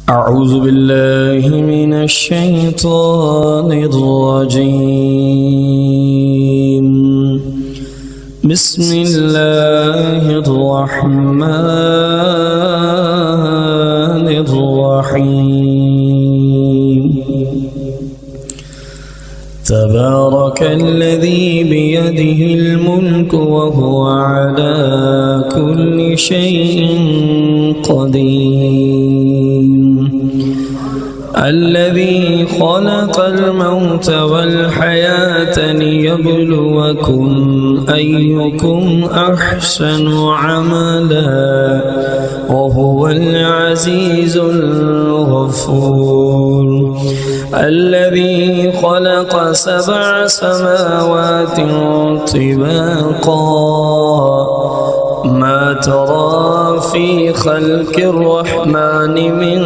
أعوذ بالله من الشيطان الرجيم. بسم الله الرحمن الرحيم. تبارك الذي بيده الملك وهو على كل شيء قدير. الذي خلق الموت والحياة ليبلوكم أيكم أحسن عملا وهو العزيز الغفور. الذي خلق 7 سماوات طباقا ما ترى في خلق الرحمن من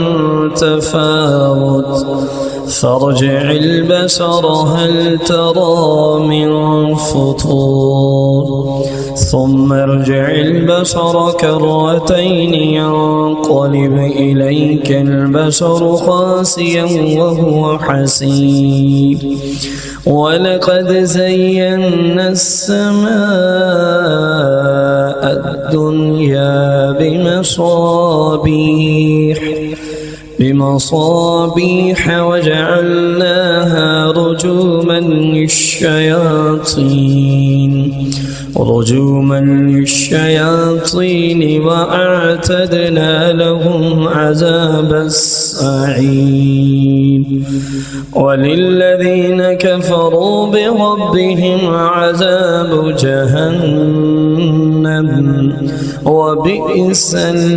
تفاوت فارجع البصر هل ترى من فطور ثم ارجع البصر كرتين ينقلب إليك البصر خاسئا وهو حسير. ولقد زينا السماء الدنيا بمصابيح وجعلناها رجوما للشياطين وأعتدنا لهم عذاب السعير. وللذين كفروا بربهم عذاب جهنم وبئس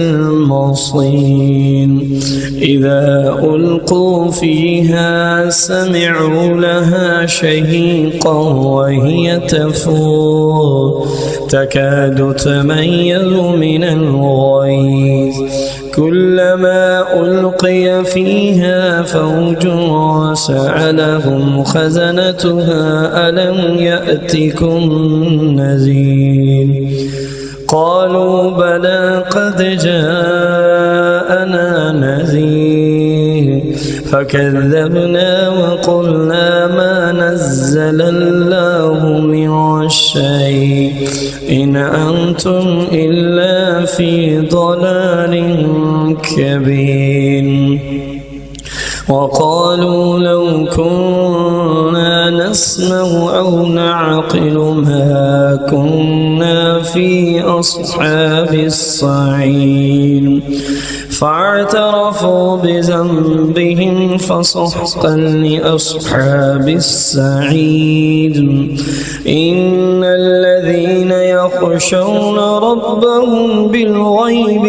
المصير. إذا ألقوا فيها سمعوا لها شهيقا وهي تفور تكاد تميز من الغيظ. كلما ألقي فيها فوج سألهم خزنتها ألم يأتكم نذير. قالوا بلى قد جاءنا نذير فكذبنا وقلنا ما نزل الله من شيء إن أنتم إلا في ضلال كبير. وقالوا لو كنا نسمع أو نعقل ما كنا في أصحاب السعير. فاعترفوا بذنبهم فسحقا لأصحاب السعير. إن الذين يخشون ربهم بالغيب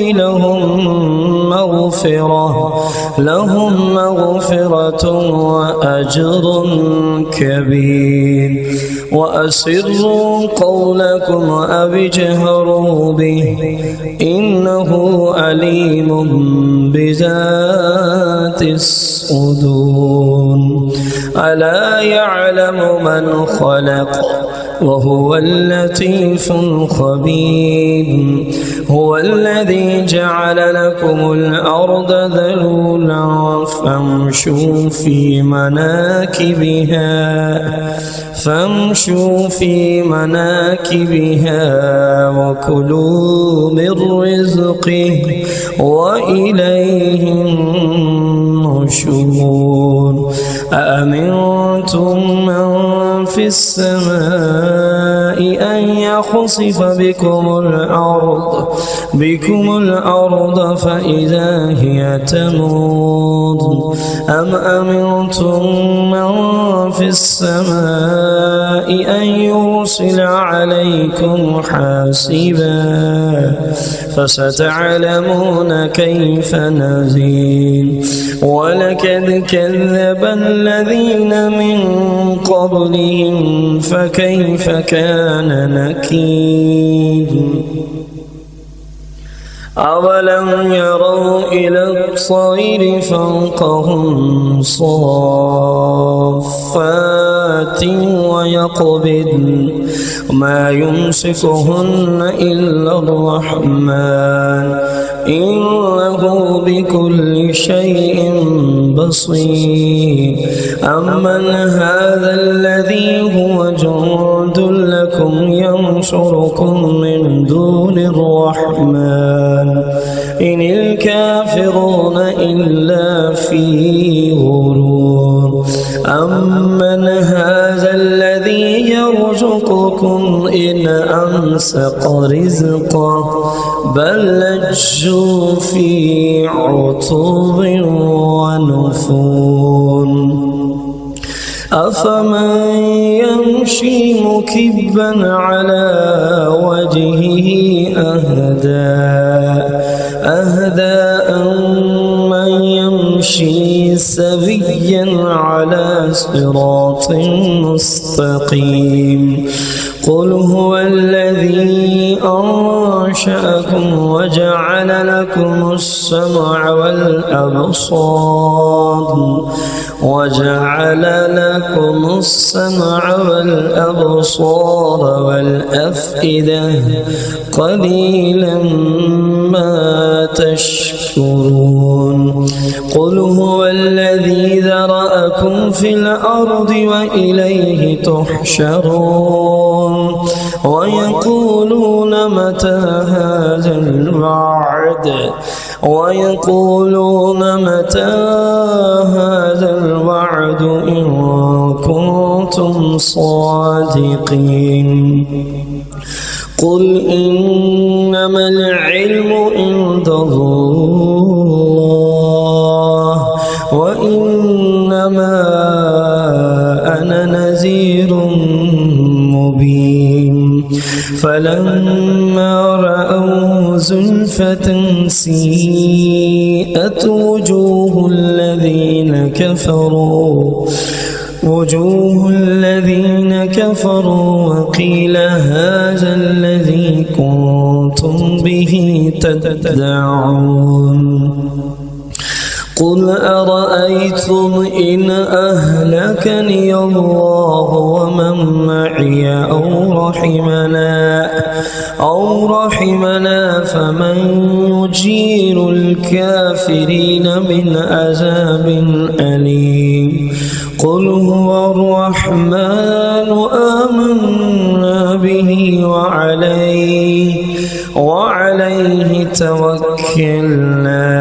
لهم مغفرة وأجر كبير. وأسروا قولكم أو اجهروا به إنه عليم بذات الصدور. ألا يعلم من خلق وهو اللطيف الخبير. هو الذي جعل لكم الأرض ذلولا فامشوا في مناكبها وكلوا من رزقه وإليه النشور. أأمنتم من في السماء أن يخسف بكم الأرض فإذا هي تمور. أم أمنتم من في السماء أن يرسل عليكم حاسبا فستعلمون كيف نذير. ولقد كذب الذين من قبلهم فكيف كان نكير. أولم يروا إلى الطير فوقهم صافات ويقبضن ما يمسكهن إلا الرحمن إنه بكل شيء بصير أمن هذا الذي هو جند لكم ينصركم من دون الرحمن إن الكافرون إلا في غرور أمن هذا الذي يرزقكم إن أمسك رزقه بل لجوا في عتب ونفور أفمن يمشي مكبا على وجهه أهدى أمن يمشي سويا على صراط مستقيم قل هو الذي أنشأكم وجعل لكم السمع والأبصار والأفئدة قليلا ما تشكرون قل هو الذي ذرأكم في الأرض وإليه تحشرون ويقولون متى هذا الوعد إن كنتم صادقين قل إنما العلم عند الله وإنما أنا نذير مبين فلما رأوا زلفة سيئت وجوه الذين كفروا وقيل هذا الذي كنتم به تدعون قل أرأيتم إن أهلكني الله ومن معي أو رحمنا فمن يجير الكافرين من عذاب أليم قل هو الرحمن آمنا به وعليه توكلنا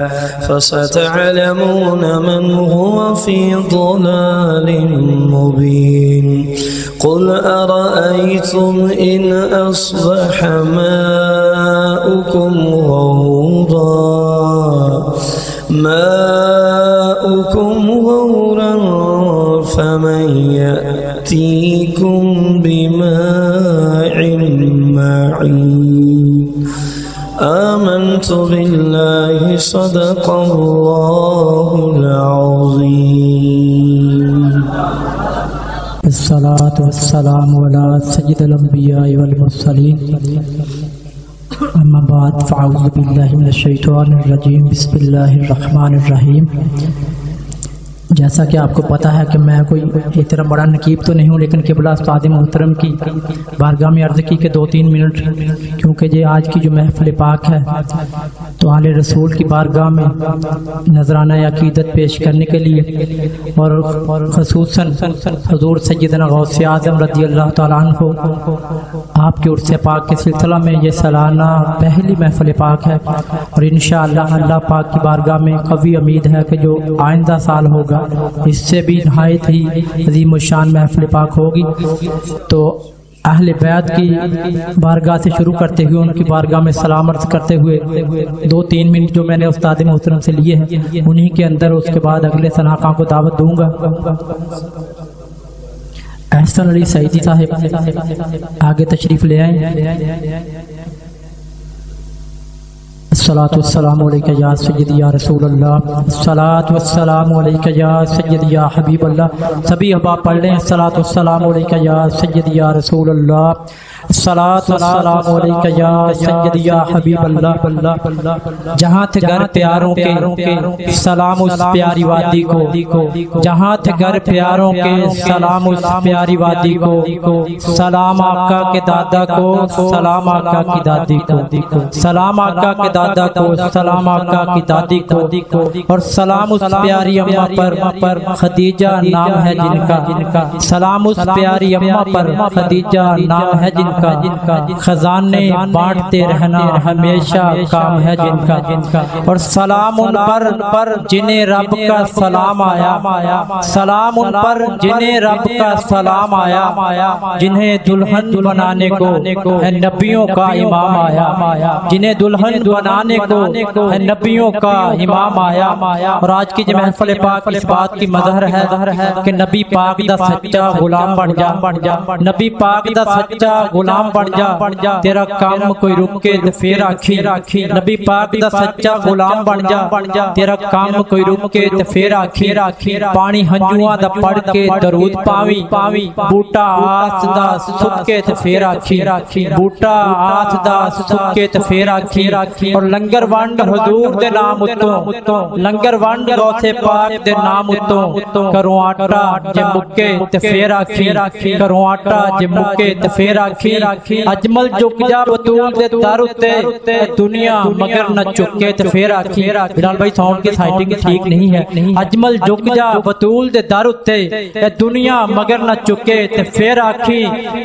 فستعلمون من هو في ضلال مبين قل أرأيتم إن أصبح ماؤكم غورا فمن يأتيكم بماء معين آمنت بالله صدق الله العظيم الصلاة والسلام على سيد الأنبياء والمرسلين أما بعد فأعوذ بالله من الشيطان الرجيم بسم الله الرحمن الرحيम। जैसा कि आपको पता है कि मैं कोई इतना बड़ा नकीब तो नहीं हूँ, लेकिन क़िबला उस्ताद मोहतरम की बारगाह में अर्ज़ की कि 2-3 मिनट, क्योंकि ये आज की जो महफ़िल पाक है तो आले रसूल की बारगाह में नजराना अक़ीदत पेश करने के लिए और ख़ुसूसन हुज़ूर सय्यदना गौसे आज़म रज़ी अल्लाह तआला अन्हु आपके उर्स पाक के सिलसिला में ये सालाना पहली महफ़िल पाक है और इंशाअल्लाह अल्लाह पाक की बारगाह में कवी उम्मीद है कि जो आइंदा साल होगा इससे भी नहायत ही अज़ीम शान महफ़िल पाक होगी। तो अहले बैत की बारगाह से शुरू करते हुए उनकी बारगाह में सलाम अर्ज़ करते हुए 2-3 मिनट जो मैंने उस्ताद मोहतरम से लिए हैं उन्हीं के अंदर उसके बाद अगले सनाक़ा को दावत दूंगा। एहसन अली सईदी साहिब आगे तशरीफ़ ले आए। अस्सलातु वस्सलामु अलैका या सय्यदी या रसूल अल्लाह, अस्सलातु वस्सलामु अलैका या सय्यदी या हबीब अल्लाह। सभी अहबाब पढ़ लें अस्सलातु वस्सलामु अलैका या सय्यदी या रसूल अल्लाह, الصلاۃ والسلام علیک یا سیدی یا حبیب اللہ۔ جہاں تھے گھر پیاروں کے سلام اس پیاری وادی کو، جہاں تھے گھر پیاروں کے سلام اس پیاری وادی کو، سلام آقا کے دادا کو، سلام آقا کی دادی کو، سلام آقا کے دادا کو، سلام آقا کی دادی کو، اور سلام اس پیاری اماں پر خدیجہ نام ہے جن کا، سلام اس پیاری اماں پر خدیجہ نام ہے جن کا، خزانے بانٹتے رہنا ہمیشہ کام ہے جن کا، اور سلام ان پر جنہیں رب کا سلام آیا، سلام ان پر جنہیں رب کا سلام آیا، جنہیں دلہن بنانے کو ہے نبیوں کا امام آیا، جنہیں دلہن بنانے کو ہے نبیوں کا امام آیا۔ اور آج کی جو محفل پاک اس بات کی مظہر ہے کہ نبی پاک دا سچا غلام بن جا، نبی پاک دا سچا غلام بن جا، تیرا کام کوئی رک کے تے پھر آکھی، نبی پاک دا سچا غلام بن جا، تیرا کام کوئی رک کے تے پھر آکھی، پانی ہنجواں دا پڑھ کے درود پاویں، بوٹا آس دا سک کے تے پھر آکھی، بوٹا آس دا سک کے تے پھر آکھی، اور لنگر ونڈ حضور دے نام اتوں، لنگر ونڈ غوث پاک دے نام اتوں، کروں آٹا جے مکے تے پھر آکھی، کروں آٹا جے مکے تے پھر آکھی، اجمل جھک جا بطول دے در اتے، دنیا مگر نہ چکے تے پھر آکھی۔ بلال بھائی ساؤنڈ کی سائٹنگ ٹھیک نہیں ہے۔ اجمل جھک جا بطول دے در اتے، دنیا مگر نہ چکے تے پھر آکھی،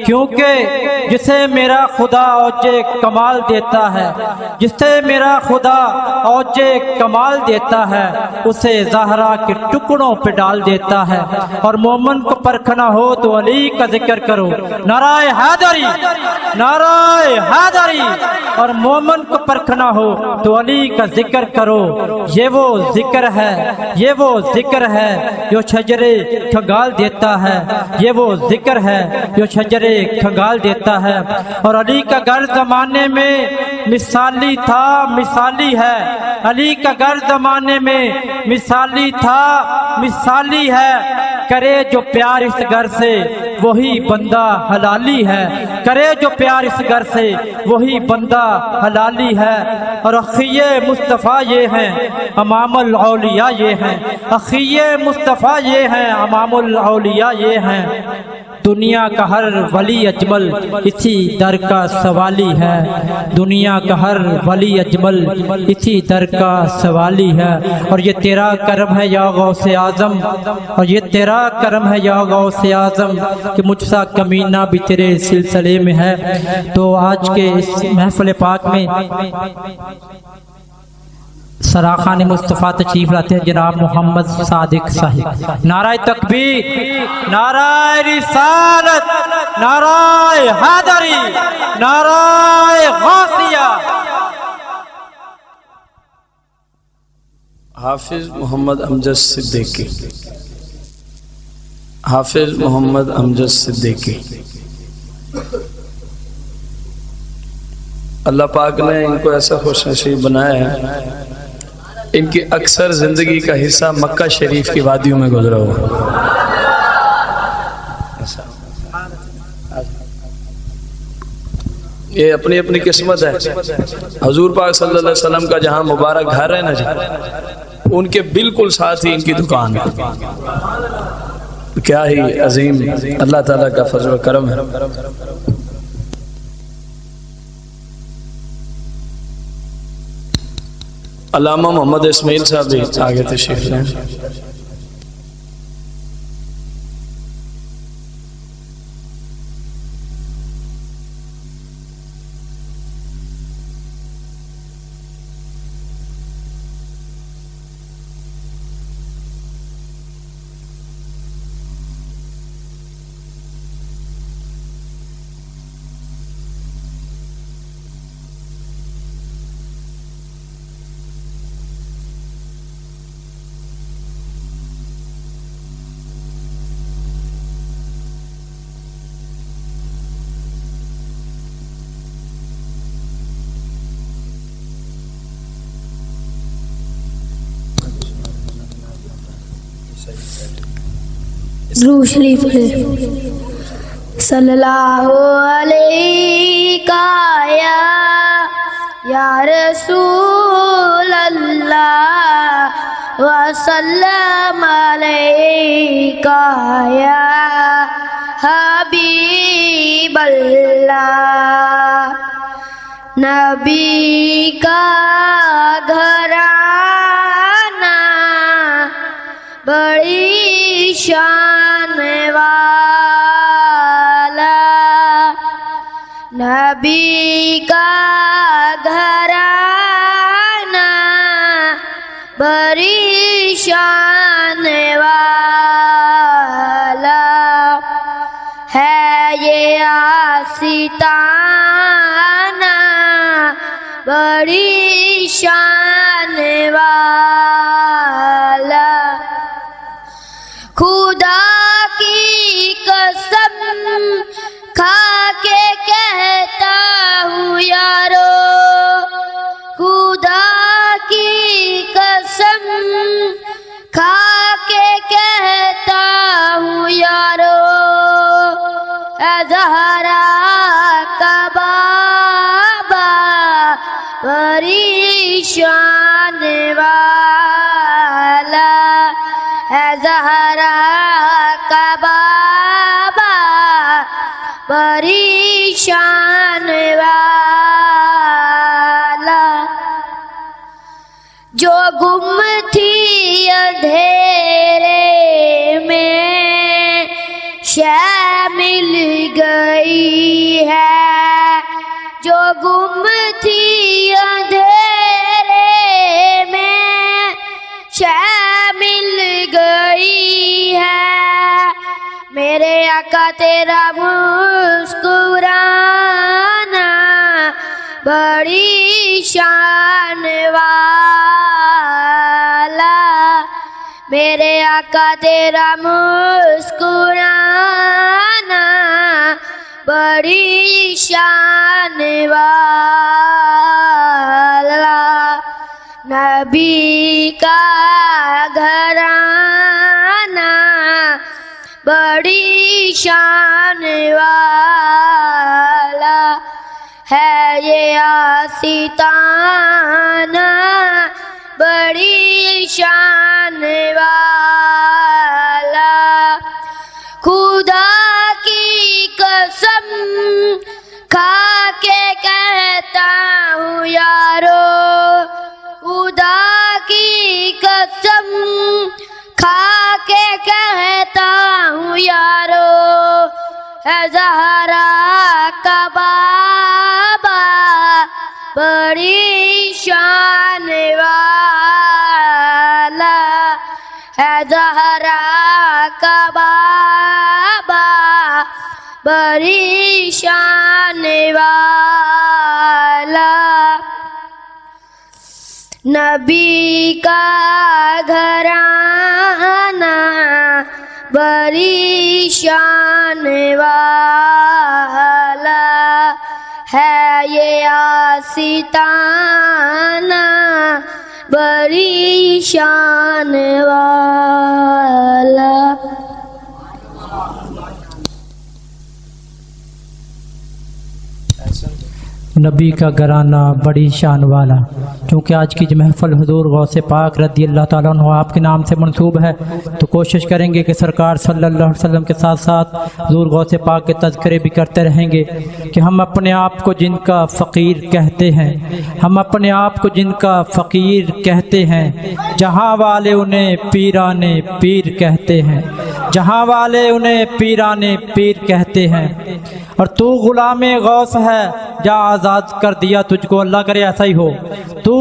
کیونکہ جسے میرا خدا اوجے کمال دیتا ہے، جسے میرا خدا اوجے کمال دیتا ہے، اسے زہرا کے ٹکڑوں پہ ڈال دیتا ہے۔ اور مومن کو پرکھنا ہو تو علی کا ذکر کرو، نعرہ حیدری، نعرہ حیدری، اور مومن کو پرکھنا ہو تو علی کا ذکر کرو۔ یہ وہ ذکر ہے، یہ وہ ذکر ہے جو شجرے کھنگال دیتا ہے، یہ وہ ذکر ہے جو شجرے کھنگال دیتا ہے۔ اور علی کا گھر زمانے میں مثالی تھا، مثالی ہے، علی کا گھر زمانے میں مثالی تھا، مثالی ہے، کرے جو پیار اس گھر سے وہی بندہ حلالی ہے، کرے جو پیار اس گھر سے وہی بندہ حلالی ہے۔ اور اخی مصطفیٰ یہ ہیں، امام الاولیاء یہ ہیں، اخی مصطفیٰ یہ ہیں، امام الاولیاء یہ ہیں۔ دنیا کا ہر ولی اجمل اسی در کا سوالی ہے، دنیا کا ہر ولی اجمل اسی در کا سوالی ہے۔ اور یہ تیرا کرم ہے یا غوث اعظم، اور یہ تیرا کرم ہے یا غوث اعظم کہ مجھ سا کمینہ بھی تیرے سلسلے میں ہے۔ تو آج کے اس محفل پاک میں سراخان مصطفیٰ تشریف لاتے ہیں جناب محمد صادق صاحب۔ نعرہ تکبیر، نعرہ رسالت، نعرہ حیدری، نعرہ غوثیہ۔ حافظ محمد امجد صدیقی، حافظ محمد امجد صدیقی، اللہ پاک نے ان کو ایسا خوش نصیب بنایا ہے، ان کی اکثر زندگی کا حصہ مکہ شریف کی وادیوں میں گزرا ہوا۔ یہ اپنی اپنی قسمت ہے۔ حضور پاک صلی اللہ علیہ وسلم کا جہاں مبارک گھر ہے نا جی، ان کے بالکل ساتھ ہی ان کی دکان ہے۔ کیا ہی عظیم اللہ تعالیٰ کا فضل و کرم ہے۔ علامہ محمد اسماعیل صاحب بھی آگے تشریف لیں۔ درود شریف ہے۔ صلی اللہ علیہ یا رسول اللہ وسلم علیہ یا حبیب اللہ. نبی کا گھرانہ بڑی شان والا. نبی کا گھرانہ بڑی شان والا ہے. یہ آستانہ بڑی شان والا. خدا کی قسم کھا کے کہتا ہوں یارو، خدا کی قسم کھا کے کہتا ہوں یارو، اے زہرا کا بابا بڑی شان والا، اے زہرا کا بابا بڑی شان والا. جو گم تھی اندھیرے میں شے مل گئی ہے، جو گم تھی اندھیرے میں شے مل گئی ہے. میرے آقا تیرا مسکرانا بڑی شان والا. میرے آقا تیرا مسکرانا بڑی شان والا. نبی کا گھرانہ بڑی شان والا ہے. یہ آستانہ بڑی شان والا. خدا کی قسم کھا کے کہتا ہوں یارو، خدا کی قسم کھا کے کہتا ہوں یارو، اے زہرا کا بابا بڑی شان والا، اے زہرا کا بابا بڑی شان والا. نبی کا گھرانہ بڑی شان والا ہے. یہ آستانہ بڑی شان والا. نبی کا گھرانہ بڑی شان والا. چونکہ آج کی جو محفل حضور غوث پاک رضی اللہ تعالیٰ عنہ آپ کے نام سے منسوب ہے، تو کوشش کریں گے کہ سرکار صلی اللہ علیہ وسلم کے ساتھ ساتھ حضور غوث پاک کے تذکرے بھی کرتے رہیں گے کہ ہم اپنے آپ کو جن کا فقیر کہتے ہیں، ہم اپنے آپ کو جن کا فقیر کہتے ہیں، جہاں والے انہیں پیران پیر کہتے ہیں، جہاں والے انہیں پیران پیر کہتے ہیں. اور تو غلام غوث ہے جا آزاد کر دیا تجھ کو، اللہ کرے ایسا ہی ہو. تو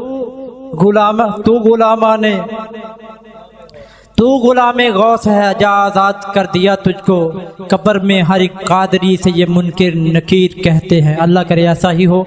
غلام غوث ہے جا آزاد کر دیا تجھ کو، قبر میں ہر ایک قادری سے یہ منکر نکیر کہتے ہیں، اللہ کرے ایسا ہی ہو.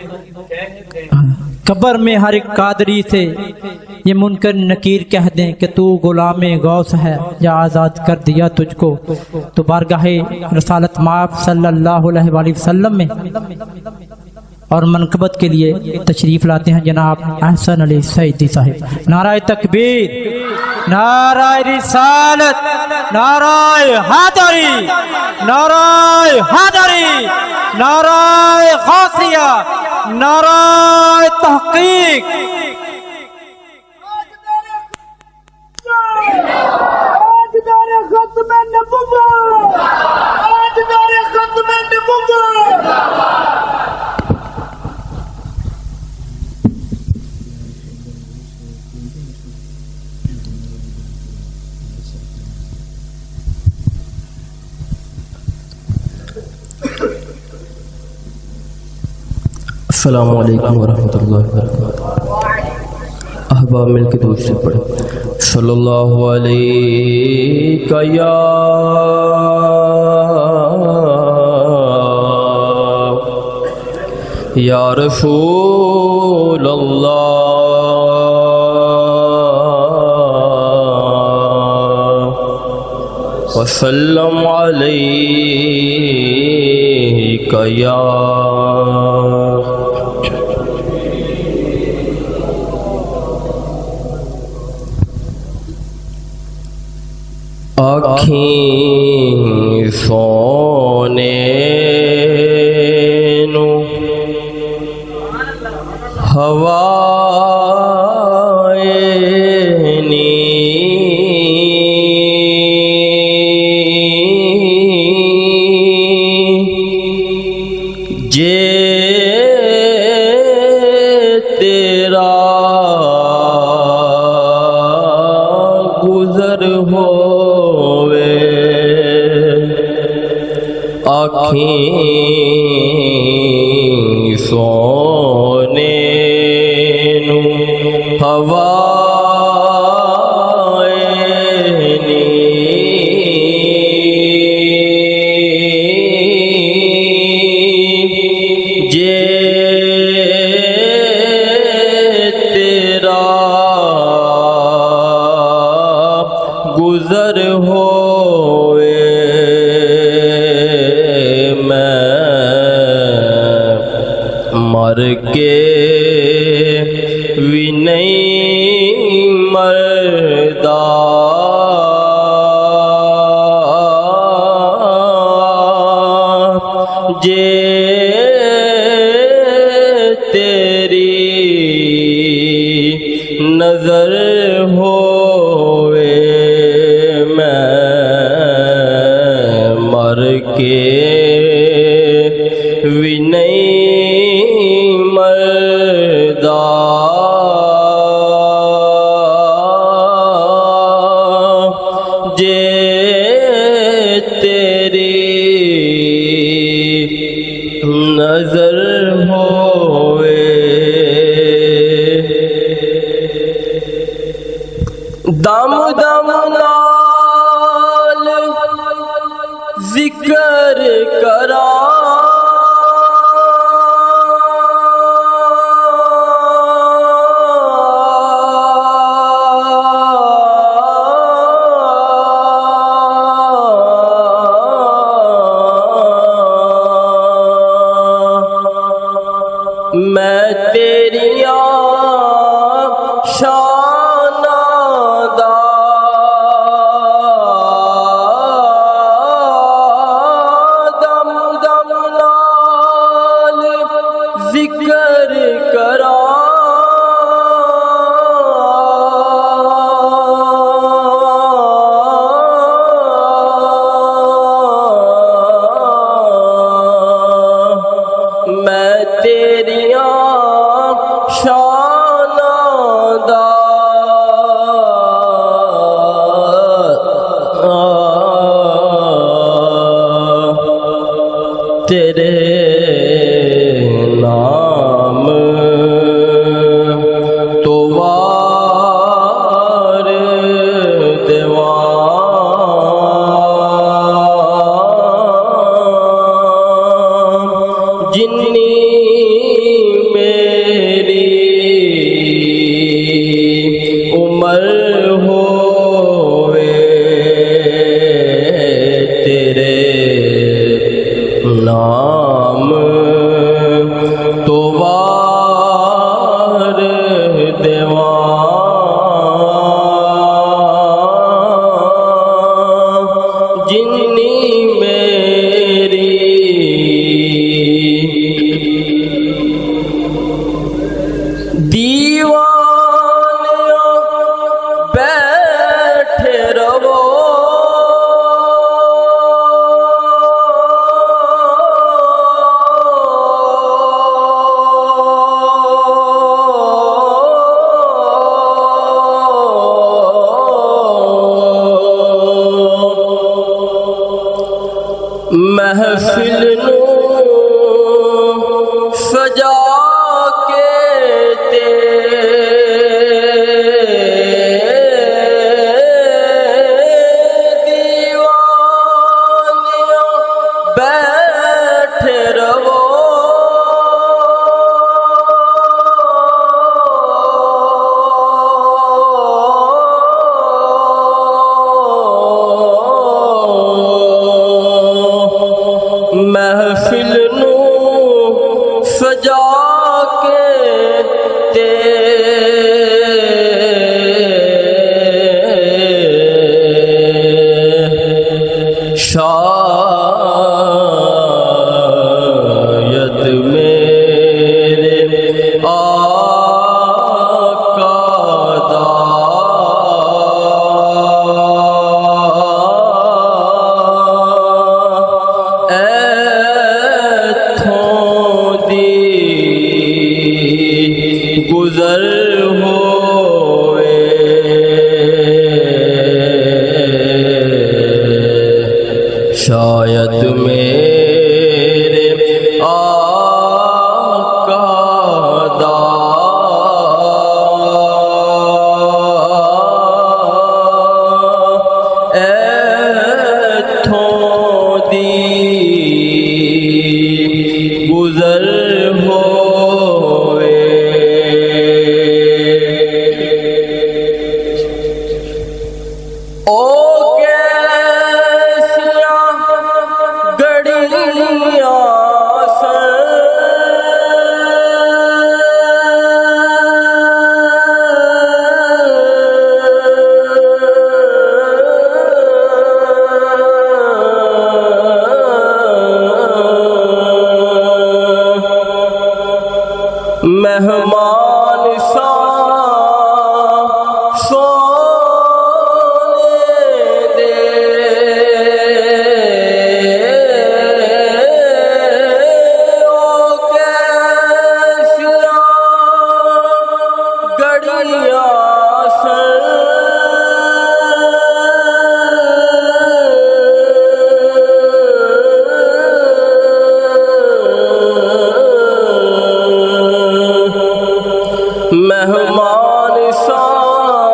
قبر میں ہر ایک قادری سے یہ منکر نکیر کہہ دیں کہ تو غلام غوث ہے یا آزاد کر دیا تجھ کو. تو بارگاہ رسالت مآب صلی اللہ علیہ وآلہ وسلم میں اور منقبت کے لیے تشریف لاتے ہیں جناب احسن علی سیدی صاحب. نعرہ تکبیر، نعرہ رسالت، نعرہ حیدری، نعرہ حیدری، نعرہ غوثیہ، نعرہ تحقیق۔ تاجدار ختم نبوت، تاجدار ختم نبوت۔ السلام علیکم ورحمۃ اللہ وبرکاتہ۔ احباب مل کے درود شریف پڑھیں۔ صلی اللہ علیہ یا رسول اللہ وسلم علیہ یا آنکھیں سونے نو ہوائے نی جے تیرا گزر ہو آنکھیں سونے نو ہوائے نی جے تیرا گزر ہوئے مر کے بھی نہیں مردا جے تیری نظر ہوئے میں مر کے بھی نہیں مردا جے تیری نظر ہوئے دم دم نال ذکر کرا میں تیریاں شانہ دا دم دم نال ذکر کرا میں تیریاں شانہ دا تیرے نام تو وار دیوان جنی میری عمر ہوئے تیرے نام تو وار دیوان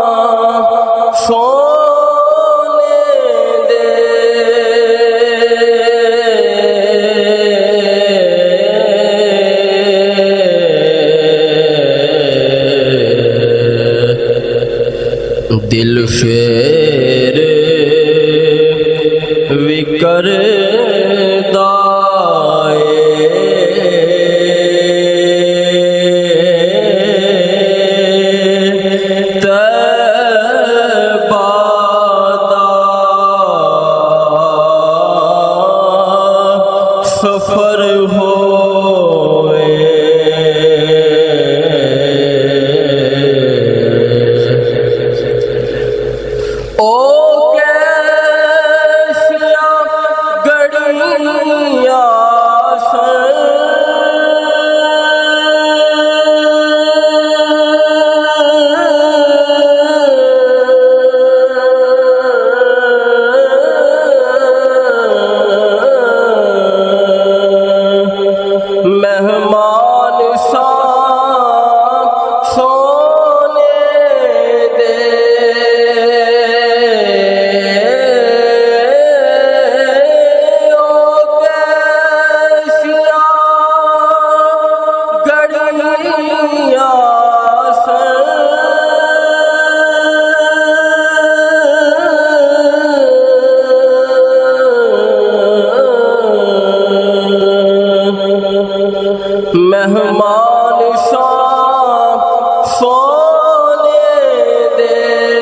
دل پھر وکر سفر ہوئے او کیسیاں گڑیاں مہمان سونے دے او کیسیاں گڑیاں مہمان سونے دے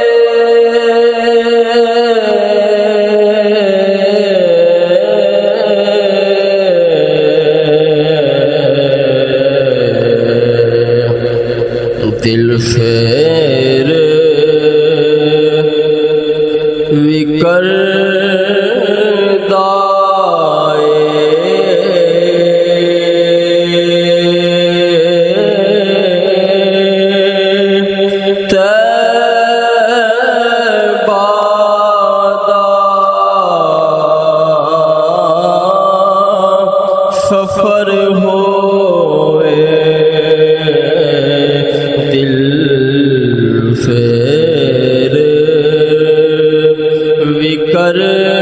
دل پھر وکر سفر ہوئے دل پھر وکر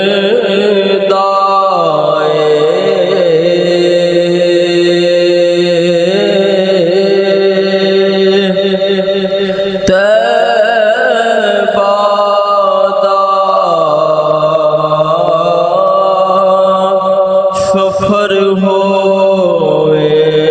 سفر ہوئے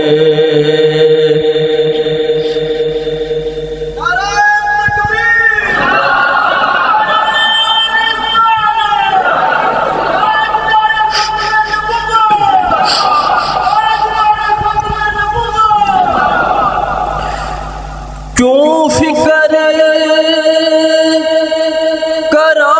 کیوں فکر کرا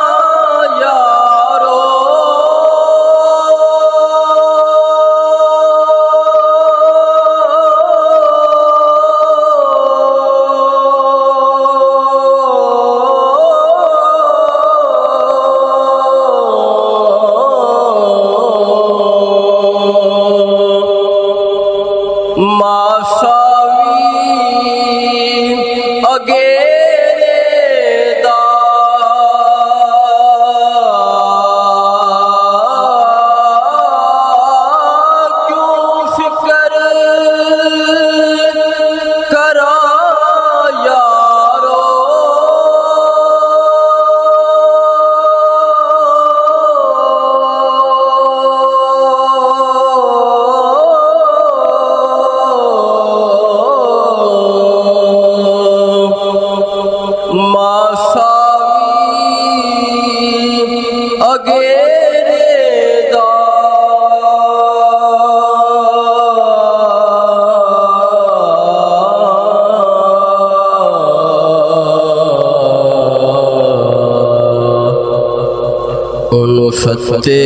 فتح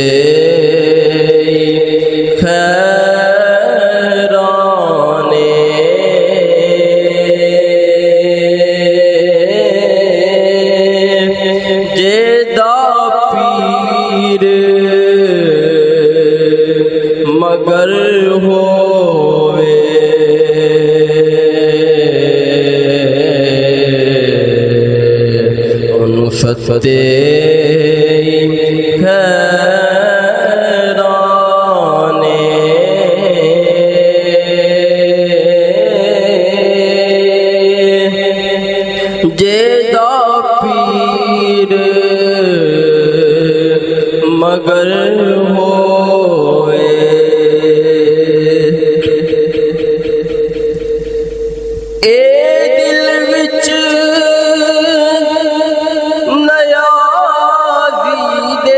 خیرانے جیدہ پیر مگر ہوئے فتح جیدا پیر مگر ہوئے اے دل وچ نیا دے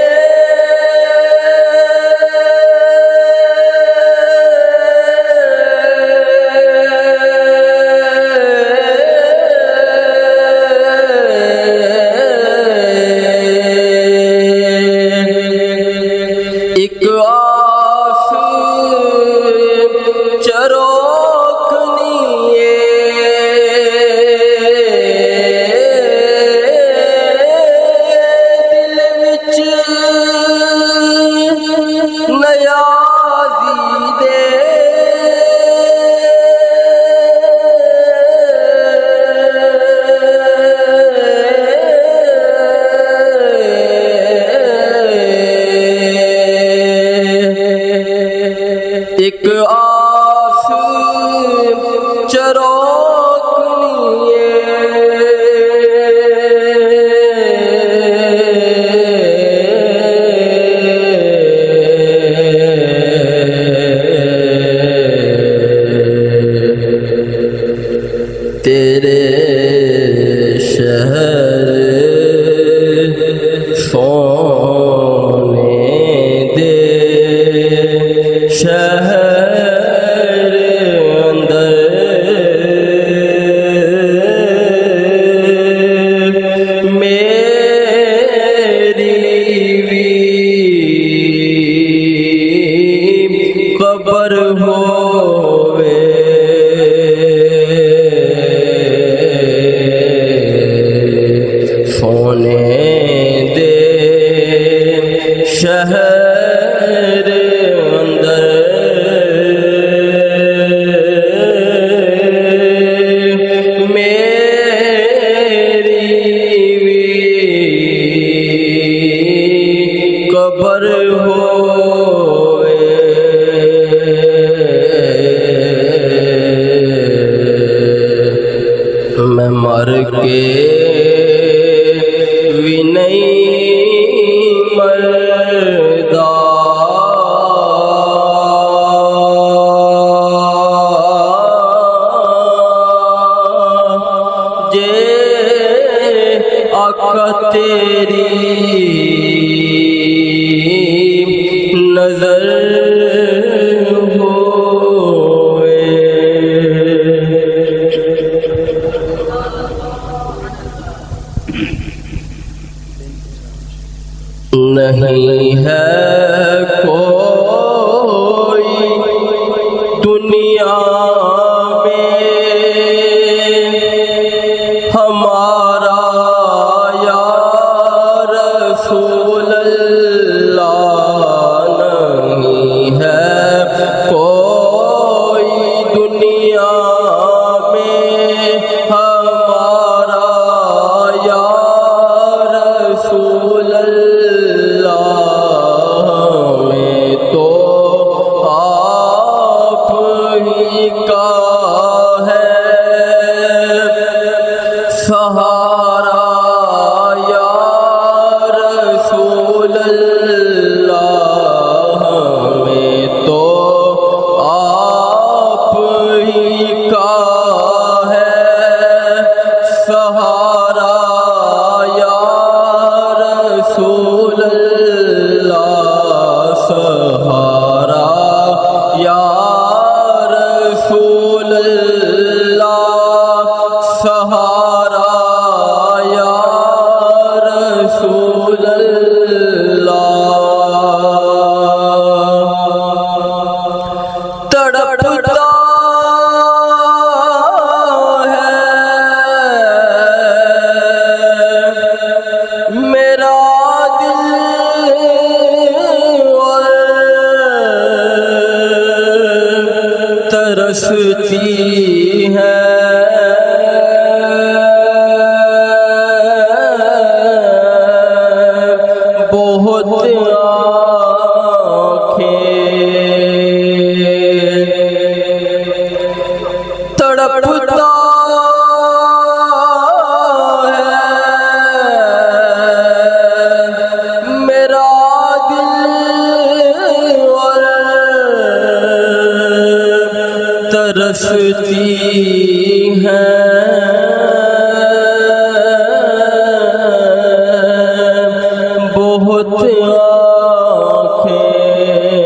ایک آس چروکنی دل وچ نیا دے ایک آس چروکنی تیرے شہر سونے دے شہر اندر میری بھی قبر ہوئے سونے دے شہر اندر میری بھی قبر ہوئے میں مر کے بھی نہیں مردا جے آقا تیری نظر ہوئے نہیں ہے کوئی دنیا میں ہمارا یا رسول اللہ نہیں ہے کوئی دنیا میں ہمارا یا رسول میں تو آپ ہی کا ہے سہارا یا رسول اللہ میں تو آپ ہی کا ہے سہارا یا رسول اللہ سہارا یا رسول اللہ سہارا یا رسول اللہ تڑپتا ہے میرا دل ترستی ہے برستی ہیں بہت آنکھیں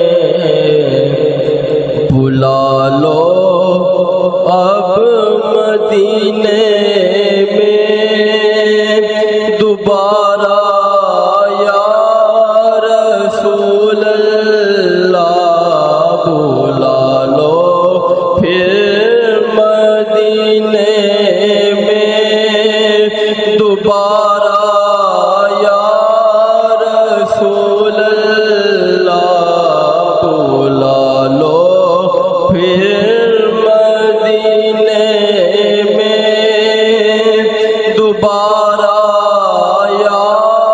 بلا لو اب مدینے میں دوبارہ یا رسول اللہ بلا لو پھر مدینے میں دوبارہ یا رسول اللہ بلا لو پھر مدینے میں دوبارہ یا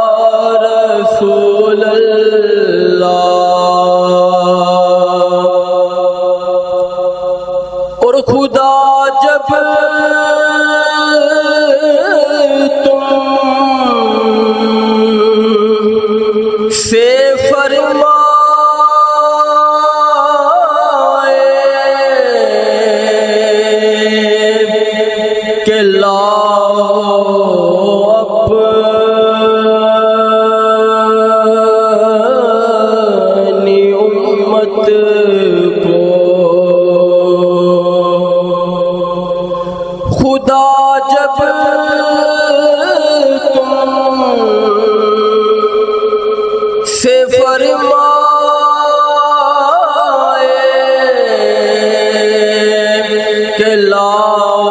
رسول اللہ۔ اور خدا جب تم سے فرمائے کہ لاؤ اپنی امت کو، خدا جب تم سے فرمائے کہ لاؤ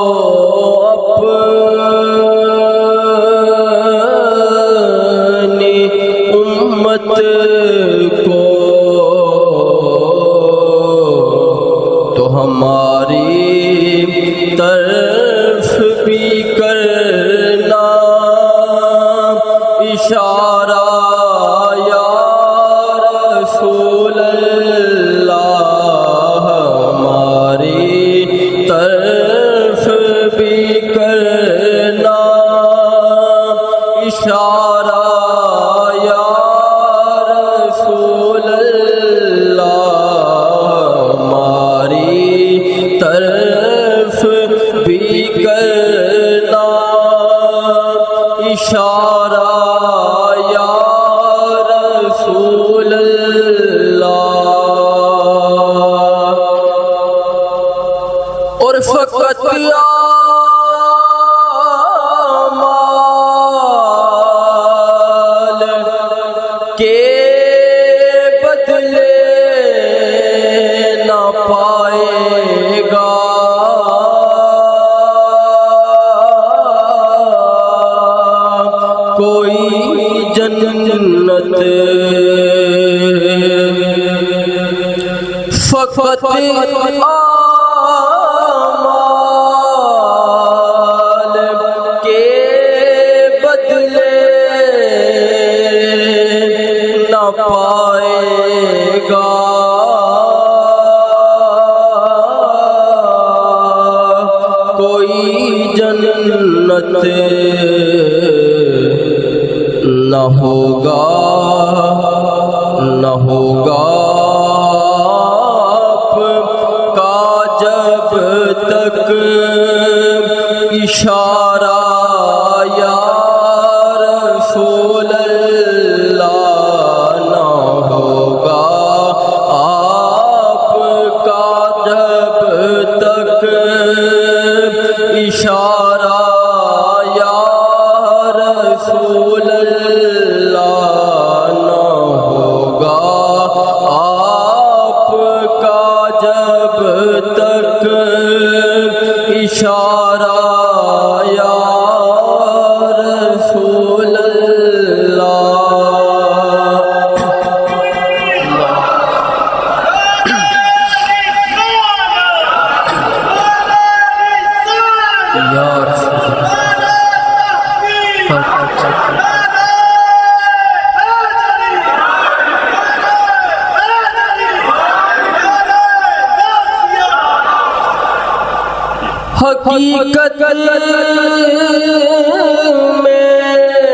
اپنی امت کو، تو ہماری طرف بھی کرنا اشارہ یا رسول اللہ، ہماری طرف بھی کرنا اشارہ یا رسول اللہ، ہماری طرف بھی کرنا اشارہ یا رسول اللہ۔ اور فقط اعمال کے بدلے نہ پائے گا کوئی جنت، فقط اعمال کے بدلے نہ پائے گا کوئی جنت، نہ ہوگا آپ کا جب تک اشارہ یا رسول اللہ، نہ ہوگا آپ کا جب تک اشارہ یا رسول اللہ، نہ ہوگا آپ کا جب تک اشارہ یا رسول حقیقت میں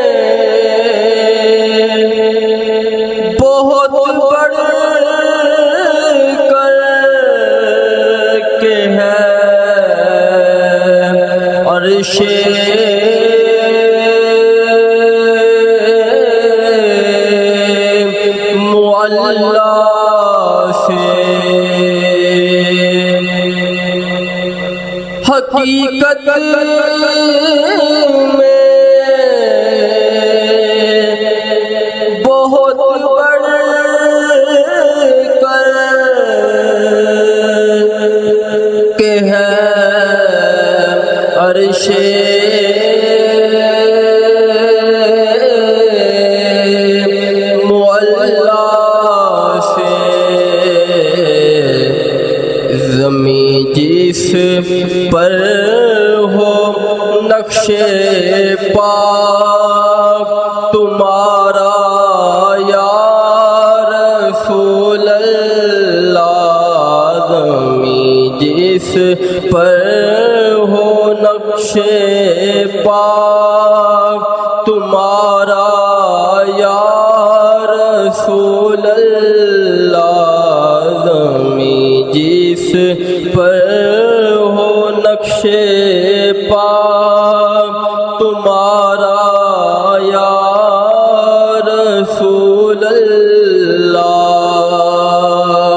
بہت بڑھ کر کے ہے معلا سے حقیقت میں بہت بڑھ کر کے ہے عرش معلا سے زمین جس پر ہو نقش پاک تمہارا یا رسول اللہ، زمین جس پر ہو نقش پاک تمہارا یا رسول اللہ، زمین جس پر ہو نقش پاک تمہارا یا رسول اللہ،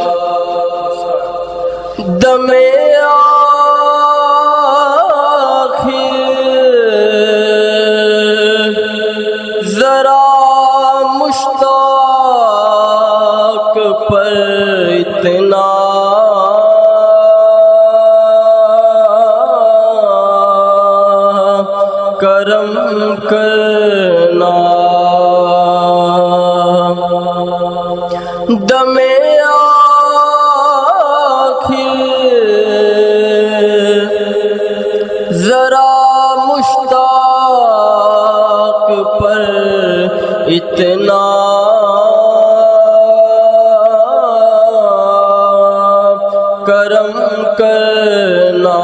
دم آخر ذرا مشتاق پر اتنا کرم کرنا، دم آخر ذرا مشتاق پر اتنا کرم کرنا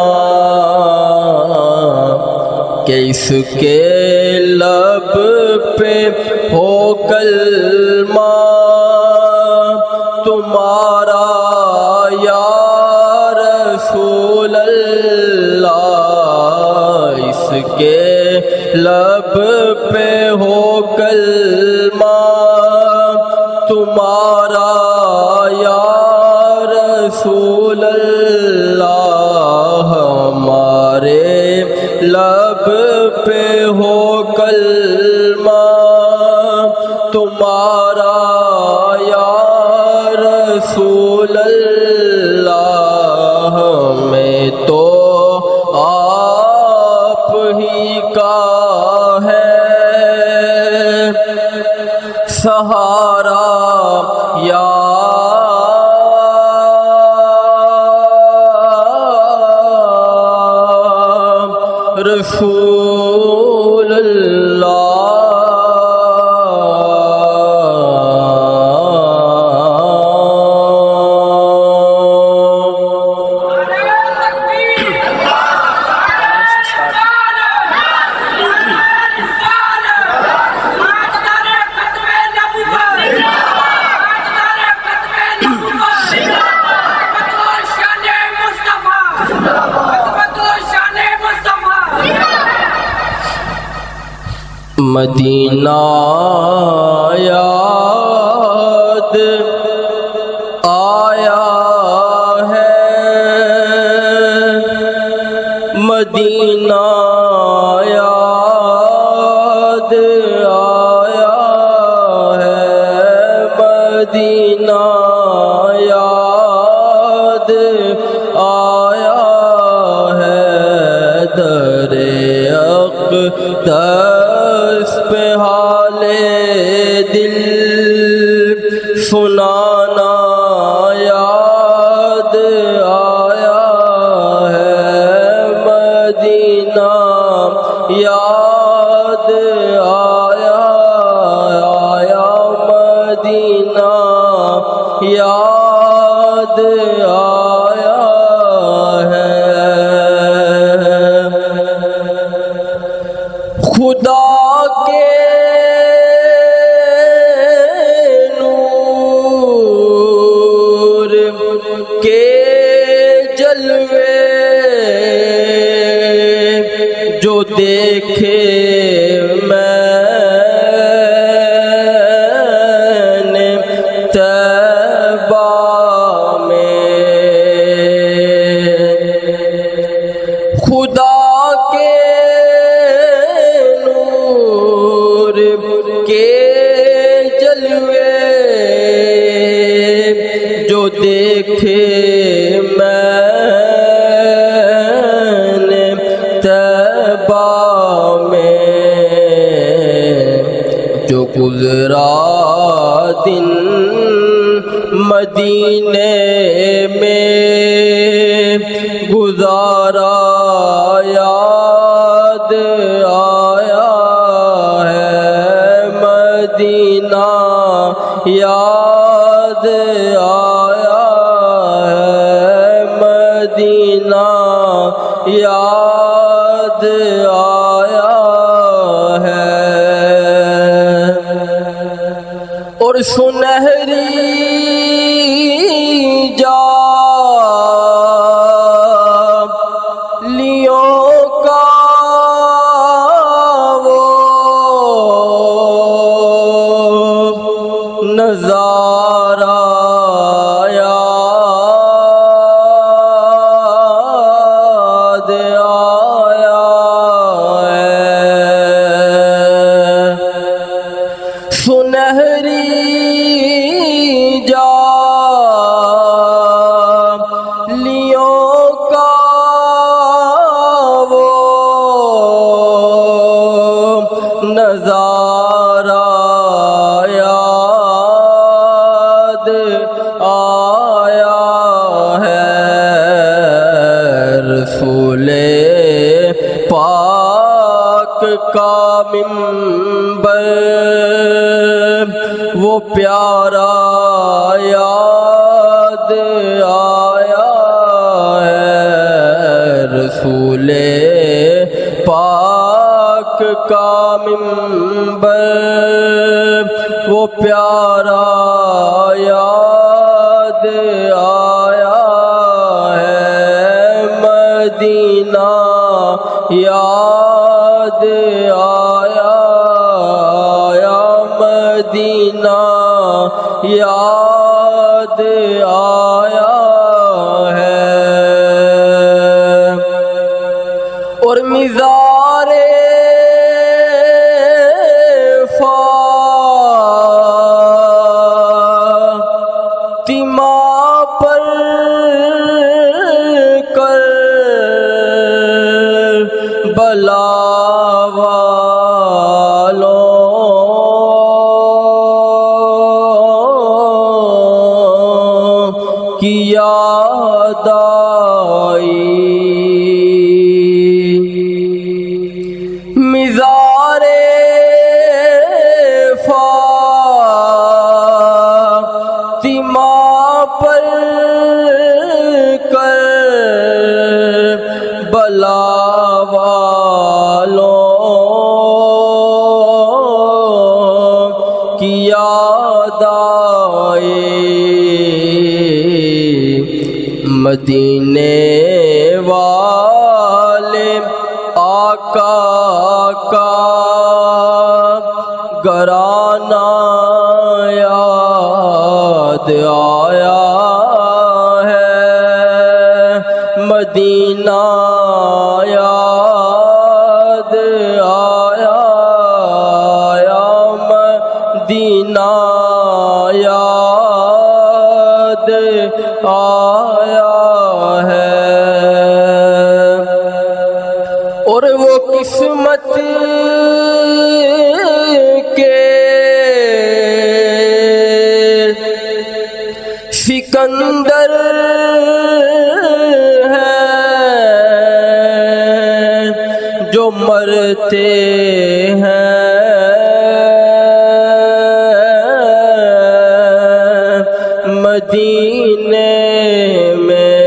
کہ اس کے لب پہ ہو کلمہ تمہارا یا رسول اللہ، اس کے لب پہ ہو کلمہ تمہارا یا رسول اللہ، ہمارے لب پہ ہو کلمہ تمہارا یا رسول اللہ، ہمیں تو آپ ہی کا ہے سہارا یا رسول اللہ، مدینہ یاد آیا ہے، مدینہ یاد آیا ہے، مدینہ یاد آیا ہے، در اقدس پہ حال دل سنانا یاد آیا ہے، مدینہ یاد آیا مدینہ یاد آیا ہے، خدا کے نور کے جلوے جو جو دیکھے میں نے طیبہ میں، خدا کے نور کے جلوے جو دیکھے گزرا دن مدینے میں گزارا یاد آیا ہے مدینہ، یاد آیا ہے مدینہ، یاد آیا ہے۔ اور سنہری جالیوں کا وہ نظارہ یاد آیا ہے، سنہری جالیوں کا وہ نظارہ یاد آیا ہے، رسول پاک کا منبر وہ پیارا یاد آیا ہے، رسول پاک کا منبر وہ پیارا یاد آیا ہے مدینہ، یاد آیا یا مدینہ، یاد آیا ہے۔ اور مزار فاطمہ پر کربلا والوں کی یاد آئی، مزار فاطمہ پر کربلا والوں کی یاد آئی، مدینے والے آقا کا گھرانہ یاد آیا ہے مدینہ، یاد آیا یا مدینہ، یاد آیا ہے۔ اور وہ قسمت کے سکندر ہیں جو مرتے ہیں مدینے میں،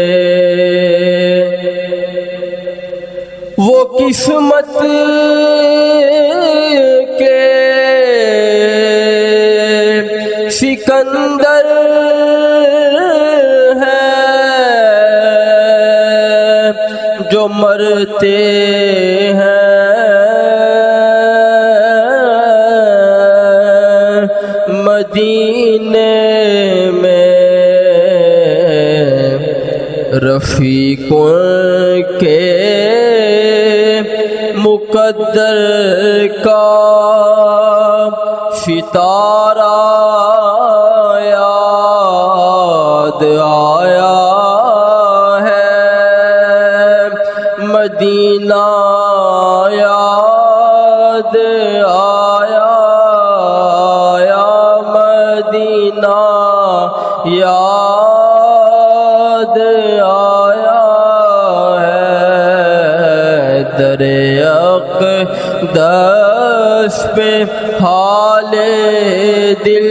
وہ قسمت کے سکندر ہیں جو مرتے ہیں رفیقوں کے مقدر کا ستارہ یاد آیا ہے، مدینہ یاد آیا، یا مدینہ یاد آیا ہے، در اقدس پہ حال دل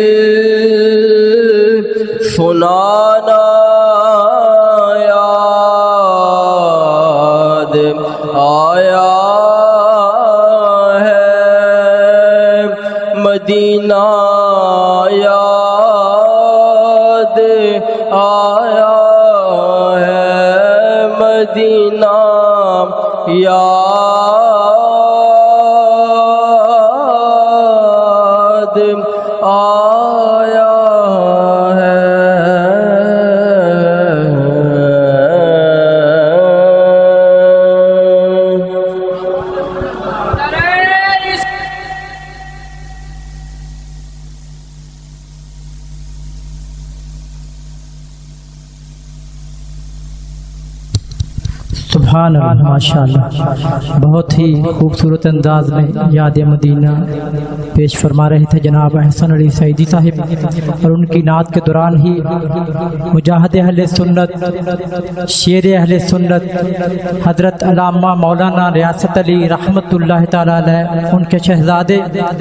سنانا یاد آیا ہے، مدینہ یاد آیا ہے، مدینہ یاد آیا ہے۔ سبحان اللہ، ماشاءاللہ، بہت ہی خوبصورت انداز میں یاد مدینہ پیش فرما رہے تھے جناب احسن علی سعیدی صاحب، اور ان کی نعت کے دوران ہی مجاہد اہل سنت، شیر اہل سنت حضرت علامہ مولانا ریاست علی رحمت اللہ تعالیٰ علیہ، ان کے شہزادے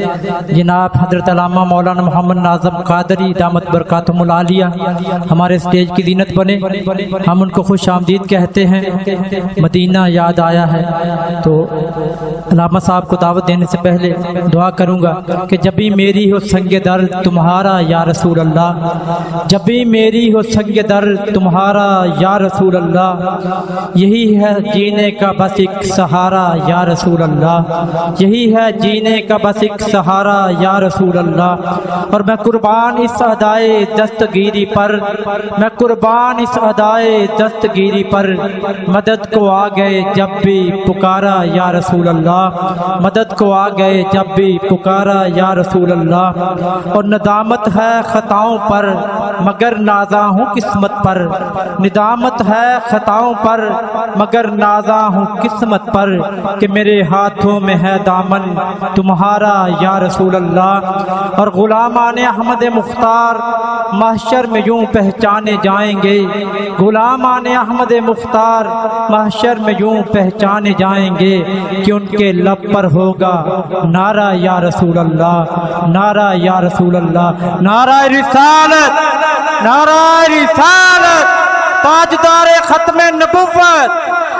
جناب حضرت علامہ مولانا محمد ناظم قادری دامت برکاتہم العالیہ ہمارے اسٹیج کی زینت بنے، ہم ان کو خوش آمدید کہتے ہیں۔ مدینہ یاد آیا ہے تو علامہ صاحب کو دعوت دینے سے پہلے دعا کروں گا کہ جب بھی میری ہو سنگ در تمہارا یا رسول اللہ، جب بھی میری ہو سنگ در تمہارا یا رسول اللہ، یہی ہے جینے کا بس ایک سہارا یا رسول اللہ، یہی ہے جینے کا بس ایک سہارا یا رسول اللہ، اور میں قربان اس ادائے دستگیری پر، میں قربان اس ادائے دستگیری پر، مدد کو آ گئے جب بھی پکارا یا رسول اللہ، مدد کو آ گئے جب بھی پکارا یا رسول اللہ، اور ندامت ہے خطاؤں پر مگر نازاں ہوں قسمت پر، ندامت ہے خطاؤں پر مگر نازاں ہوں قسمت پر، کہ میرے ہاتھوں میں ہے دامن تمہارا یا رسول اللہ، اور غلامان احمد مختار محشر میں یوں پہچانے جائیں گے، غلامان احمد مختار محشر میں یوں پہچانے جائیں گے کہ ان کے لب پر ہوگا نعرہ یا رسول اللہ، نعرہ یا رسول اللہ، نعرہ رسالت، نعرہ رسالت، تاجدار ختم نبوت۔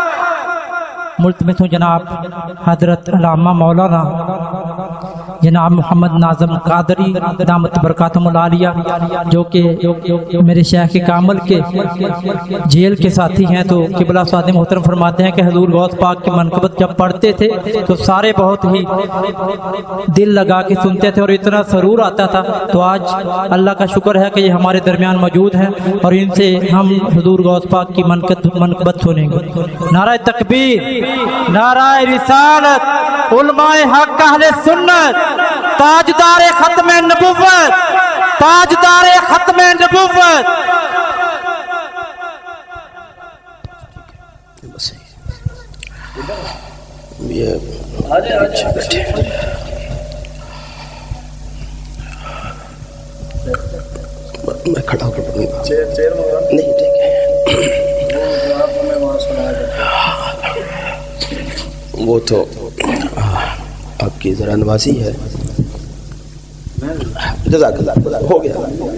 ملتمس ہوں جناب حضرت علامہ مولانا جناب محمد ناظم قادری دامت برکاتہم العالیہ، جو کہ میرے شیخ کامل کے جیل کے ساتھی ہیں، تو قبلہ استاد محترم فرماتے ہیں کہ حضور غوث پاک کی منقبت جب پڑھتے تھے تو سارے بہت ہی دل لگا کے سنتے تھے اور اتنا سرور آتا تھا۔ تو آج اللہ کا شکر ہے کہ یہ ہمارے درمیان موجود ہیں اور ان سے ہم حضور غوث پاک کی منقبت سنیں گے۔ نعرہ تکبیر، نعرہ رسالت، علماء حق اہل سنت، تاجدار ختم نبوت، تاجدار ختم نبوت۔ میں کھڑا ہو کر پڑھوں گا، نہیں ٹھیک ہے، وہ تو آپ کی ذرا نوازی ہے، جزاک اللہ، ہو گیا۔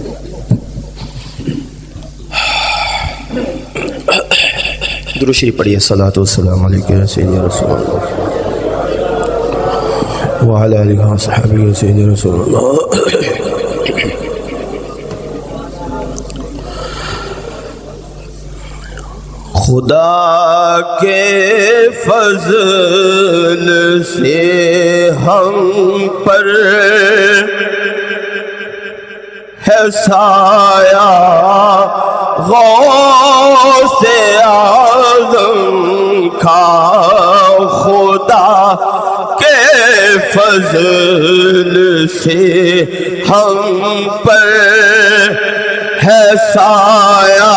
درود شریف پڑھیے، الصلاۃ والسلام علیکم یا سیدی رسول اللہ وعلی آلہ وصحبہ یا سیدی رسول اللہ۔ خدا کے فضل سے ہم پر ہے سایہ غوث اعظم کا خدا کے فضل سے ہم پر ہے سایہ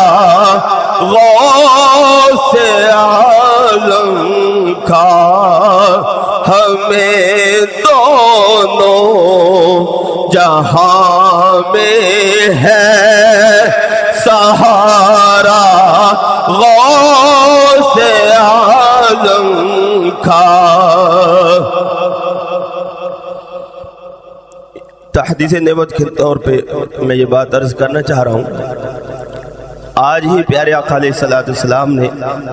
غوث اعظم کا ہمیں دونوں جہاں میں ہے سہارا غوث اعظم کا۔ تحدیث نعمت کے طور پہ میں یہ بات عرض کرنا چاہ رہا ہوں، آج ہی پیارے آقا علیہ السلام نے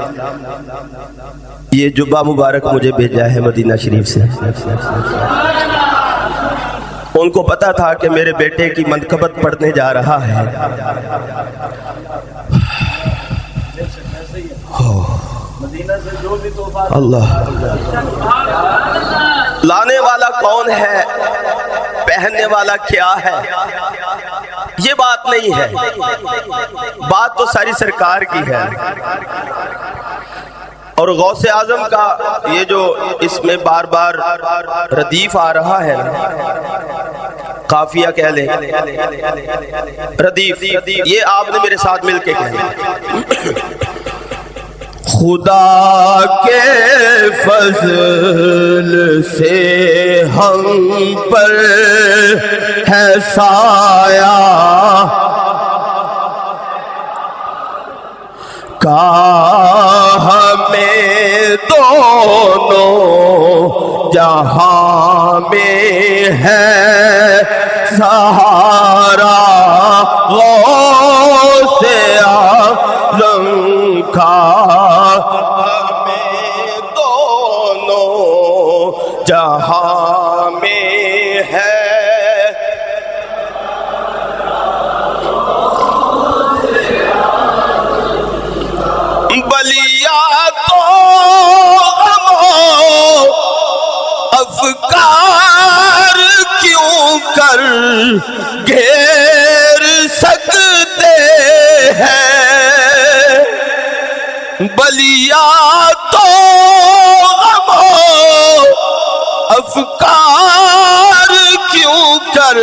یہ جبہ مبارک مجھے بھیجا ہے مدینہ شریف سے۔ ان کو پتا تھا کہ میرے بیٹے کی منقبت پڑھنے جا رہا ہے۔ اللہ، لانے والا کون ہے، پہننے والا کیا ہے، یہ بات نہیں ہے، بات تو ساری سرکار کی ہے۔ اور غوث اعظم کا یہ جو اس میں بار بار ردیف آ رہا ہے، قافیہ کہہ لیں، ردیف، یہ آپ نے میرے ساتھ مل کے کہنا۔ خدا کے فضل سے ہم پر ہے سایہ کا ہمیں دونوں جہاں میں ہے سہارا غوث اعظم کا ہمیں دونوں جہاں میں ہے افکار کیوں کر گھیر سکتے ہیں، بلیا تو غم افکار کیوں کر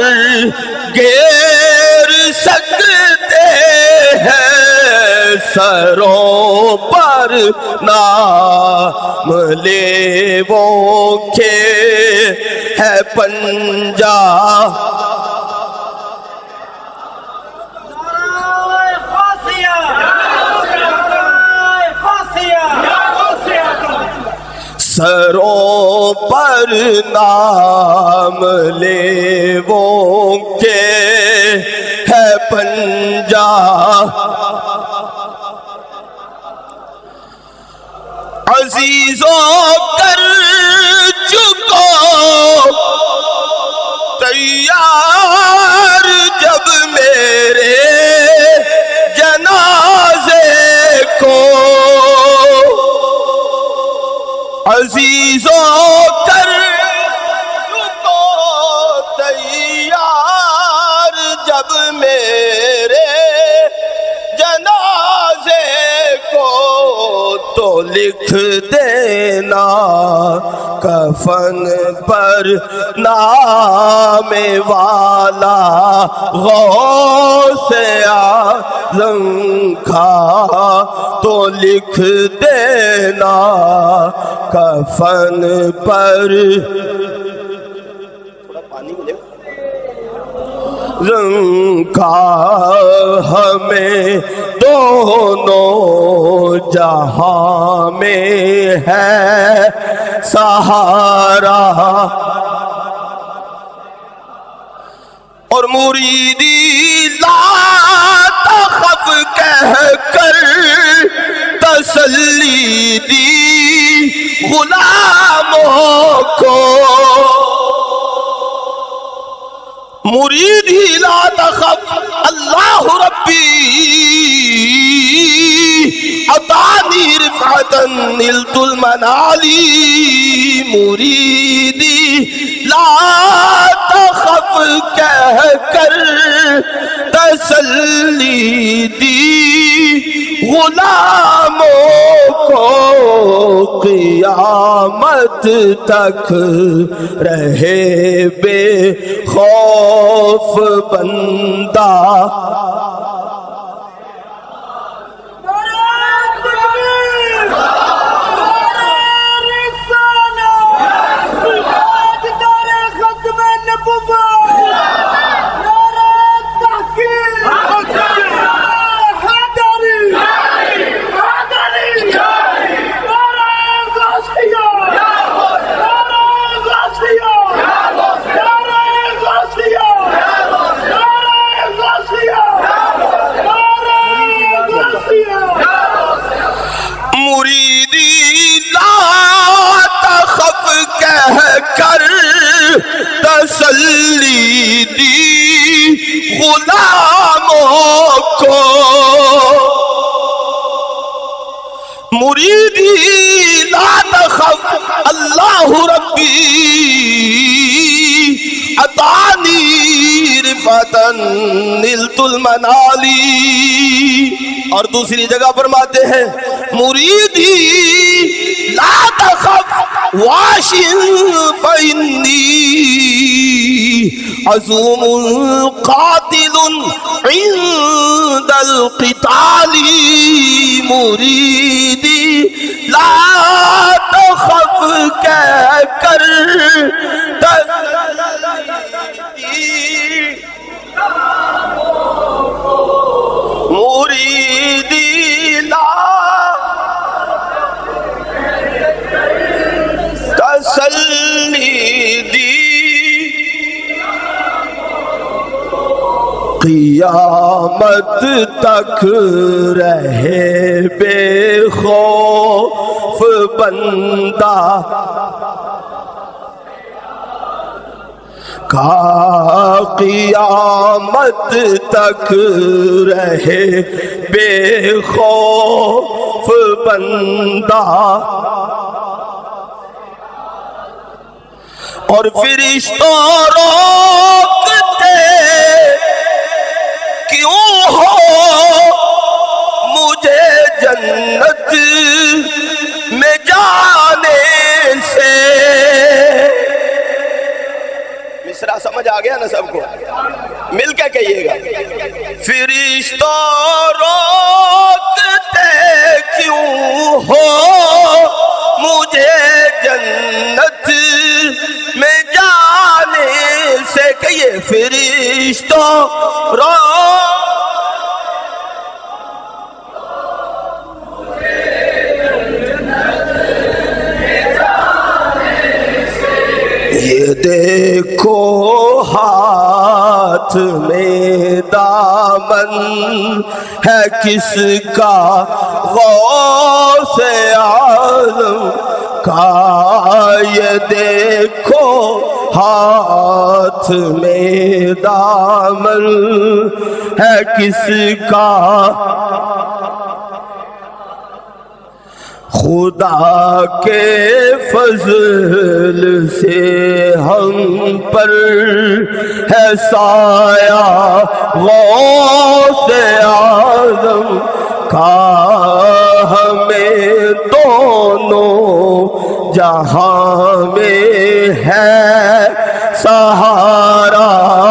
گھیر سکتے ہیں، سروں پر نام لیووں کے ہے پنجا، سروں پر نام لیووں کے ہے پنجا، عزیزوں کر چکو تیار جب میرے جنازے کو، عزیزوں کر چکو تیار جب میرے جنازے کو، تو لکھ دینا کفن پر نام والا غوث اعظم کا، تو لکھ دینا کفن پر رنگ کا، ہمیں دونوں جہاں میں ہے سہارا، اور مریدی لا تخف کہہ کر تسلی دی غلاموں کو، مرید ہی لا تخف اللہ ربی عطانی رفعتا نلت المنالی، مریدی لا تخف خف کہہ کر تسلی دی غلاموں کو، قیامت تک رہے بے خوف بندہ۔ تسلی دی غلاموں کو، مریدی لا تخف اللہ ربی عطانی رفعتا نلت المنالی۔ اور دوسری جگہ فرماتے ہیں مریدی لا تخف واش فإنی عزوم قاتل عند القتال۔ مریدی لا تخف کہہ کر مریدی لا تسلی دی قیامت تک رہے بے خوف بندہ۔ کا قیامت تک رہے بے خوف بندہ۔ اور فرشتوں روکتے کیوں ہو مجھے جنت میں جانے سے۔ مصرع سمجھ آ گیا نا سب کو؟ مل کے کہیے گا، فرشتوں روکتے کیوں ہو مجھے جنت میں جانے سے۔ کہیے فرشتوں یہ دیکھو ہاتھ میں دامن ہے کس کا، غوث اعظم کا۔ یہ دیکھو ہاتھ میں دامن ہے کس کا، خدا کے فضل سے ہم پر ہے سایہ غوث اعظم کا۔ ہمیں دونوں جہاں میں ہے سہارا،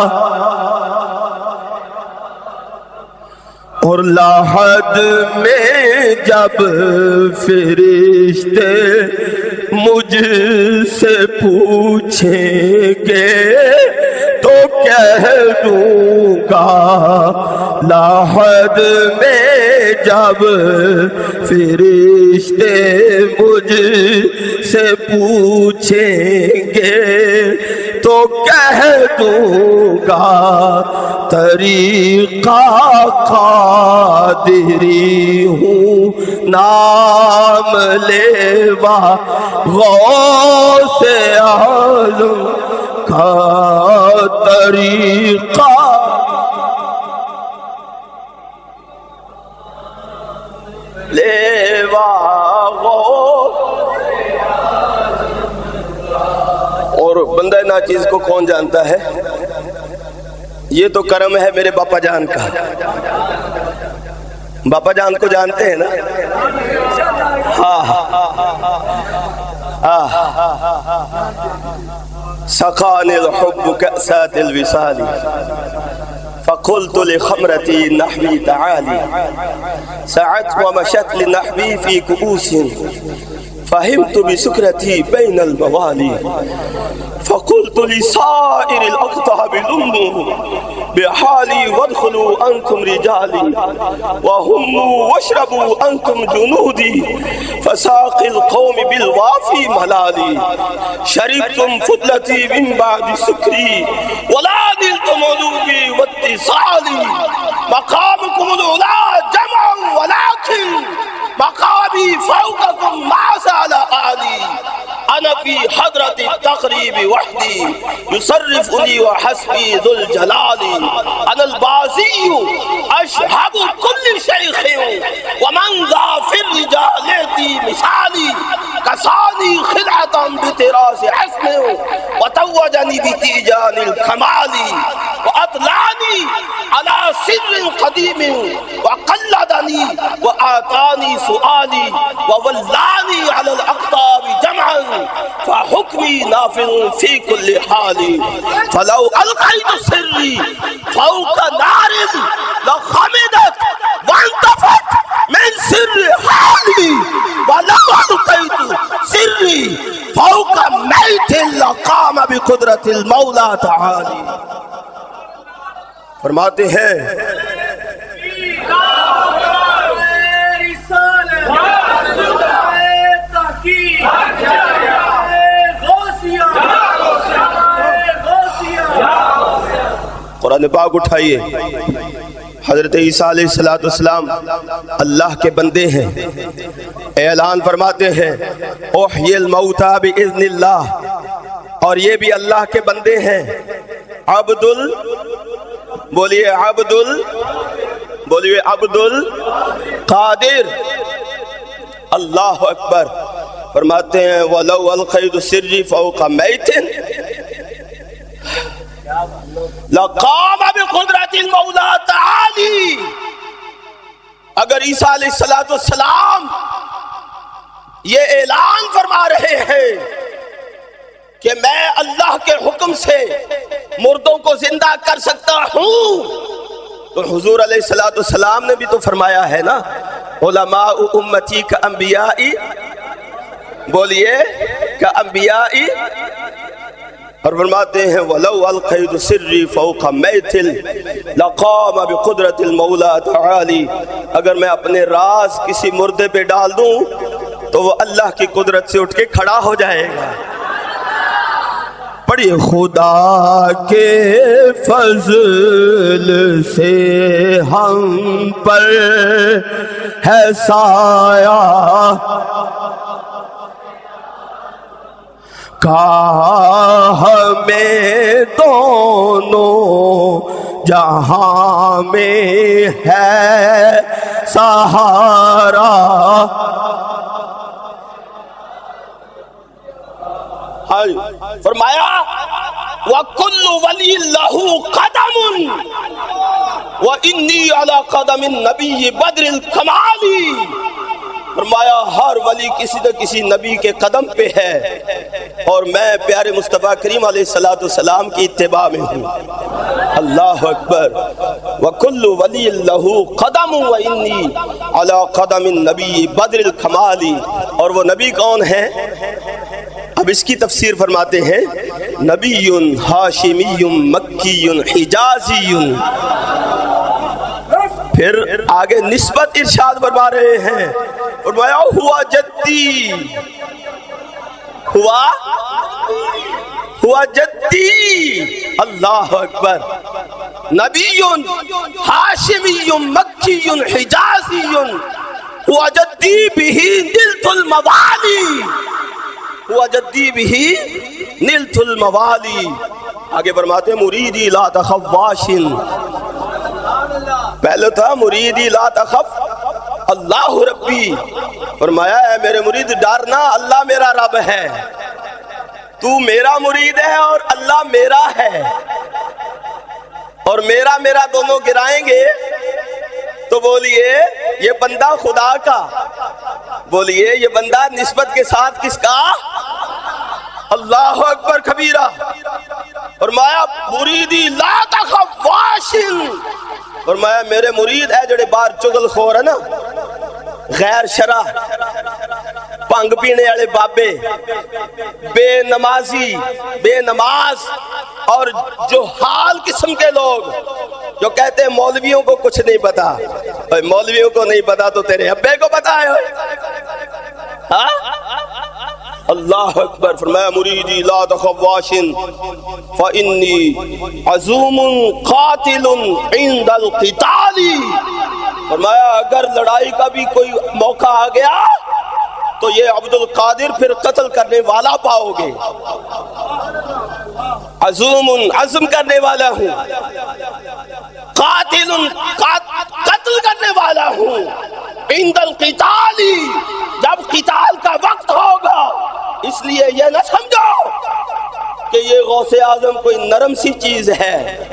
اور لاحد میں جب فرشتے مجھ سے پوچھیں گے تو کہہ دوں گا، لاحد میں جب فرشتے مجھ سے پوچھیں گے تو کہہ دوں گا، طریقہ قادری ہوں نام لیوا غوث اعظم کا، طریقہ لیوا غوث۔ اور بندہ ناچیز کو کون جانتا ہے؟ یہ تو کرم ہے میرے باپا جان کا. باپا جان کو جانتے ہیں نا؟ سقاني الحب كأسات الوصال فقلت لخمرتي نحبي تعالي سعت ومشت لنحبي في كؤوس فهمت بسكرتي بين الموالي فقلت لسائر الأقطاب لموا بحالي وادخلوا أنتم رجالي وهموا واشربوا أنتم جنودي فساقي القوم بالوافي ملالي شربتم فضلتي من بعد سكري ولا نلتم علوبي واتصالي مقامكم الأولى جمع ولكن مقامي فوقكم ما زال آلي أنا في حضرة التقريب وحدي يصرفني وحسبي ذو الجلال أنا البازي أشهد كل شيخ ومن ذا في الرجالة مثالي كساني خلعة بتراس حسن وتوجني بتيجان الكمال وأطلعني على سر قديم وقلدني وآتاني سؤالي وولاني على الأقطاب جمعا فحكمي نافذ في كل حال فلو ألقيت سري فوق نار لخمدت وانتفت من سر حالي ولو ألقيت سري فوق ميت لقام بقدرة المولى تعالى. فرماتے ہیں قرآن پاک اٹھائیے. حضرت عیسیٰ علیہ السلام اللہ کے بندے ہیں. اعلان فرماتے ہیں احیی الموتى باذن اللہ، اور یہ بھی اللہ کے بندے ہیں. بولیے عبد القادر. اللہ اکبر. فرماتے ہیں وَلَوْ أَلْقَيْتُ سِرِّي فَوْقَ مَيْتٍ لَقَامَ بِقُدْرَةِ الْمَوْلَى تَعَالِي. اگر عیسیٰ علیہ السلام یہ اعلان فرما رہے ہیں کہ میں اللہ کے حکم سے مردوں کو زندہ کر سکتا ہوں، تو حضور علیہ السلام نے بھی تو فرمایا ہے نا علماء امتی کا انبیائی، بولیے کا انبیائی. اور فرماتے ہیں وَلَوْ أَلْقَيْتُ سِرِّي فَوْقَ مَيْتٍ لَقَامَ بِقُدْرَةِ الْمَوْلَى تَعَالِي. اگر میں اپنے راز کسی مردے پہ ڈال دوں تو وہ اللہ کی قدرت سے اٹھ کے کھڑا ہو جائے گا. پڑھیے خدا کے فضل سے ہم پر ہے سایہ، کاش ہمیں دونوں جہاں میں ہے سہارا. فرمایا وَكُلُّ وَلِيٍّ لَهُ قَدَمٌ وَإِنِّي عَلَى قَدَمِ النَّبِيِّ بَدْرِ الْكَمَالِ. فرمایا ہر ولی کسی نہ کسی نبی کے قدم پہ ہے اور میں پیارے مصطفیٰ کریم علیہ السلام کی اتباع میں ہوں. اللہ اکبر. وَكُلُّ وَلِيٍّ لَهُ قَدَمٌ وَإِنِّي عَلَى قَدَمِ النَّبِيِّ بَدْرِ الْكَمَالِ. اور وہ نبی کون ہیں؟ اب اس کی تفسیر فرماتے ہیں نبی ہاشمی مکی حجازی. پھر آگے نسبت ارشاد فرما رہے ہیں فرمایا ہوا جدی، ہوا جدی. اللہ اکبر. نبی ہاشمی مکی حجازی ہوا جدی بہ نلت الموالی، ہوا جدی بہ نلت الموالی. آگے فرماتے ہیں مریدی لا تخف واشن. پہلے تھا مریدی لا تخف اللہ ربی. فرمایا اے میرے مرید ڈرنا، اللہ میرا رب ہے، تو میرا مرید ہے اور اللہ میرا ہے. اور میرا میرا دونوں گرائیں گے تو بولیے یہ بندہ خدا کا، بولیے یہ بندہ نسبت کے ساتھ کس کا؟ اللہ اکبر کبیرہ۔ فرمایا مریدی لا تخف واشن، فرمایا میرے مرید ہے جڑے بار چگل خور ہے نا، غیر شرع، پنگ پینے والے بابے، بے نمازی، بے نماز اور جو حال قسم کے لوگ جو کہتے ہیں مولویوں کو کچھ نہیں پتا، مولویوں کو نہیں پتا تو تیرے ابے کو پتا ہے۔ اللہ اکبر۔ فرمایا مریدی لا تخف واشن فإنی عزوم قاتل عند القتال، فرمایا اگر لڑائی کا بھی کوئی موقع آ گیا تو یہ عبد القادر پھر قتل کرنے والا پاؤ گے۔ عزوم، عزم کرنے والا ہوں، قاتل، قتل کرنے والا ہوں، عند القتال، جب قتال کا وقت ہوگا۔ اس لیے یہ نہ سمجھو کہ یہ غوث اعظم کوئی نرم سی چیز ہے،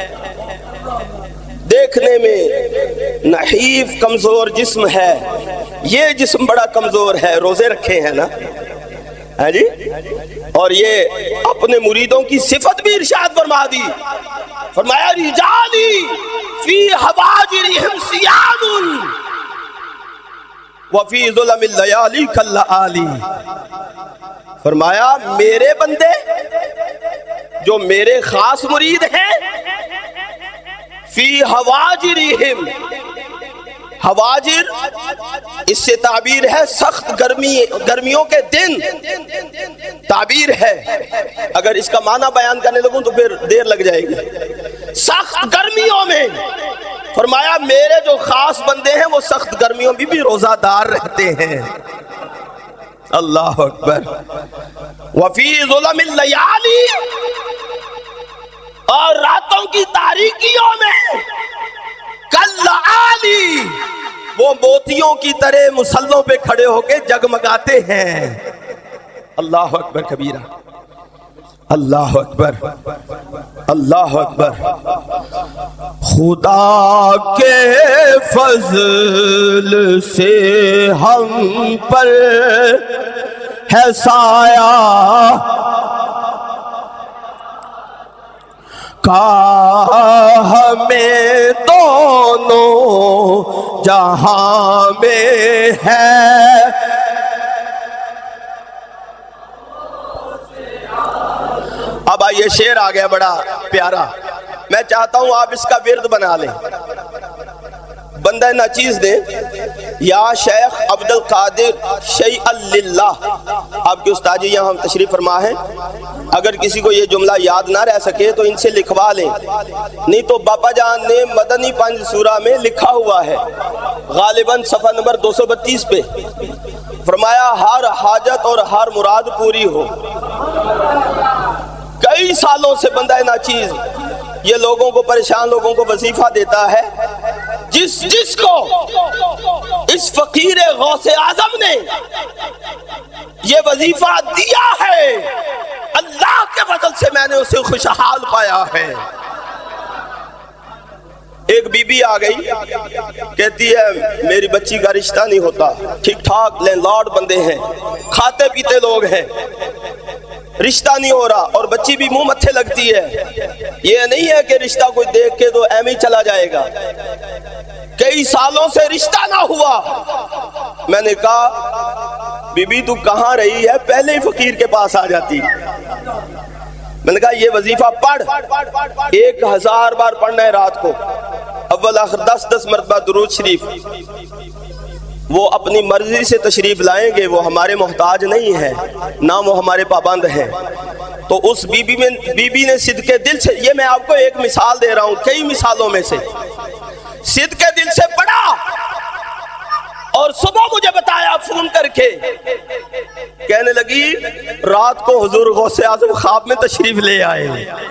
دیکھنے میں نحیف کمزور جسم ہے، یہ جسم بڑا کمزور ہے، روزے رکھے ہیں نا ہے جی، اور یہ اپنے مریدوں کی صفت بھی ارشاد فرما دی۔ فرمایا رجالی فی حواجرہم سیان وفی ظلم اللیالی کاللآلی، فرمایا میرے بندے جو میرے خاص مرید ہیں، فی حواجرہم، حواجر اس سے تعبیر ہے سخت گرمیوں کے دن تعبیر ہے، اگر اس کا معنی بیان کرنے لگوں تو پھر دیر لگ جائے گی۔ سخت گرمیوں میں فرمایا میرے جو خاص بندے ہیں وہ سخت گرمیوں میں بھی روزہ دار رہتے ہیں۔ اللہ اکبر۔ وفی ظلم اللیالی، اور راتوں کی تاریکیوں میں کاللآلی، وہ موتیوں کی طرح مسلوں پہ کھڑے ہو کے جگمگاتے ہیں۔ اللہ اکبر کبیرہ، اللہ اکبر، اللہ اکبر۔ خدا کے فضل سے ہم پر ہے سایہ، ہمیں دونوں جہاں میں ہے۔ اب آئیے شعر آ گیا بڑا پیارا، میں چاہتا ہوں آپ اس کا ورد بنا لیں۔ بندہ ناچیز دیں یا شیخ عبد القادر شیئا للہ، آپ کے استاد جی یہاں ہم تشریف فرما ہیں، اگر کسی کو یہ جملہ یاد نہ رہ سکے تو ان سے لکھوا لیں، نہیں تو باپا جان نے مدنی پنج سورہ میں لکھا ہوا ہے غالباً صفحہ نمبر 232 پہ، فرمایا ہر حاجت اور ہر مراد پوری ہو۔ کئی سالوں سے بندہ ناچیز یہ لوگوں کو، پریشان لوگوں کو وظیفہ دیتا ہے، جس کو اس فقیر غوث اعظم نے یہ وظیفہ دیا ہے، اللہ کے فضل سے میں نے اسے خوشحال پایا ہے۔ ایک بی بی آ گئی، کہتی ہے میری بچی کا رشتہ نہیں ہوتا، ٹھیک ٹھاک لینڈ لارڈ بندے ہیں، کھاتے پیتے لوگ ہیں، رشتہ نہیں ہو رہا، اور بچی بھی منہ متھے لگتی ہے۔ یہ نہیں ہے کہ رشتہ کوئی دیکھ کے تو ایم ہی چلا جائے گا، کئی سالوں سے رشتہ نہ ہوا۔ میں نے کہا بی بی تو کہاں رہی ہے، پہلے ہی فقیر کے پاس آ جاتی۔ میں نے کہا یہ وظیفہ پڑھ، 1000 بار پڑھنا ہے رات کو، اول آخر 10 مرتبہ درود شریف۔ وہ اپنی مرضی سے تشریف لائیں گے، وہ ہمارے محتاج نہیں ہیں، نہ وہ ہمارے پابند ہیں۔ تو اس بی بی نے صدقے دل سے، یہ میں آپ کو ایک مثال دے رہا ہوں کئی مثالوں میں سے، صدقے دل سے پڑھا اور صبح مجھے بتایا فون کر کے، کہنے لگی رات کو حضور غوث اعظم خواب میں تشریف لے آئے،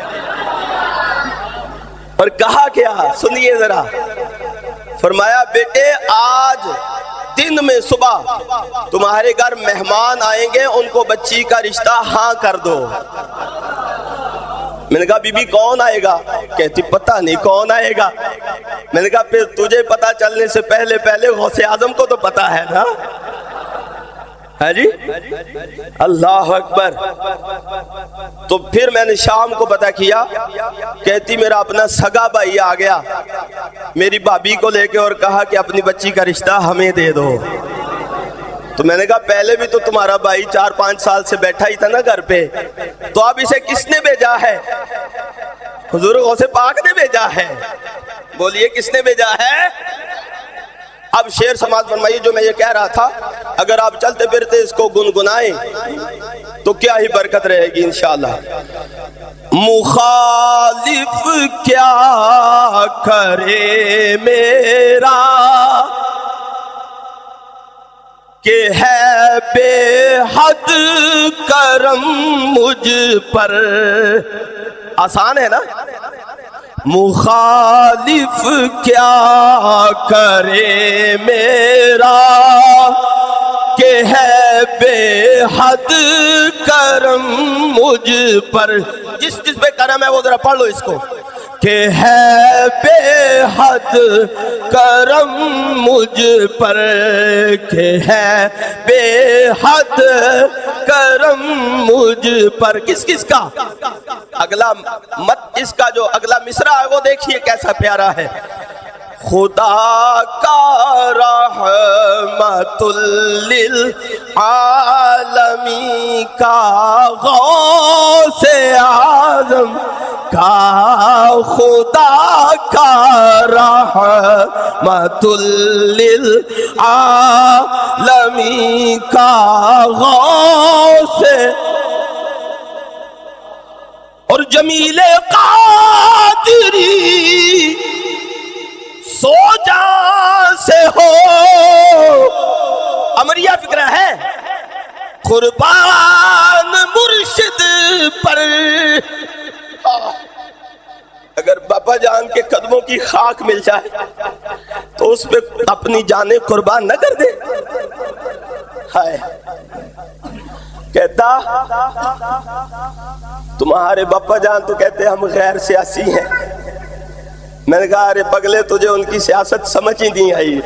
اور کہا کیا سنیے ذرا، فرمایا بیٹے آج دن میں صبح تمہارے گھر مہمان آئیں گے، ان کو بچی کا رشتہ ہاں کر دو۔ میں نے کہا بی بی کون آئے گا؟ کہتی پتہ نہیں کون آئے گا. میں نے کہا پھر تجھے پتہ چلنے سے پہلے پہلے غوث اعظم کو تو پتہ ہے نا. ہے جی اللہ اکبر. تو پھر میں نے شام کو پتہ کیا, کہتی میرا اپنا سگا بھائی آ گیا میری بھابھی کو لے کے اور کہا کہ اپنی بچی کا رشتہ ہمیں دے دو. تو میں نے کہا پہلے بھی تو تمہارا بھائی 4-5 سال سے بیٹھا ہی تھا نا گھر پہ, تو اب اسے کس نے بھیجا ہے؟ حضور غوث پاک نے بھیجا ہے. بولیے کس نے بھیجا ہے؟ اب شعر سماعت فرمائیے جو میں یہ کہہ رہا تھا, اگر آپ چلتے پھرتے اس کو گنگنائیں تو کیا ہی برکت رہے گی انشاءاللہ. مخالف کیا کرے میرا کہ ہے بے حد کرم مجھ پر. آسان ہے نا. مخالف کیا کرے میرا کہ ہے بے حد کرم مجھ پر. جس جس پہ کرم ہے وہ ذرا پڑھ لو اس کو, کہ ہے بے حد کرم مجھ پر, کہ ہے بے حد کرم مجھ پر. کس کس کا؟ اگلا مت اس کا جو اگلا مصرع ہے وہ دیکھیے کیسا پیارا ہے. خدا کا رحمت للعالمین کا غوث اعظم کا, خدا کا رحمت للعالمین کا غوث اور جمیل قادری سو جان سے ہو. امریہ فکرہ ہے قربان مرشد پر. اگر باپا جان کے قدموں کی خاک مل جائے تو اس پہ اپنی جانیں قربان نہ کر دے. ہائے کہتا تمہارے باپا جان تو کہتے ہم غیر سیاسی ہیں. میں نے کہا ارے پگلے تجھے ان کی سیاست سمجھ ہی نہیں آئی.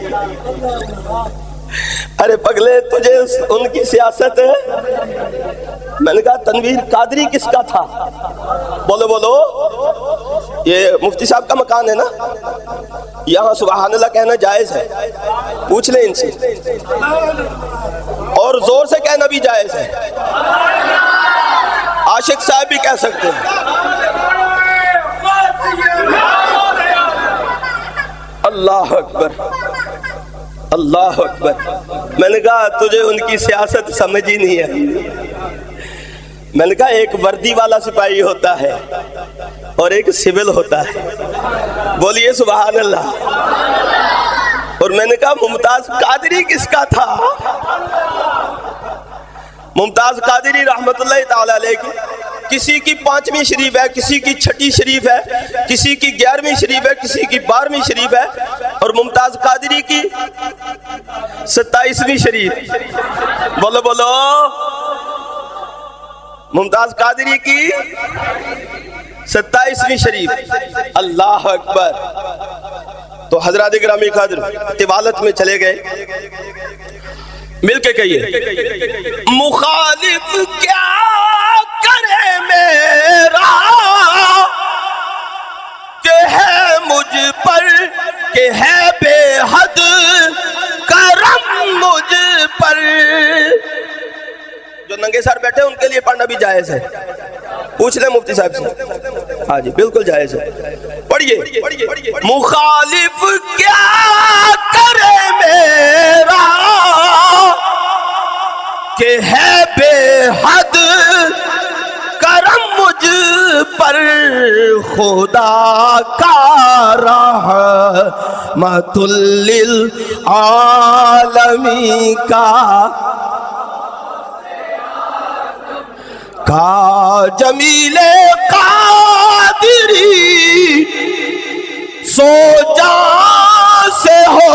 ارے پگلے تجھے ان کی سیاست ہے. میں نے کہا تنویر قادری کس کا تھا؟ بولو بولو. یہ مفتی صاحب کا مکان ہے نا, یہاں سبحان اللہ کہنا جائز ہے, پوچھ لیں ان سے, اور زور سے کہنا بھی جائز ہے. عاشق صاحب بھی کہہ سکتے ہیں. اللہ اکبر اللہ اکبر. میں نے کہا تجھے ان کی سیاست سمجھ ہی نہیں ہے. میں نے کہا ایک وردی والا سپاہی ہوتا ہے اور ایک سول ہوتا ہے. بولیے سبحان اللہ. اور میں نے کہا ممتاز قادری کس کا تھا؟ ممتاز قادری رحمت اللہ تعالی علیہ کی کسی کی 5ویں شریف ہے, کسی کی 6ٹھی شریف ہے, کسی کی 11ویں شریف ہے, کسی کی 12ویں شریف ہے, اور ممتاز قادری کی 27ویں شریف. بولو بولو. ممتاز قادری کی 27ویں شریف. اللہ اکبر. تو حضرات گرامی قدر طوالت میں چلے گئے, مل کے کہیے مخالف کیا کرے میرا کہ ہے مجھ پر, کہ ہے بے حد کرم مجھ پر. جو ننگے سر بیٹھے ان کے لیے پڑھنا بھی جائز ہے, پوچھ لیں مفتی صاحب سے. ہاں جی بالکل جائز ہے. پڑھیے مخالف کیا کرے میرا کہ ہے بے حد کرم مجھ پر, خدا کا رحمت للعالمین کا جمیل قادری سو جان سے ہو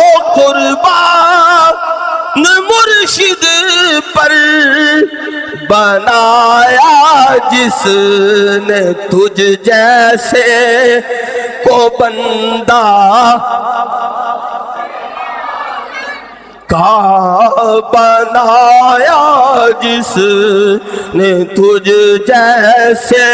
قربان مرشد پر. بنایا جس نے تجھ جیسے کو بندہ کا بنایا، جس نے تجھ جیسے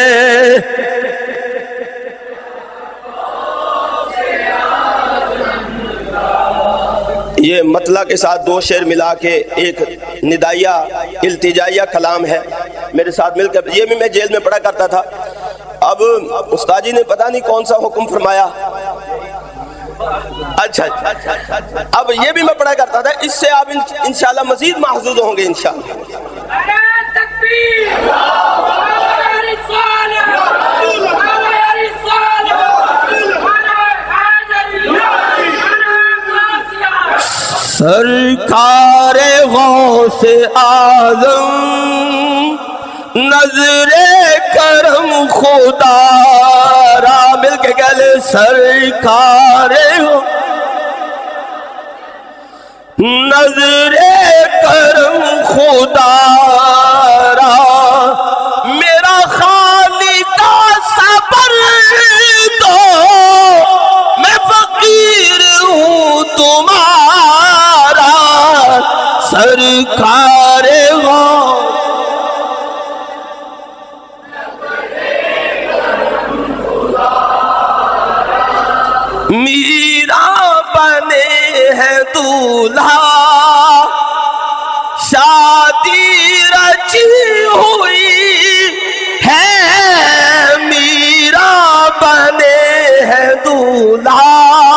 یہ مطلع کے ساتھ دو شعر ملا کے ایک ندائیہ التجائیہ کلام ہے، میرے ساتھ مل کر یہ بھی میں جیل میں پڑھا کرتا تھا۔ اب استاد جی نے پتہ نہیں کون سا حکم فرمایا، اچھا اب یہ بھی میں پڑھا کرتا تھا، اس سے آپ انشاءاللہ مزید محظوظ ہوں گے انشاءاللہ۔ سرکار غوث اعظم نظر کرم خدا را، مل کے گل سرکار نظر کرم خدا را، میرا خالق کا صبر دو، میں فقیر ہوں تمہارا، سرکار غوث میرا بنے ہے دولہا، شادی رچی ہوئی ہے، میرا بنے ہے دولہا،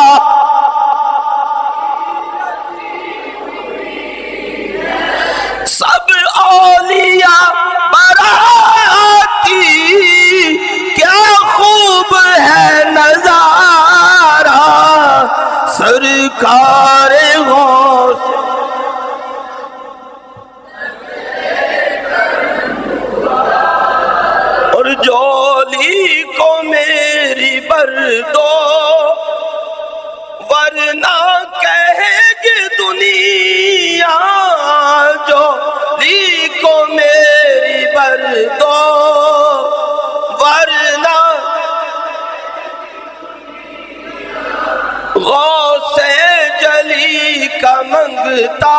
سب اولیاء براتی، کیا خوب ہے نظارہ، سرکار غوث اور جولی کو میری بردو، ورنہ کہے گی دنیا، جولی کو میری بردو، ورنہ غوث جلی کا منگتا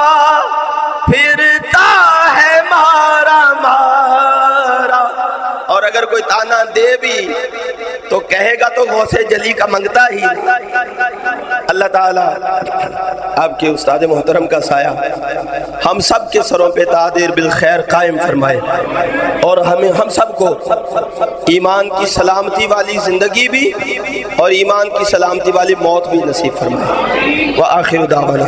پھرتا ہے مارا مارا، اور اگر کوئی تانا دے بھی تو کہے گا تو غوث جلی کا منگتا ہی۔ اللہ تعالیٰ آپ کے استاد محترم کا سایہ ہم سب کے سروں پہ تعدیر بالخیر قائم فرمائے، اور ہم سب کو ایمان کی سلامتی والی زندگی بھی اور ایمان کی سلامتی والی موت بھی نصیب فرمائے۔ وآخر دعوانا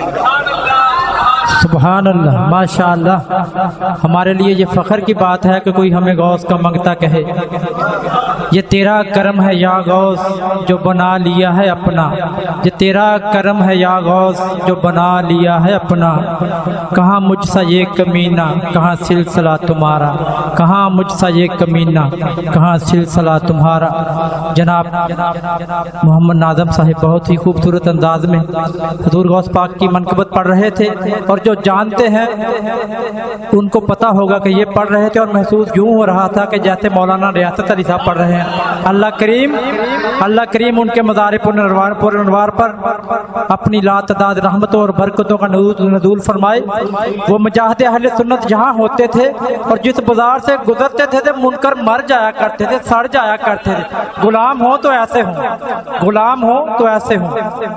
سبحان اللہ، ماشاءاللہ۔ ہمارے لیے یہ فخر کی بات ہے کہ کوئی ہمیں غوث کا منگتا کہے۔ یہ تیرا کرم ہے یا غوث جو بنا لیا ہے اپنا، یہ تیرا کرم ہے یا غوث جو بنا لیا ہے اپنا، کہاں مجھ سا یہ کمینہ کہاں سلسلہ تمہارا، کہاں مجھ سا یہ کمینہ کہاں سلسلہ تمہارا۔ جناب محمد ناظم صاحب بہت ہی خوبصورت انداز میں حضور غوث پاک کی منقبت پڑھ رہے تھے، اور جو جانتے ہیں ان کو پتہ ہوگا کہ یہ پڑھ رہے تھے اور محسوس یوں ہو رہا تھا کہ جیسے مولانا ریاست علی صاحب پڑھ رہے ہیں۔ اللہ کریم ان کے مزار پر انوار پر اپنی لاتعداد رحمتوں اور برکتوں کا نزول فرمائے۔ وہ مجاہد اہل سنت جہاں ہوتے تھے اور جس بازار سے گزرتے تھے منکر مر جایا کرتے تھے، سڑ جایا کرتے تھے۔ غلام ہو تو ایسے ہوں، غلام ہو تو ایسے ہوں۔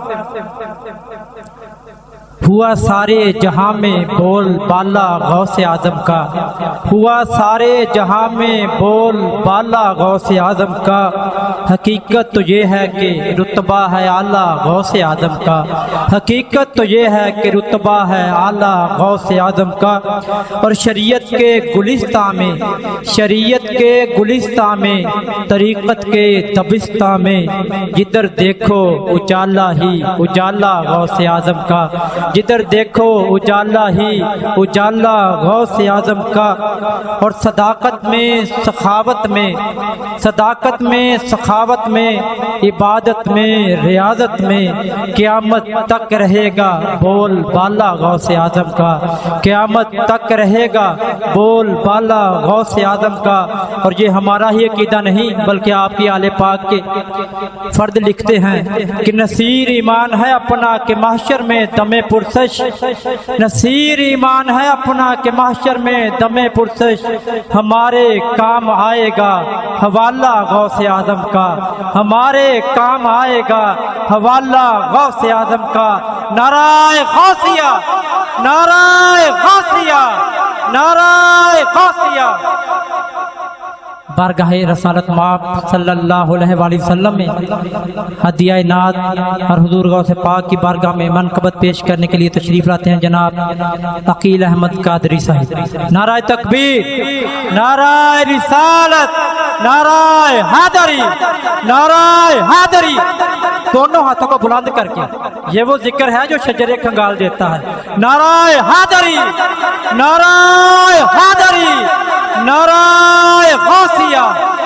ہوا سارے جہاں میں بول بالا غوث اعظم کا، ہوا سارے جہاں میں بول بالا غوث اعظم کا، حقیقت تو یہ ہے کہ رتبہ ہے اعلیٰ غوث اعظم کا، حقیقت تو یہ ہے کہ رتبہ ہے اعلیٰ غوث اعظم کا۔ اور شریعت کے گلستان میں، شریعت کے گلستان میں، طریقت کے دبستان میں، جدھر دیکھو اجالا ہی اجالا غوث اعظم کا، جدھر دیکھو اجالا ہی اجالا غوث اعظم کا، اور صداقت میں سخاوت میں، صداقت میں سخاوت میں، عبادت میں ریاضت میں قیامت تک رہے گا بول بالا غوث اعظم کا، قیامت تک رہے گا بول بالا غوث اعظم کا۔ اور یہ ہمارا ہی عقیدہ نہیں بلکہ آپ کی آل پاک کے فرد لکھتے ہیں کہ نصیر ایمان ہے اپنا کہ محشر میں دم پرسش، نصیر ایمان ہے اپنا کہ محشر میں دم پرسش ہمارے کام آئے گا حوالہ غوث اعظم کا، ہمارے کام آئے گا حوالہ غوث اعظم کا۔ نعرہ غوثیہ، نعرہ غوثیہ، نعرہ غوثیہ۔ بارگاہ رسالت مآب صلی اللہ علیہ وآلہ وسلم میں ہدیہ نعت اور حضور غوث پاک کی بارگاہ میں منقبت پیش کرنے کے لیے تشریف لاتے ہیں جناب عقیل احمد قادری صاحب۔ نعرہ تکبیر، نعرہ رسالت، نعرہ حیدری، نعرہ حیدری۔ دونوں ہاتھوں کو بلند کر کے، یہ وہ ذکر ہے جو شجرے کھنگال دیتا ہے۔ نعرہ حیدری، نعرہ حیدری، نعرہ غوثیہ۔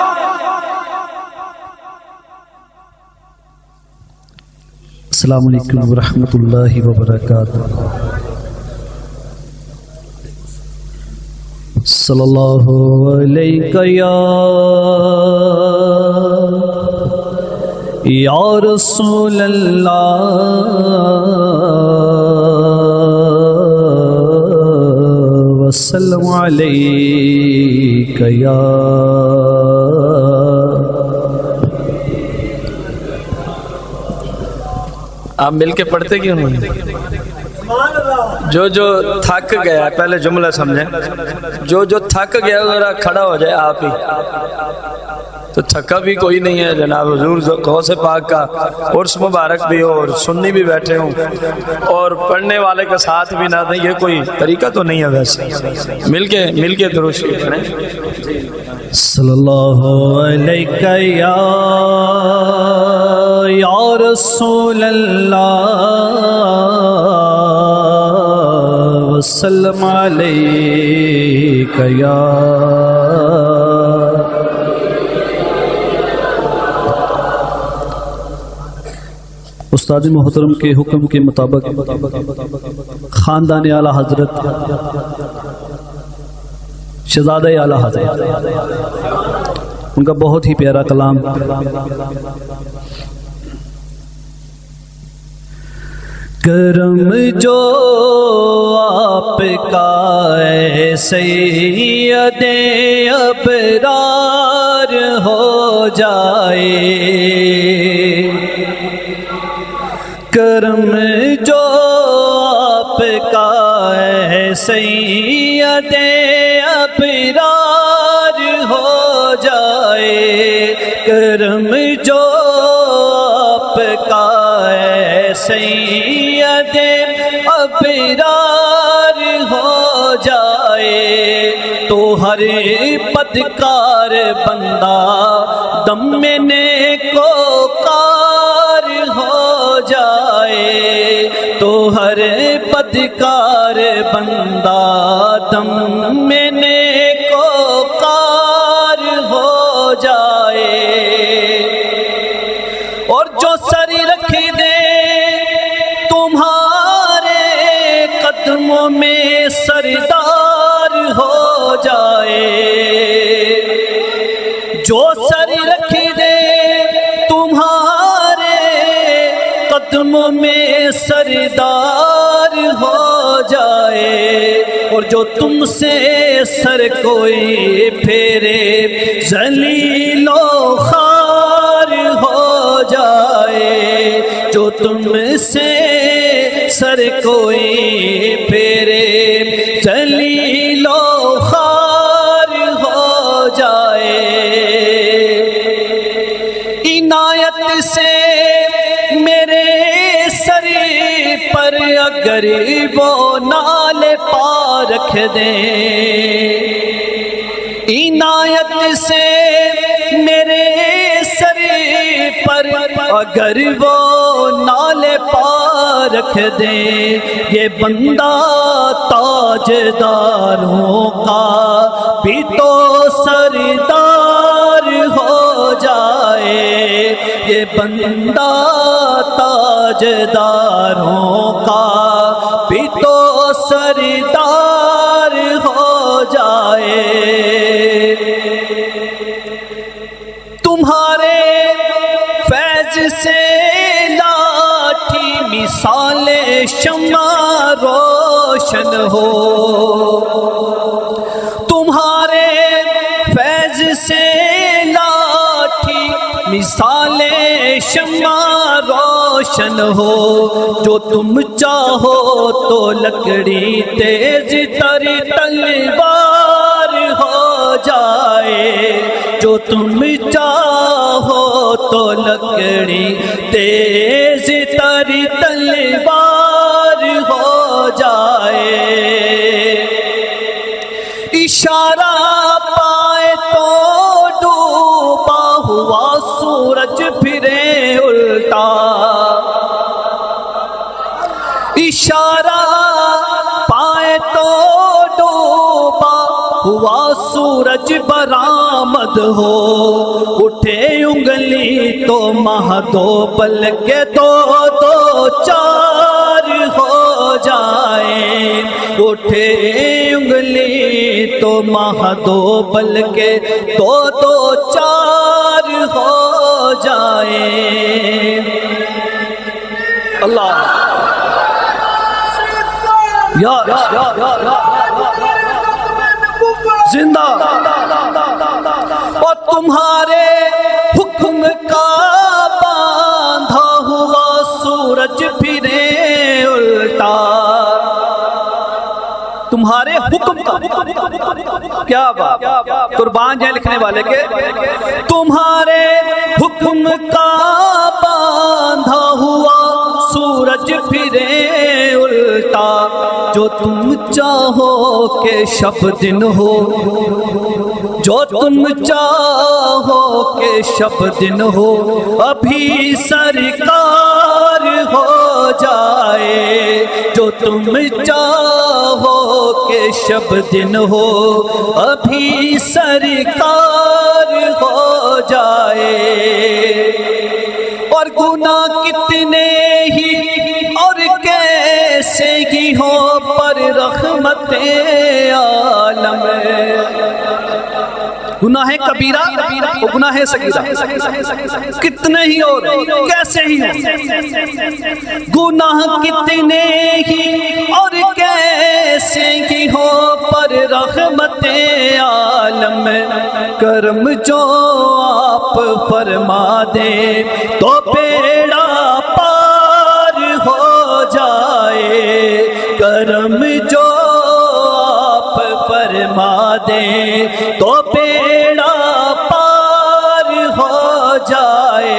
السلام علیکم ورحمۃ اللہ وبرکاتہ۔ صلی اللہ علیہ یا رسول اللہ وسلم علیک یا آپ مل کے پڑھتے کیوں نہیں؟ جو تھک گیا، پہلے جملہ سمجھیں، جو تھک گیا ذرا کھڑا ہو جائے آپ ہی، تو تھکا بھی کوئی نہیں ہے جناب حضور غوث پاک کا عرس مبارک بھی ہو اور سنی بھی بیٹھے ہوں اور پڑھنے والے کا ساتھ بھی نہ دیں، یہ کوئی طریقہ تو نہیں ہے ویسے۔ مل کے درود شریف پڑھیں۔ صلی اللہ علیہ یا رسول اللہ وسلم علیک یا استاد محترم کے حکم کے مطابق خاندان اعلیٰ حضرت شہزادہ اعلیٰ حضرت ان کا بہت ہی پیارا کلام کرم جو آپ کا اے سید ابرار ہو جائے، کرم جو آپ کا اے سید ابرار ہو جائے، کرم جو آپ کا اے سید ابرار ہو جائے، تو ہر بدکار بندہ دم میں نیکوکار ہو جائے، تو ہر بدکار بندہ دم میں نیکوکار ہو جائے، اور جو سر رکھ دے تمہارے قدموں میں سردار ہو جائے، جو سر رکھ دے تمہارے قدموں میں سردار ہو جائے، اور جو تم سے سر کوئی پھیرے ذلیل و خوار ہو جائے، جو تم سے سر کوئی پھیرے ذلیل و خوار ہو جائے، عنایت سے میرے سر پر اگر وہ نال پا رکھ دیں، عنایت سے میرے سر پر اگر وہ نالے پا رکھ دیں یہ بندہ تاجداروں کا بھی تو سردار ہو جائے، یہ بندہ تاجداروں کا بھی تو سردار ہو جائے۔ تمہارے فیض سے لاٹھی مثال شمع روشن ہو، تمہارے فیض سے لاٹھی مثال شمع روشن ہو، جو تم چاہو تو لکڑی تیز تر تلوار ہو جائے، جو تم چاہو تو لکڑی تیز تر تلوار ہو جائے۔ اشارہ پائے تو ڈوبا ہوا سورج پھرے الٹا، اشارہ پائے تو ڈوبا ہوا سورج برآمد ہو، اٹھے انگلی تو ماہ دو بلکہ دو دو چار ہو جائے، اٹھے انگلی تو ماہ دو بلکہ دو دو چار ہو جائے۔ اللہ یا زندہ، اور تمہارے حکم کا باندھا ہوا سورج پھرے الٹا، تمہارے حکم کا، کیا بات، قربان جائیں لکھنے والے کے، تمہارے حکم کا باندھا ہوا سورج پھرے الٹا، جو تم چاہو کہ شب دن ہو، جو تم چاہو کہ شب دن ہو، ابھی سرکار ہو جائے، جو تم چاہو کہ شب دن ہو، ابھی سرکار ہو جائے۔ اور گناہ کتنے ہی اور کیسے ہی ہو پر رحمت عالم، گناہ کبیرہ اور گناہ صغیرہ کتنے ہی اور کیسے ہی ہو، گناہ کتنے ہی اور کیسے ہی ہو پر رحمت عالم، کرم جو آپ فرما دے تو بیڑا پار ہو جائے، کرم جو آپ فرما دے تو بیڑا پار ہو جائے۔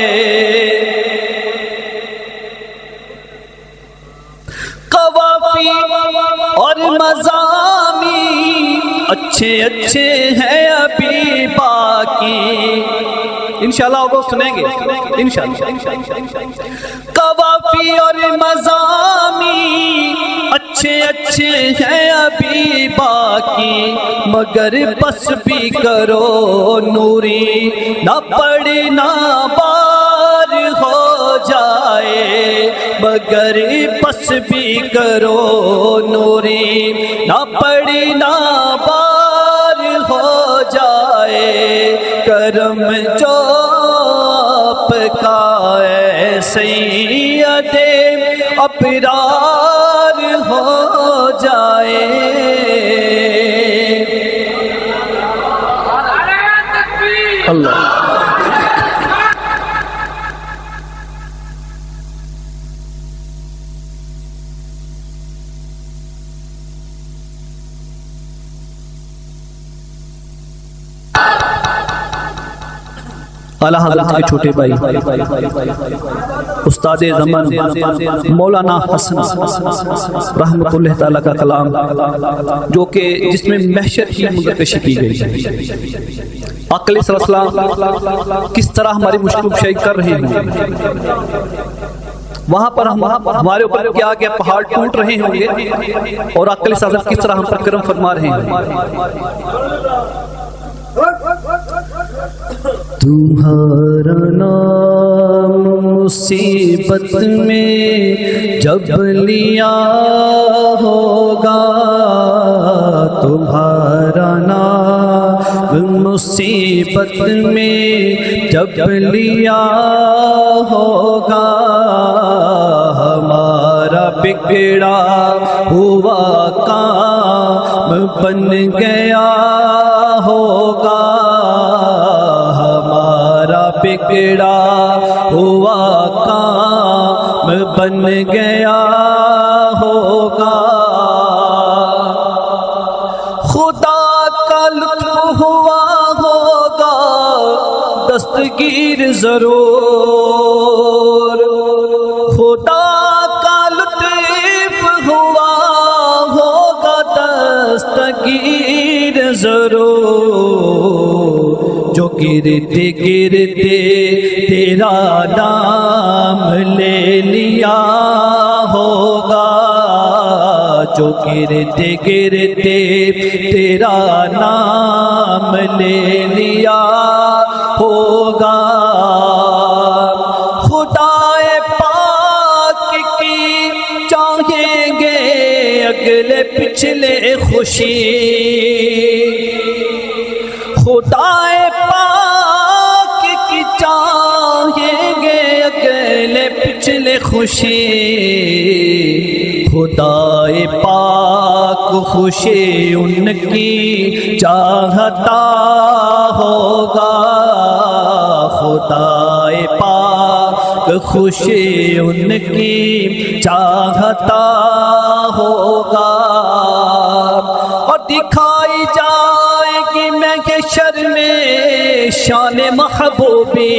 قوافی اور مضامین اچھے اچھے ہیں ابھی باقی، انشاءاللہ وہ سنیں گے انشاءاللہ۔ قوافی اور مضامین اچھے اچھے ہیں ابھی باقی، مگر بس بھی کرو نوری نہ پڑنا بار ہو جائے، مگر بس بھی کرو نوری نہ پڑنا بار ہو جائے، کرم جو آپ کا ہے سید ابرار ہو جائے۔ اللہ اعلیٰ حضرت کے چھوٹے بھائی استاد زمان مولانا حسن رحمۃ اللہ تعالیٰ کا کلام جو کہ جس میں محشر کی منظر پیشی کی گئی ہے، عقل صلی اللہ علیہ وسلم کس طرح ہماری مشکل کشائی کر رہے ہیں، وہاں پر ہمارے اوپر کیا کیا پہاڑ ٹوٹ رہے ہوں گے، اور عقل صلی اللہ علیہ وسلم کس طرح ہم پر کرم فرما رہے ہیں۔ تمہارا نام مصیبت میں جب لیا ہوگا، تمہارا نام مصیبت میں جب لیا ہوگا، ہمارا بگڑا ہوا کام بن گیا ہوگا، ہمارا بگڑا ہوا کام بن گیا ہوگا، خدا کا لطف ہوا ہوگا دستگیر ضرور، خدا کا لطف ہوا ہوگا دستگیر ضرور، جو گرتے گرتے تیرا نام لے لیا ہوگا، جو گرتے گرتے تیرا نام لے لیا ہوگا، خدا پاک کی چاہیں گے اگلے پچھلے خوشی، خدا پاک کی چاہیں گے اگلے پچھلے خوشی، خدا پاک خوشی ان کی چاہتا ہوگا، خدا پاک خوشی ان کی چاہتا ہوگا، اور دکھائی جائے گی محشر میں شان محبوبی،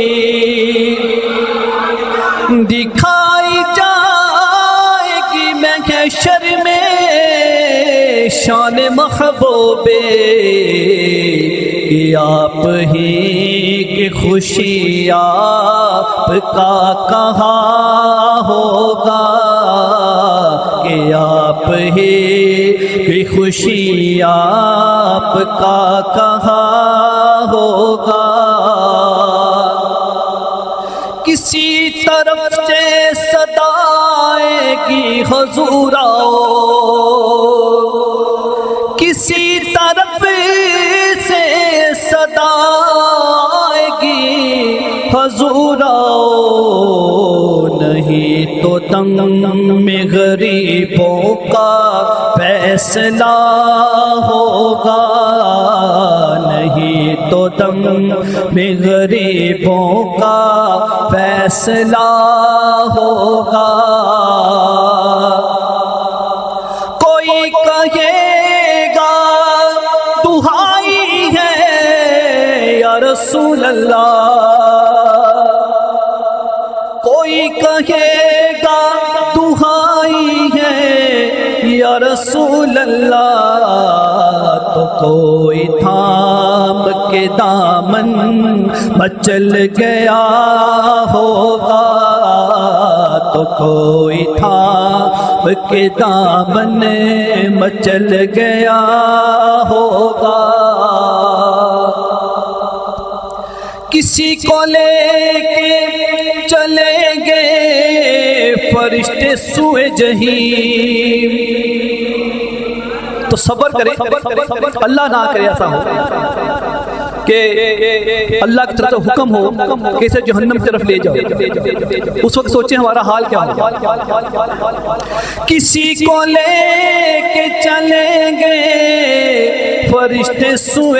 دکھائی جائے گی محشر میں شان محبوبی، کہ آپ ہی کی خوشی آپ کا کہاں ہوگا، کہ آپ ہی کی خوشی آپ کا کہاں ہوگا، کسی طرف سے صدا آئے گی حضور آؤ، کسی طرف سے صدا آئے گی حضور آؤ، نہیں تو دم میں غریبوں کا فیصلہ ہوگا، نہیں تو دم میں غریبوں کا فیصلہ ہوگا، کوئی کہے گا دہائی ہے یا رسول اللہ، کوئی کہے گا دہائی ہے یا رسول اللہ، تو کوئی تھام کے دامن مچل گیا ہوگا، تو کوئی تھام کے دامن مچل گیا ہوگا، کسی کو لے کے چلیں گے فرشتے سوئے جہیم، تو صبر کریں، اللہ نہ کرے ایسا ہو کہ اللہ کی طرف سے حکم ہو کہ اسے جہنم کی طرف لے جاؤ، اس وقت سوچیں ہمارا حال کیا ہوگا۔ کسی کو لے کے چلیں گے فرشتے سوئے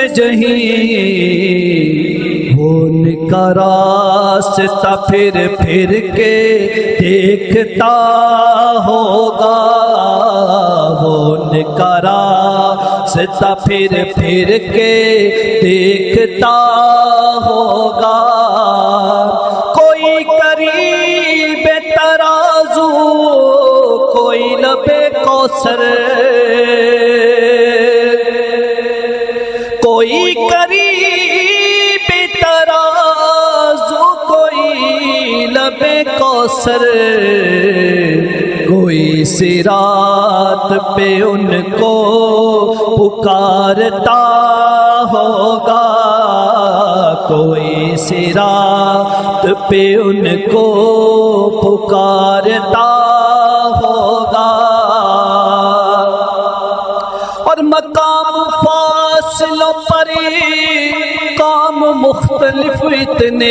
جہیم، ان کا راستہ پھر کے دیکھتا ہوگا، ان کا راستہ پھر کے دیکھتا ہوگا، کوثر کوئی قریب ترازو کوئی لب کوثر کوئی صراط پہ ان کو پکارتا ہوگا کوئی صراط پہ ان کو پکارتا ہوگا اور مقام فاصلوں پر کام مختلف اتنے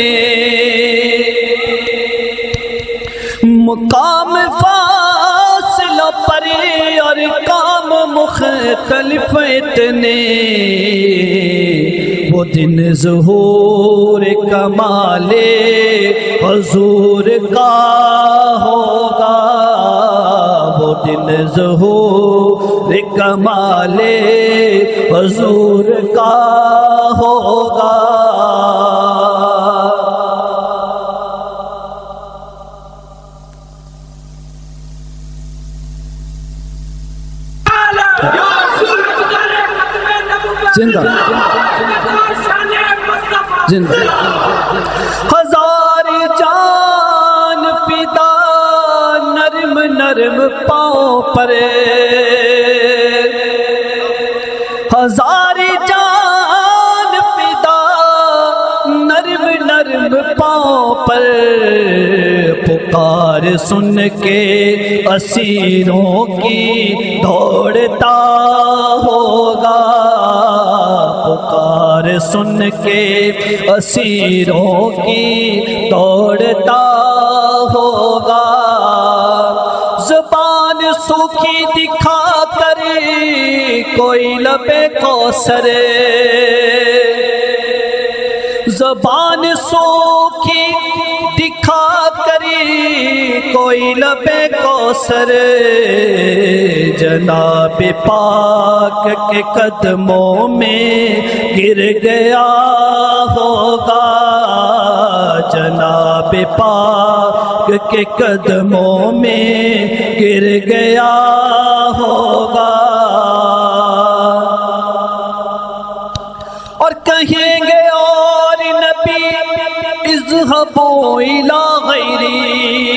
مقام فاصلوں پر اور کام مختلف اتنے وہ دن ظہور کمال حضور کا ہوگا وہ دن ظہور کمال حضور کا ہوگا زندہ زندہ ہزار جان فدا نرم نرم پاؤں پر ہزار جان فدا نرم نرم پاؤں پر پکار سن کے اسیروں کی دوڑتا ہوگا پکار سن کے اسیروں کی دوڑتا ہوگا زبان سوکھی دکھا کر کوئی لب کوثر زبان سوکھی دکھا کر کوئی لب کوثر جناب پاک کے قدموں میں گر گیا ہوگا جناب پاک کے قدموں میں گر گیا ہوگا اور کہیں گے اور نبی اذهبوا الى غیری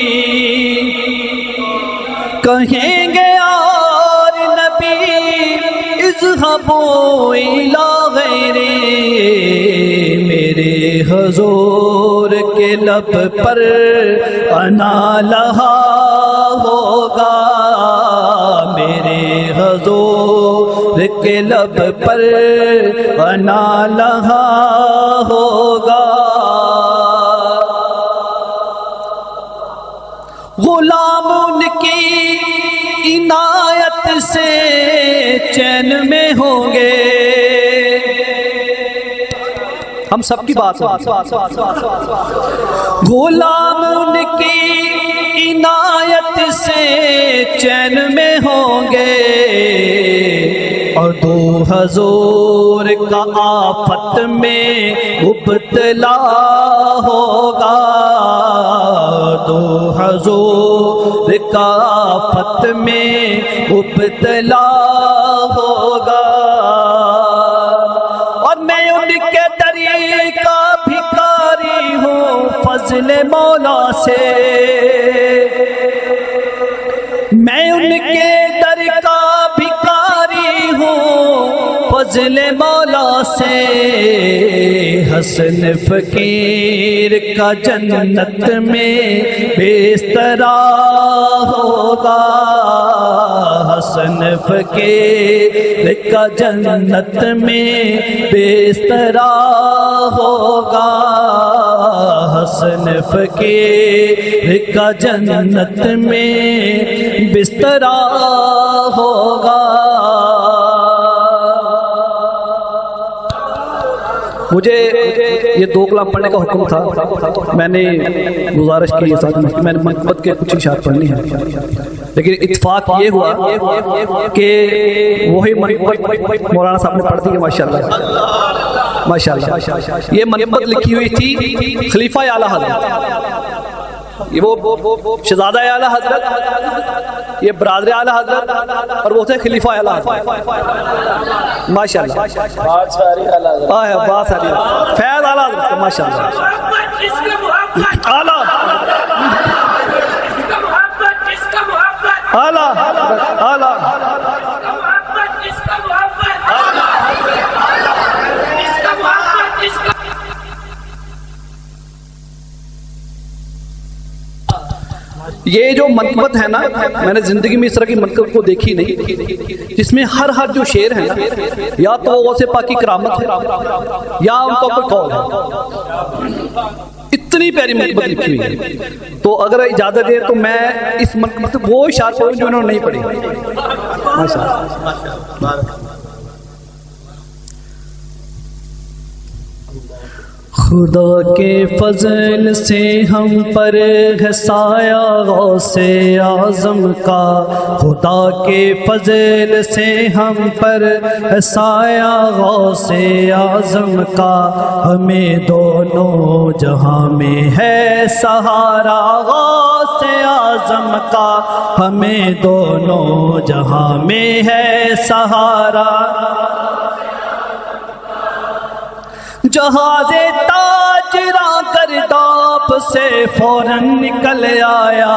کہیں گے اور نبی اذهبوا الى غیری میرے حضور کے لب پر انا لہا ہوگا میرے حضور کے لب پر انا لہا ہوگا غلام ان کی عنایت سے چین میں ہوں گے ہم سب کی بات غلام ان کی عنایت سے چین میں ہوں گے اور دو حضور کا آفت میں مبتلا ہوگا دو حضور کا آفت میں مبتلا ہوگا اور میں ان کے دریا کا بھکاری ہوں فضل مولا سے میں ان کے در کا بھکاری ہوں فضل مولا سے حسن فقیر کا جنت میں بسترا ہوگا حسن فقیر کا جنت میں بسترا ہوگا حسن فقیر کا جنت میں بسترا ہوگا مجھے یہ دو کلام پڑھنے کا حکم تھا میں نے گزارش کی میں نے منقبت کے کچھ اشعار پڑھنی ہے لیکن اتفاق یہ ہوا کہ وہی منقبت مولانا صاحب نے پڑھ دی ہے ماشاءاللہ ماشاءاللہ یہ منقبت لکھی ہوئی تھی خلیفہ اعلیٰ حضرت یہ وہ شہزادہ اعلیٰ حضرت، یہ برادر اعلیٰ حضرت، اور وہ تھے خلیفہ اعلیٰ حضرت. ماشاءاللہ بات ساری فیض اعلیٰ حضرت ماشاءاللہ اعلیٰ اعلیٰ اعلیٰ. یہ جو منقبت ہے نا، میں نے زندگی میں اس طرح کی منقبت کو دیکھی نہیں، جس میں ہر جو شعر ہے نا، یا تو غوث پاک کی کرامت ہے یا ان کا کوئی قول ہے. اتنی پیاری منقبت لکھی ہوئی ہے. تو اگر اجازت دے تو میں اس منقبت وہ اشعار پڑھوں جو انہوں نے نہیں پڑھی. خدا کے فضل سے ہم پر ہے سایہ غوث اعظم کا، خدا کے فضل سے ہم پر ہے سایہ غوث اعظم کا، ہمیں دونوں جہاں میں ہے سہارا غوث اعظم کا، ہمیں دونوں جہاں میں ہے سہارا. جہاز تاجراں گرداب سے فوراً نکل آیا.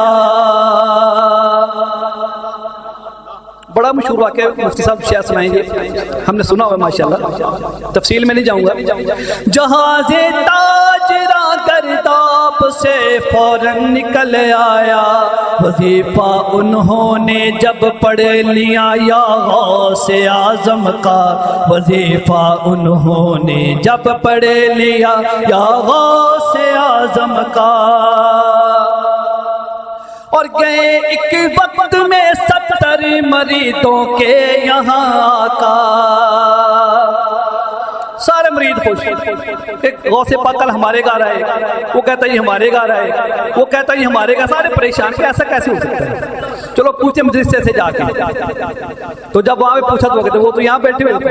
بڑا مشہور واقعہ مفتی صاحب شیعہ سنائیں گے، ہم نے سنا ہوا ماشاءاللہ، تفصیل میں نہیں جاؤں گا. جہاز تاجراں گرداب سے فوراً نکل آیا، وظیفہ انہوں نے جب پڑھ لیا یا غوث اعظم کا، وظیفہ انہوں نے جب پڑھ لیا یا غوث اعظم کا، اور گئے ایک وقت میں 70 مریدوں کے یہاں آقا. سارے مرید خوش، ایک غوث پاک کل ہمارے گھر آئے، وہ کہتا ہے ہمارے گھر آئے، وہ کہتا ہے ہمارے گھر، سارے پریشان کہ ایسا کیسے ہو سکتا ہے. چلو پوچھتے مدرسے سے جا کے، تو جب وہاں پہ پوچھا تو وہ تو یہاں بیٹھے ہوئے.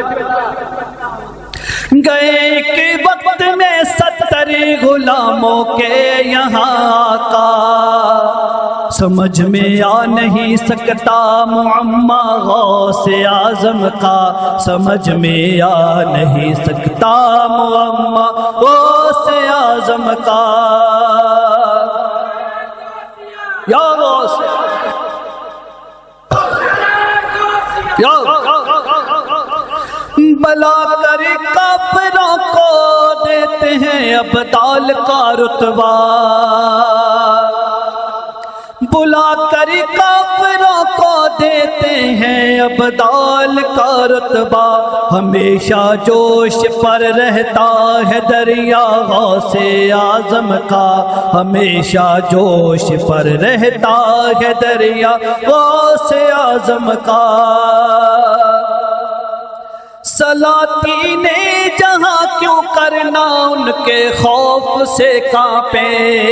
گئے ایک وقت میں 70 غلاموں کے یہاں آقا، سمجھ میں آ نہیں سکتا معمہ غوث اعظم کا، سمجھ میں آ نہیں سکتا معمہ غوث اعظم کا. یا غوث یا بلا کر کافروں کو دیتے ہیں ابدال کا رتبہ، بلا کر کافروں کو دیتے ہیں ابدال کا رتبہ، ہمیشہ جوش پر رہتا ہے دریا غوث اعظم کا، ہمیشہ جوش پر رہتا ہے دریا غوث اعظم کا. سلاطین جہاں کیوں کرنا ان کے خوف سے کانپے،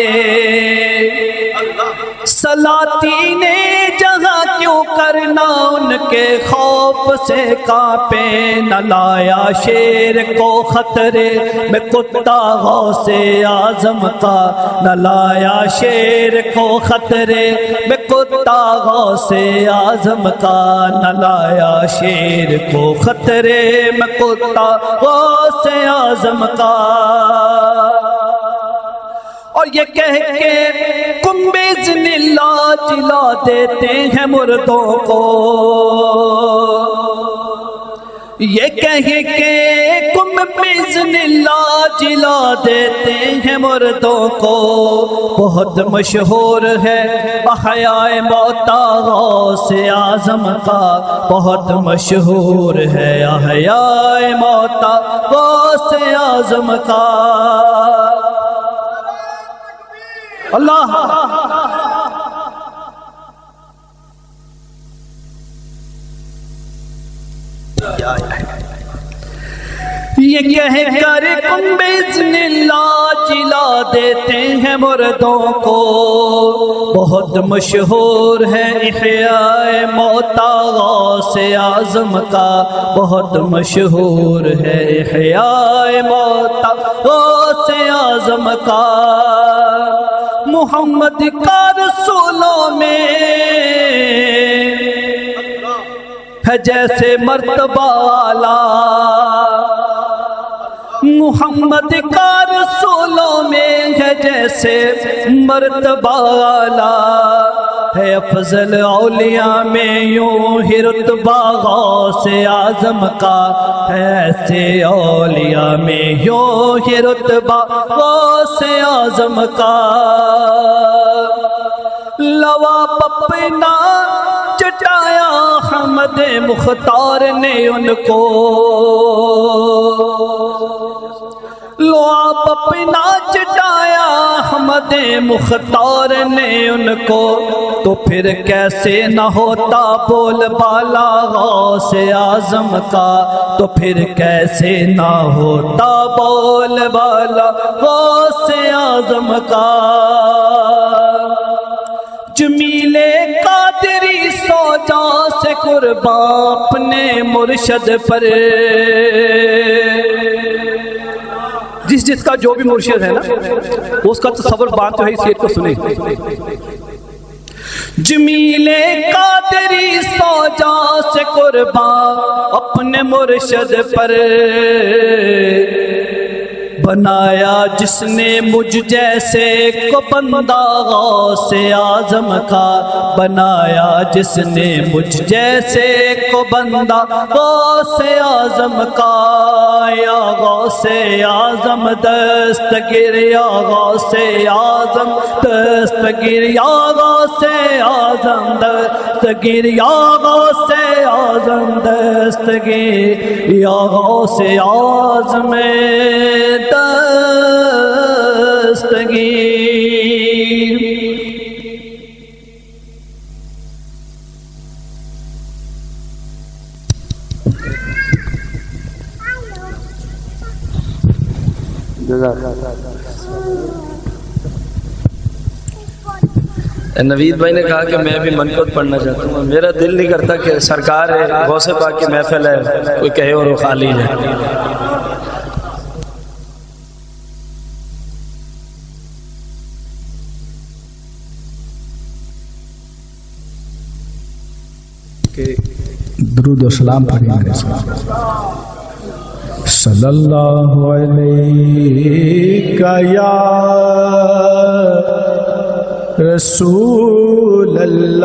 سلاطین جہاں کیوں کرنا ان کے خوف سے کانپے، نہ لایا شیر کو خطرے میں کتا غوث اعظم کا، نہ لایا شیر کو خطرے میں کتا غوث اعظم کا، نہ لایا شیر کو خطرے میں کتا غوث اعظم کا. اور یہ کہہ کے کم بِإِذْنِ اللہ جلا دیتے ہیں مردوں کو، یہ کہہ کے کم بِإِذْنِ اللہ جلا دیتے ہیں مردوں کو. بہت مشہور ہے احیاء موتا غوث اعظم کا، بہت مشہور ہے احیاء موتا غوث اعظم کا. اللہ یہ کہہ کر کم بِإِذْنِ اللہ جلا دیتے ہیں مردوں کو، بہت مشہور ہے احیاء موتا غوث اعظم کا، بہت مشہور ہے احیاء موتا غوث اعظم کا. محمد کا رسولوں میں ہے جیسے مرتبہ اعلیٰ، محمد کا رسولوں میں ہے جیسے مرتبہ اعلیٰ، ہے افضل اولیاء میں یوں ہی رتبہ غوث اعظم کا، ہے ایسے اولیاء میں یوں ہی رتبہ غوث اعظم کا۔ لوا پپنا چٹایا حمد مختار نے ان کو، لوا پپنا چٹایا حمد مختار نے ان کو، تو پھر کیسے نہ ہوتا بول بالا غوث اعظم کا، تو پھر کیسے نہ ہوتا بول بالا غوث اعظم کا۔ جمیل قادری سو جاں سے قربان اپنے مرشد پر، جس کا جو بھی مرشد ہے نا اس کا تصور بات جو ہے اس کو سنے۔ جمیل قادری سو جاں سے قربان اپنے مرشد پر، بنایا جس نے مجھ جیسے کو بندہ غوث اعظم کا، بنایا جس نے مجھ جیسے کو بندہ غوث اعظم کا۔ یا غوث اعظم دستگیر، یا غوث اعظم دستگیر، یا غوث اعظم دستگیر، یا غوث اعظم دستگیر، یا غوث اعظم دستگیر۔ نوید بھائی نے کہا کہ میں بھی منقبت پڑھنا چاہتا ہوں، میرا دل نہیں کرتا کہ سرکار ہے، غوث پاک کی محفل ہے، کوئی کہے اور وہ خالی ہے۔ درود و سلام پڑھیں میرے ساتھ۔ صلی اللہ علیہ یا رسول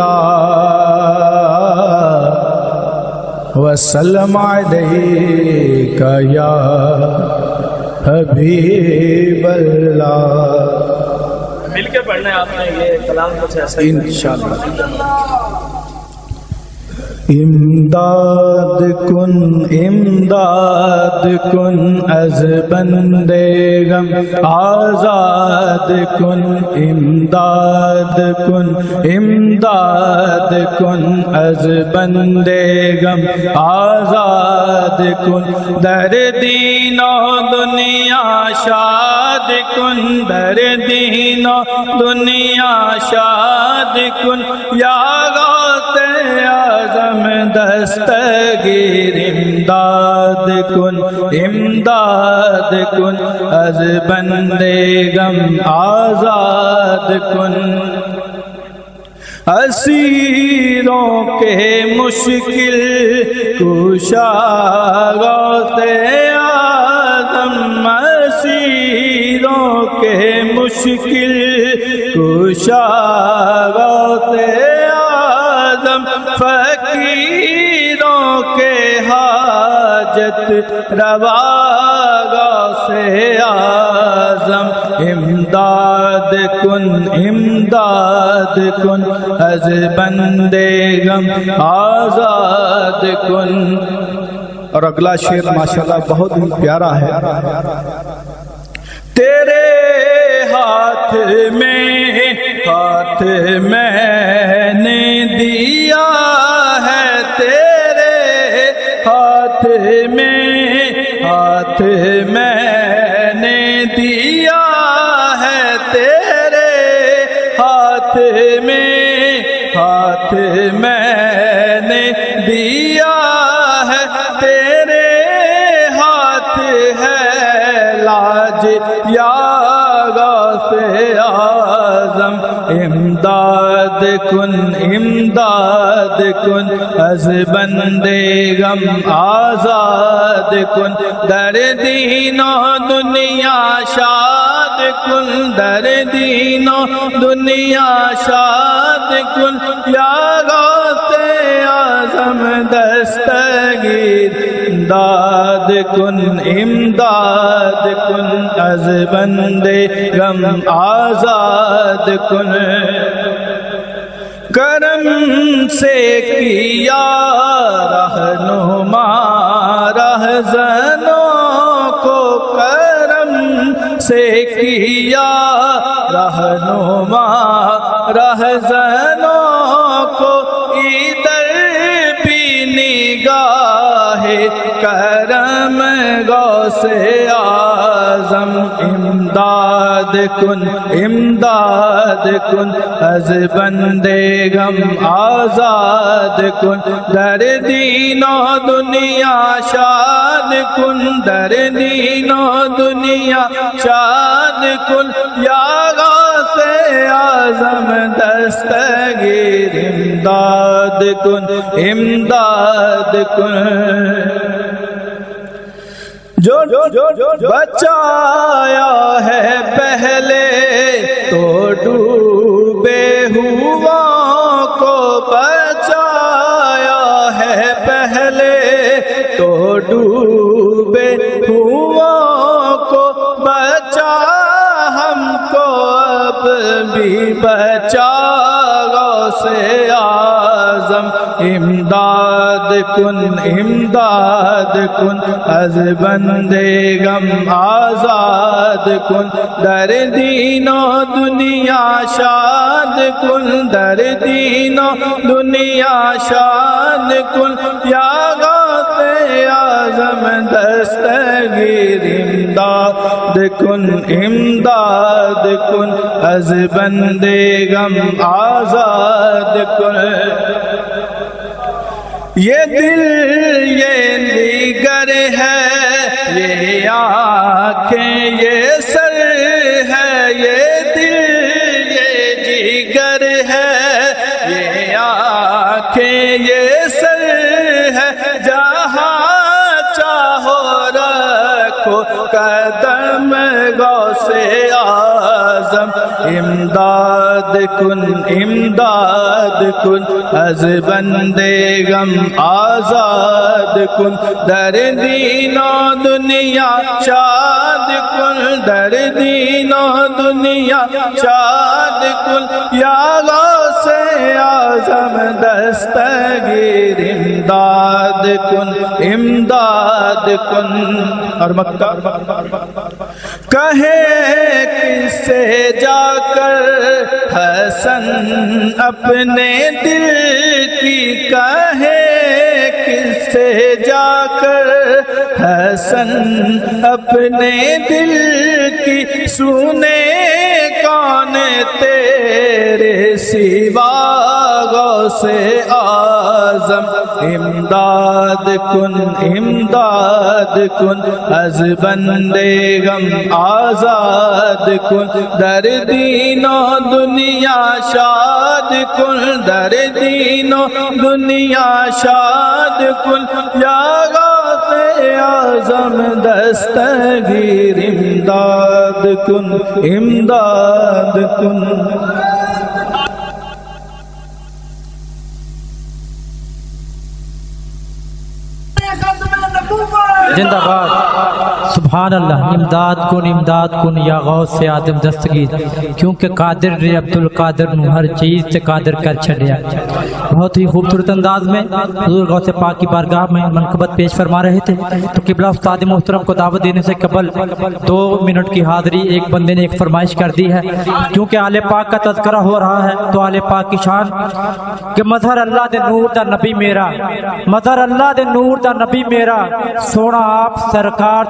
اللہ، وسلم علیک یا حبیب اللہ۔ مل کے پڑھنا ہے آپ نے یہ کلام کچھ ایسا انشاءاللہ۔ امداد کن از بندے غم آزاد کن، امداد کن از بندے غم آزاد کن، در دین و دنیا شاد کن، در دین و دنیا شاد کن، یا غوث اعظم دستگیر، امداد کن از بندے غم آزاد کن، اسیروں کے مشکل کشا غوث اعظم، اسیروں کے مشکل کشا غوث اعظم، فقیروں کے حاجت روا غوث اعظم، امداد کن از بندے غم آزاد کن۔ اور اگلا شعر ماشاءاللہ بہت ہی پیارا ہے۔ تیرے ہاتھ میں نے دیا ہے، تیرے ہاتھ میں نے دیا ہے، تیرے ہاتھ میں نے دیا ہے، تیرے ہاتھ ہے لاج یا غوث اعظم امداد کن از بندے غم آزاد کن در دین و دنیا شاد کن در دین و دنیا شاد کن یا غوث اعظم دستگیر امداد کن از بندے غم آزاد کن کرم سے کیا رہنما رہزنوں کو کرم سے کیا رہنما رہزنوں کو ادھر بھی نگاہ کرم غوث اعظم امداد کن از بندے غم آزاد کن در دین و دنیا شاد کن در دین و دنیا شاد کن یا غوث اعظم دستگیر امداد کن جو بچایا ہے پہلے تو ڈوبے ہوا کو بچایا ہے پہلے تو ڈوبے ہوا کو بچا ہم کو اب بھی بچا غوث اعظم امداد کن از بندے غم آزاد کن در دین و دنیا شاد کن در دین و دنیا شاد کن یا غوث اعظم دستگیر امداد کن از بندے غم آزاد کن یہ دل یہ دیگر ہے یہ آنکھیں یہ سر ہے یہ دل یہ جگر ہے یہ آنکھیں یہ سر ہے جہاں چاہو رکھو قدم غوث اعظم امداد کن از بندے غم آزاد کن در دین و دنیا شاد کن در دین و دنیا شاد کن یا غوث اعظم دستگیر امداد کن اور مکہ کہے کس سے جا کر حسن اپنے دل کی کہے کس سے جا کر حسن اپنے دل کی سنے کون تیرے سوا غوث اعظم امداد کن از بندے غم آزاد کن در دین و دنیا شاد کن در دین و دنیا شاد کن یا غوث اعظم دستگیر امداد کن زندہ باد سبحان اللہ امداد کن یا غوث اعظم دستگیر کیونکہ قادر نے عبدالقادر نو ہر چیز سے قادر کر چھڑیا بہت ہی خوبصورت انداز میں حضور غوث پاک کی بارگاہ میں منقبت پیش فرما رہے تھے تو قبلہ استاد محترم کو دعوت دینے سے قبل 2 منٹ کی حاضری ایک بندے نے ایک فرمائش کر دی ہے کیونکہ آل پاک کا تذکرہ ہو رہا ہے تو آل پاک کی شان کہ مظہر اللہ دے نور دا نبی میرا مظہر اللہ دے نور دا نبی میرا سونا آپ سرکار تو ود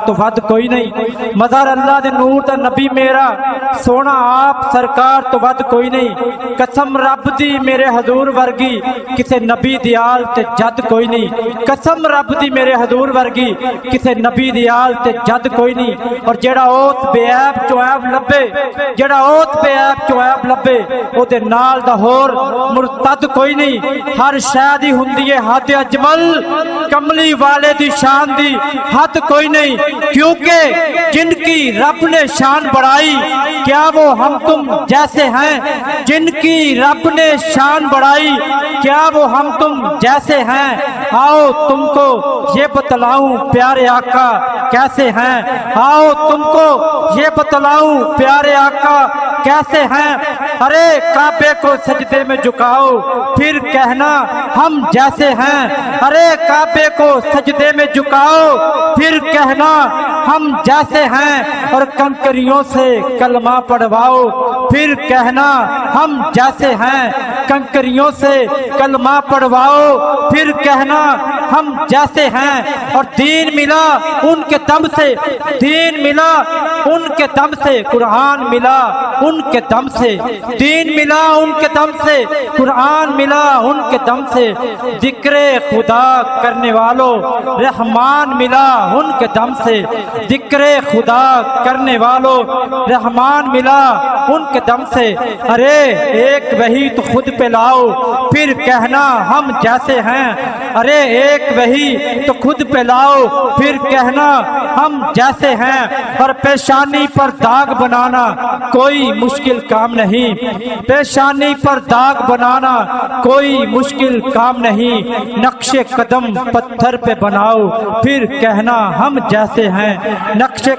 کوئی نہیں مظہر اللہ دے نور دا نبی میرا سونا آپ سرکار تو ود کوئی نہیں قسم رب دی میرے حضور ورگی کسے نبی دیال تے جد کوئی نہیں قسم رب دی میرے حضور ورگی کسے نبی دیال تے جد کوئی نہیں اور جیڑا اوت بے عیب چو عیب لبے جیڑا اوت بے عیب چو عیب لبے او دے نال دا ہور مرتد کوئی نہیں ہر شے دی ہوندی ہے حد اجمل کملی والے دی شان دی حد کوئی نہیں کیونکہ جن کی رب نے شان بڑھائی کیا وہ ہم تم جیسے ہیں جن کی رب نے شان بڑھائی کیا وہ ہم تم جیسے ہیں آؤ تم کو یہ بتلاؤں پیارے آقا کیسے ہیں آؤ تم کو یہ بتلاؤں پیارے آقا کیسے ہیں ارے کعبے کو سجدے میں جھکاؤ پھر کہنا ہم جیسے ہیں ارے کعبے کو سجدے میں جھکاؤ پھر کہنا ہم جیسے ہیں اور کنکریوں سے کلمہ پڑھواؤ پھر کہنا ہم جیسے ہیں کنکریوں سے کلمہ پڑھواؤ پھر کہنا ہم جیسے ہیں اور دین ملا ان کے دم سے دین ملا ان کے دم سے قرآن ملا ان کے دم سے دین ملا ان کے دم سے قرآن ملا ان کے دم سے ذکر خدا کرنے والوں رحمان ملا ان کے دم سے ذکر خدا کرنے والوں رحمان ملا ان کے دم سے ارے ایک وہی تو خود پہ لاؤ پھر کہنا ہم جیسے ہیں ارے ایک وہی تو خود پہ لاؤ پھر کہنا ہم جیسے ہیں اور پیشانی پر داغ بنانا کوئی مشکل کام نہیں پیشانی پر داغ بنانا کوئی مشکل کام نہیں نقش قدم پتھر پہ بناؤ پھر کہنا ہم جیسے ہیں نقش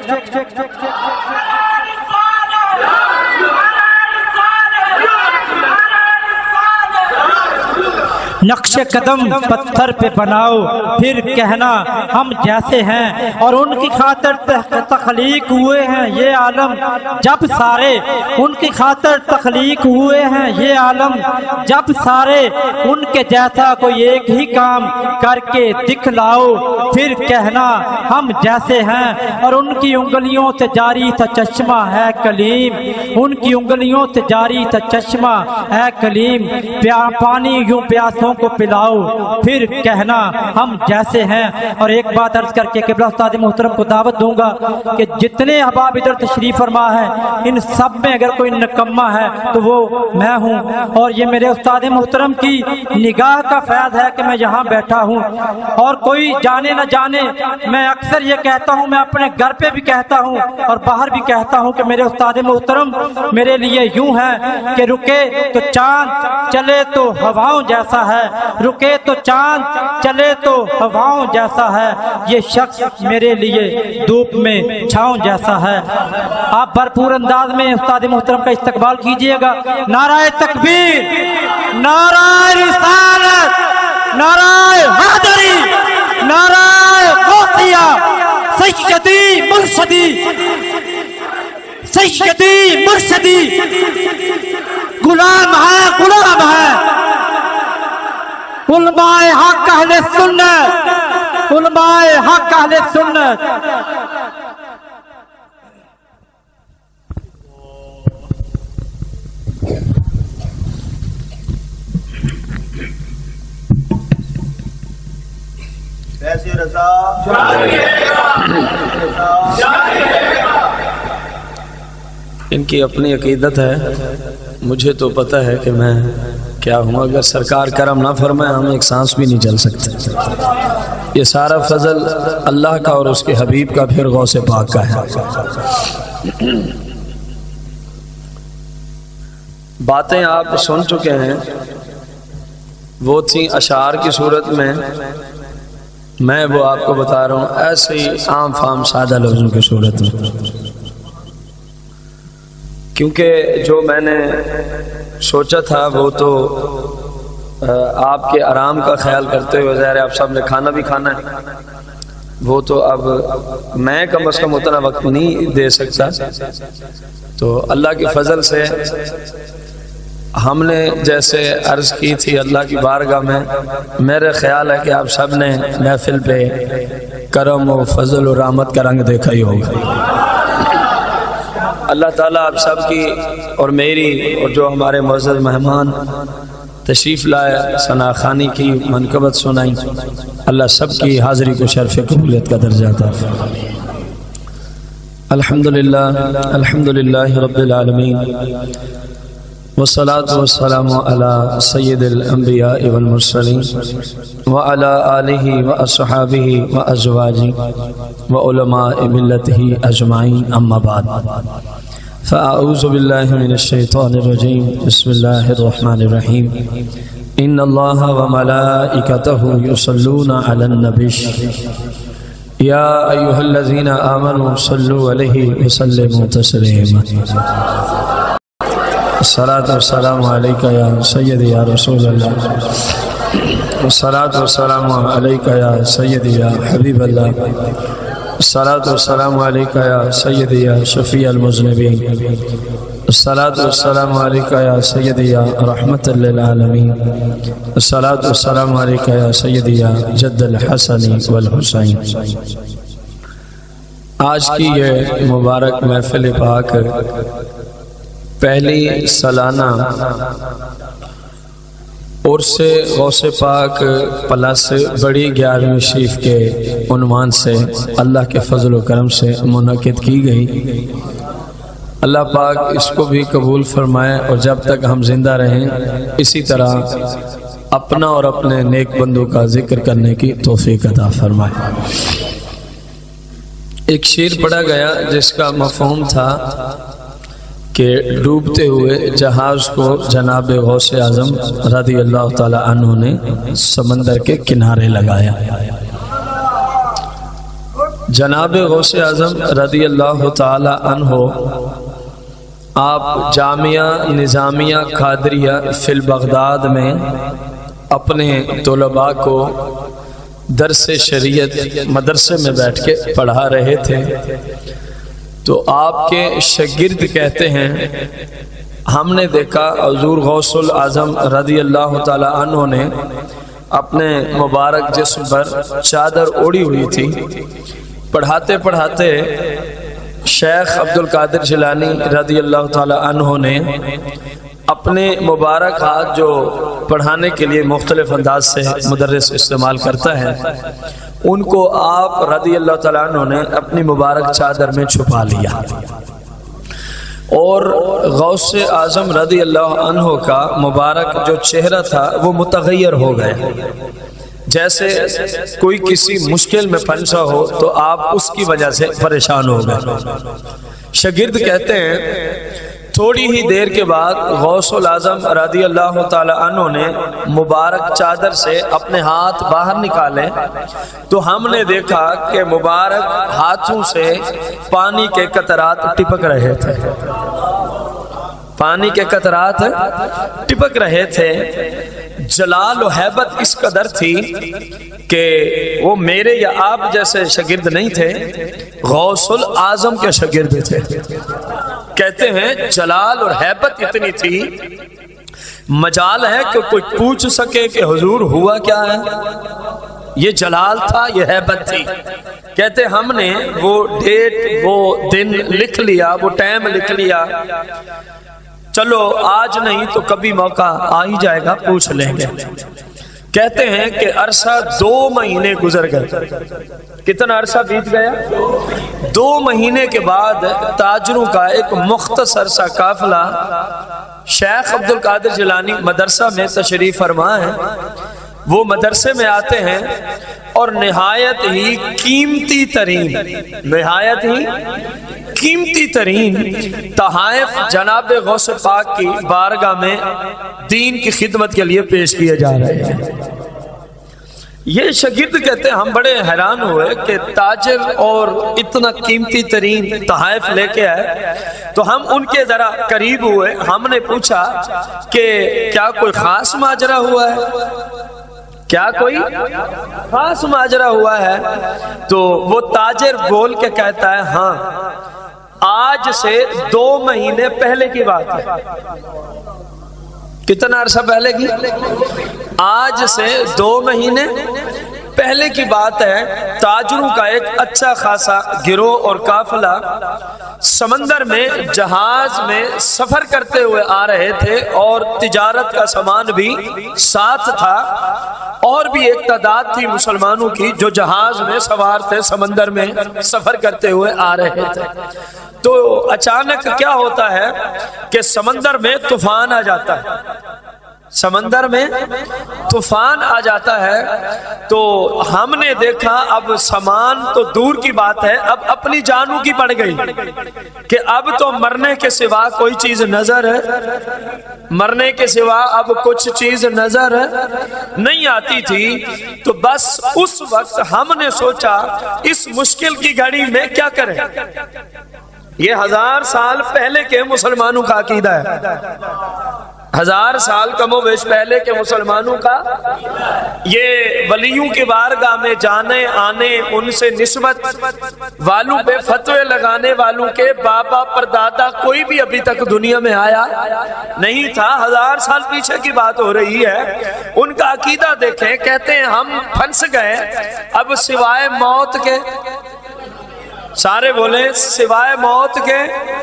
نقش قدم پتھر پہ بناؤ پھر کہنا ہم جیسے ہیں اور ان کی خاطر تخلیق ہوئے ہیں یہ عالم جب سارے ان کی خاطر تخلیق ہوئے ہیں یہ عالم جب سارے ان کے جیسا کوئی ایک ہی کام کر کے دکھلاؤ پھر کہنا ہم جیسے ہیں اور ان کی انگلیوں سے جاری تھا چشمہ ہے کلیم ان کی انگلیوں سے جاری تھا چشمہ ہے کلیم پانی یوں پیاسوں کو پلاؤ پھر کہنا ہم جیسے ہیں اور ایک بات عرض کر کے قبلہ استاد محترم کو دعوت دوں گا کہ جتنے احباب ادھر تشریف فرما ہے ان سب میں اگر کوئی نکمہ ہے تو وہ میں ہوں اور یہ میرے استاد محترم کی نگاہ کا فیض ہے کہ میں یہاں بیٹھا ہوں اور کوئی جانے نہ جانے میں اکثر یہ کہتا ہوں میں اپنے گھر پہ بھی کہتا ہوں اور باہر بھی کہتا ہوں کہ میرے استاد محترم میرے لیے یوں ہے کہ رکے تو چاند چلے تو ہواؤں جیسا ہے رکے تو چاند چلے تو ہواؤں جیسا ہے یہ شخص میرے لیے دھوپ میں چھاؤں جیسا ہے آپ بھرپور انداز میں استاد محترم کا استقبال کیجئے گا نعرہ تکبیر نعرہ رسالت نعرہ حیدری نعرہ غوثیہ سیدی مرشدی سیدی مرشدی غلام ہے علماء حق اہل سنت علماء حق اہل سنت ان کی اپنی عقیدت ہے مجھے تو پتہ ہے کہ میں کیا ہوں اگر سرکار کرم نہ فرمائے ہم ایک سانس بھی نہیں چل سکتے یہ سارا فضل اللہ کا اور اس کے حبیب کا پھر غوث پاک کا ہے باتیں آپ سن چکے ہیں وہ تھیں اشعار کی صورت میں وہ آپ کو بتا رہا ہوں ایسے ہی عام فام سادہ لفظوں کی صورت میں کیونکہ جو میں نے سوچا تھا وہ تو آپ کے آرام کا خیال کرتے ہوئے ظاہر ہے آپ سب نے کھانا بھی کھانا ہے وہ تو اب میں کم از کم اتنا وقت نہیں دے سکتا تو اللہ کے فضل سے ہم نے جیسے عرض کی تھی اللہ کی بارگاہ میں، میرے خیال ہے کہ آپ سب نے محفل پہ کرم و فضل و رحمت کا رنگ دیکھا ہی ہوگا۔ اللہ تعالیٰ آپ سب کی اور میری اور جو ہمارے معزز مہمان تشریف لائے ثنا خوانی کی منقبت سنائی، اللہ سب کی حاضری کو شرف قبولیت کا درجہ عطا فرمائے۔ الحمدللہ رب العالمین والصلاة والسلام على سید الانبیاء والمرسلین وعلى آلہ واصحابہ وازواجہ وعلماء ملتہ اجمعین، اما بعد فاعوذ باللہ من الشیطان الرجیم، بسم اللہ الرحمن الرحیم۔ ان اللہ وملائکتہ یصلون علی النبی یا ایہا الذین آمنوا صلوا علیہ وسلموا تسلیما۔ الصلاة والسلام علیکہ یا سیدی یا رسول اللہ، الصلاة والسلام علیکہ یا سیدی یا حبیب اللہ، الصلاة والسلام علیکہ یا سیدی یا شفیع المذنبین، الصلاة والسلام علیکہ یا سیدی یا رحمت للعالمین، الصلاة والسلام علیکہ یا سیدی یا جد الحسن والحسین۔ آج کی یہ مبارک محفل پاک پہلی سالانہ عرس غوث پاک پلس بڑی 11ویں شریف کے عنوان سے اللہ کے فضل و کرم سے منعقد کی گئی۔ اللہ پاک اس کو بھی قبول فرمائے اور جب تک ہم زندہ رہیں اسی طرح اپنا اور اپنے نیک بندوں کا ذکر کرنے کی توفیق عطا فرمائے۔ ایک شعر پڑھا گیا جس کا مفہوم تھا کہ ڈوبتے ہوئے جہاز کو جناب غوث اعظم رضی اللہ تعالی عنہ نے سمندر کے کنارے لگایا۔ جناب غوث اعظم رضی اللہ تعالی عنہ آپ جامعہ نظامیہ قادریہ فی البغداد میں اپنے طلباء کو درس شریعت مدرسے میں بیٹھ کے پڑھا رہے تھے، تو آپ کے شاگرد کہتے ہیں ہم نے دیکھا حضور غوث الاعظم رضی اللہ تعالی عنہ نے اپنے مبارک جسم پر چادر اوڑی ہوئی تھی، پڑھاتے پڑھاتے شیخ عبد القادر جیلانی رضی اللہ تعالی عنہ نے اپنے مبارک ہاتھ جو پڑھانے کے لیے مختلف انداز سے مدرس استعمال کرتا ہے ان کو آپ رضی اللہ تعالیٰ عنہ نے اپنی مبارک چادر میں چھپا لیا، اور غوث اعظم رضی اللہ عنہ کا مبارک جو چہرہ تھا وہ متغیر ہو گیا، جیسے کوئی کسی مشکل میں پھنسا ہو تو آپ اس کی وجہ سے پریشان ہو گئے۔ شاگرد کہتے ہیں تھوڑی ہی دیر کے بعد غوث الاعظم رضی اللہ تعالی عنہ نے مبارک چادر سے اپنے ہاتھ باہر نکالے تو ہم نے دیکھا کہ مبارک ہاتھوں سے پانی کے قطرات ٹپک رہے تھے، پانی کے قطرات ٹپک رہے تھے۔ جلال و ہیبت اس قدر تھی کہ وہ میرے یا آپ جیسے شاگرد نہیں تھے، غوث الاعظم کے شاگرد تھے۔ کہتے ہیں جلال اور ہیبت اتنی تھی، مجال ہے کہ کوئی پوچھ سکے کہ حضور ہوا کیا ہے، یہ جلال تھا، یہ ہیبت تھی۔ کہتے ہم نے وہ ڈیٹ وہ دن لکھ لیا، وہ ٹائم لکھ لیا، چلو آج نہیں تو کبھی موقع آ ہی جائے گا، پوچھ لیں گے۔ کہتے ہیں کہ عرصہ 2 مہینے گزر گئے۔ کتنا عرصہ بیت گیا؟ 2 مہینے کے بعد تاجروں کا ایک مختصر سا قافلہ شیخ عبد القادر جیلانی مدرسہ میں تشریف فرما ہے، وہ مدرسے میں آتے ہیں اور نہایت ہی قیمتی ترین تحائف جناب غوث پاک کی بارگاہ میں دین کی خدمت کے لیے پیش کیے جا رہے ہیں۔ یہ شاگرد کہتے ہیں ہم بڑے حیران ہوئے کہ تاجر اور اتنا قیمتی ترین تحائف لے کے آئے، تو ہم ان کے ذرا قریب ہوئے، ہم نے پوچھا کہ کیا کوئی خاص ماجرا ہوا ہے، کیا کوئی خاص ماجرا ہوا ہے؟ تو وہ تاجر بول کے کہتا ہے ہاں، آج سے 2 مہینے پہلے کی بات ہے، कितना अरसा पहले की? आज से 2 महीने पहले की बात है। ताजरों का एक अच्छा खासा गिरोह और काफिला समंदर में जहाज में सफर करते हुए आ रहे थे और तिजारत का सामान भी साथ था, और भी एक तादाद थी मुसलमानों की जो जहाज में सवार थे, समंदर में सफर करते हुए आ रहे थे। तो अचानक क्या होता है कि समंदर में तूफान आ जाता है, समंदर में तूफान आ जाता है। तो हमने देखा अब सामान तो दूर की बात है, अब अपनी जानों की पड़ गई कि अब तो मरने के सिवा कोई चीज नजर है, मरने के सिवा अब कुछ चीज नजर नहीं आती थी। तो बस उस वक्त हमने सोचा इस मुश्किल की घड़ी में क्या करें। ये 1000 साल पहले के मुसलमानों का अकीदा है, 1000 साल कमोबेश पहले के मुसलमानों का। ये वलियों की बारगाह में जाने आने, उनसे निस्बत वालों पे फतवे लगाने वालों के बाबा परदादा कोई भी अभी तक दुनिया में आया नहीं था। 1000 साल पीछे की बात हो रही है। उनका अकीदा देखें, कहते हैं हम फंस गए अब सिवाय मौत के, सारे बोले सिवाय मौत के।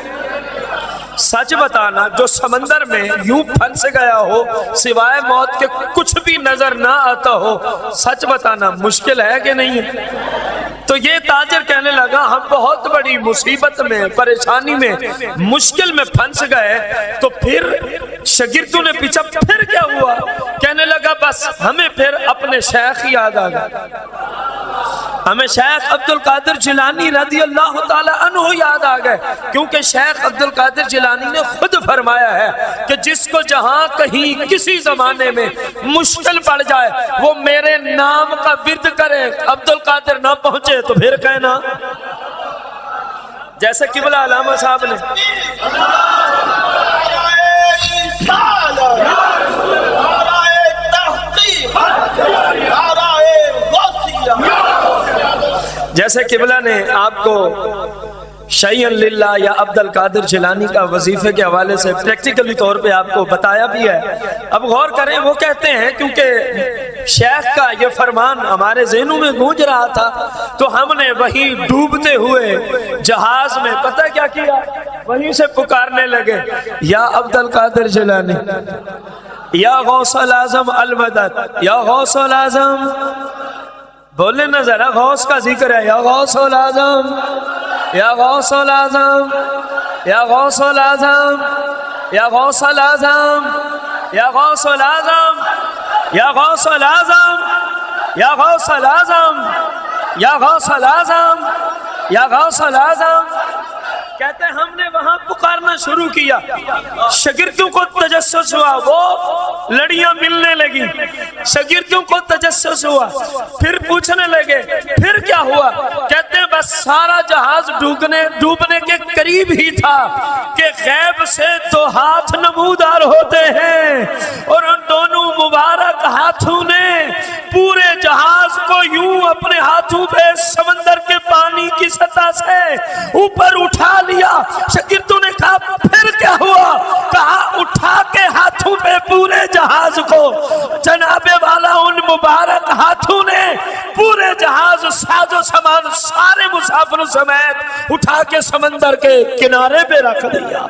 सच बताना, जो समंदर में यूं फंस गया हो सिवाय मौत के कुछ भी नजर ना आता हो, सच बताना मुश्किल है कि नहीं है? तो ये ताजर कहने लगा हम बहुत बड़ी मुसीबत में, परेशानी में, मुश्किल में फंस गए। तो फिर शागिर्दों ने पूछा फिर क्या हुआ? कहने लगा बस हमें फिर अपने शेख याद आ गए, हमें शेख अब्दुल कादिर जिलानी रज़ी अल्लाह ताला अन्हु याद आ गए। क्योंकि शेख अब्दुल कादिर जिलानी ने खुद फरमाया है कि जिसको जहां कहीं किसी जमाने में मुश्किल पड़ जाए वो मेरे नाम का विर्द करे, अब्दुल कादिर ना पहुंचे तो फिर कहना। जैसे किबला अलामा साहब ने जैसे किबला ने आपको शैयन लिल्लाह या अब्दुल कादिर जिलानी का वजीफे के हवाले से प्रैक्टिकली तौर पे आपको बताया भी है। अब गौर करें, वो कहते हैं क्योंकि शेख का ये फरमान हमारे ज़हनों में गूंज रहा था तो हमने वहीं डूबते हुए जहाज में पता क्या किया, वहीं से पुकारने लगे या अब्दुल कादिर जिलानी, या गौसल आजम अल मदद, या गौसल आजम। बोले ना जरा, गौस का जिक्र है, या गौसल आजम, या गौसल आजम, या गौसल आजम, या गौसल आजम, या गौसल आजम, या गौसल आजम, या गौसल आजम, या गौसल आजम, या गौसल आजम। कहते हैं हमने वहां पुकारना शुरू किया, शागिर्दों को तजस्सुस हुआ, वो लड़ियां मिलने लगी, शागिर्दों को तजस्सुस हुआ, फिर पूछने लगे फिर क्या हुआ? कहते हैं बस सारा जहाज डूबने के करीब ही था कि गैब से 2 हाथ नमूदार होते हैं और उन दोनों मुबारक हाथों ने पूरे जहाज को यूं अपने हाथों पे समंदर के पानी की सतह से ऊपर उठा लिया। शागिर्दों ने कहा फिर क्या हुआ? कहा उठा के हाथों पे पूरे जहाज को, जनाबे वाला उन मुबारक हाथों ने पूरे जहाज साजो सामान सारे मुसाफिरों समेत उठा के समंदर के किनारे पे रख दिया।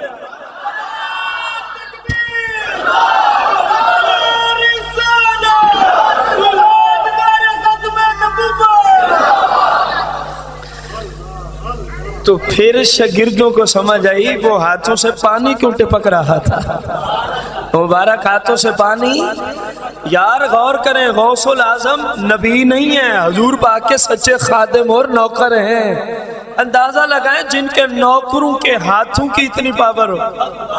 तो फिर शागिर्दों को समझ आई वो हाथों से पानी क्यों टपक रहा था, मुबारक हाथों से पानी। यार गौर करें, गौसुल आजम नबी नहीं है, हुजूर पाक के सच्चे खादिम और नौकर हैं। अंदाजा लगाएं जिनके नौकरों के हाथों की इतनी पावर हो।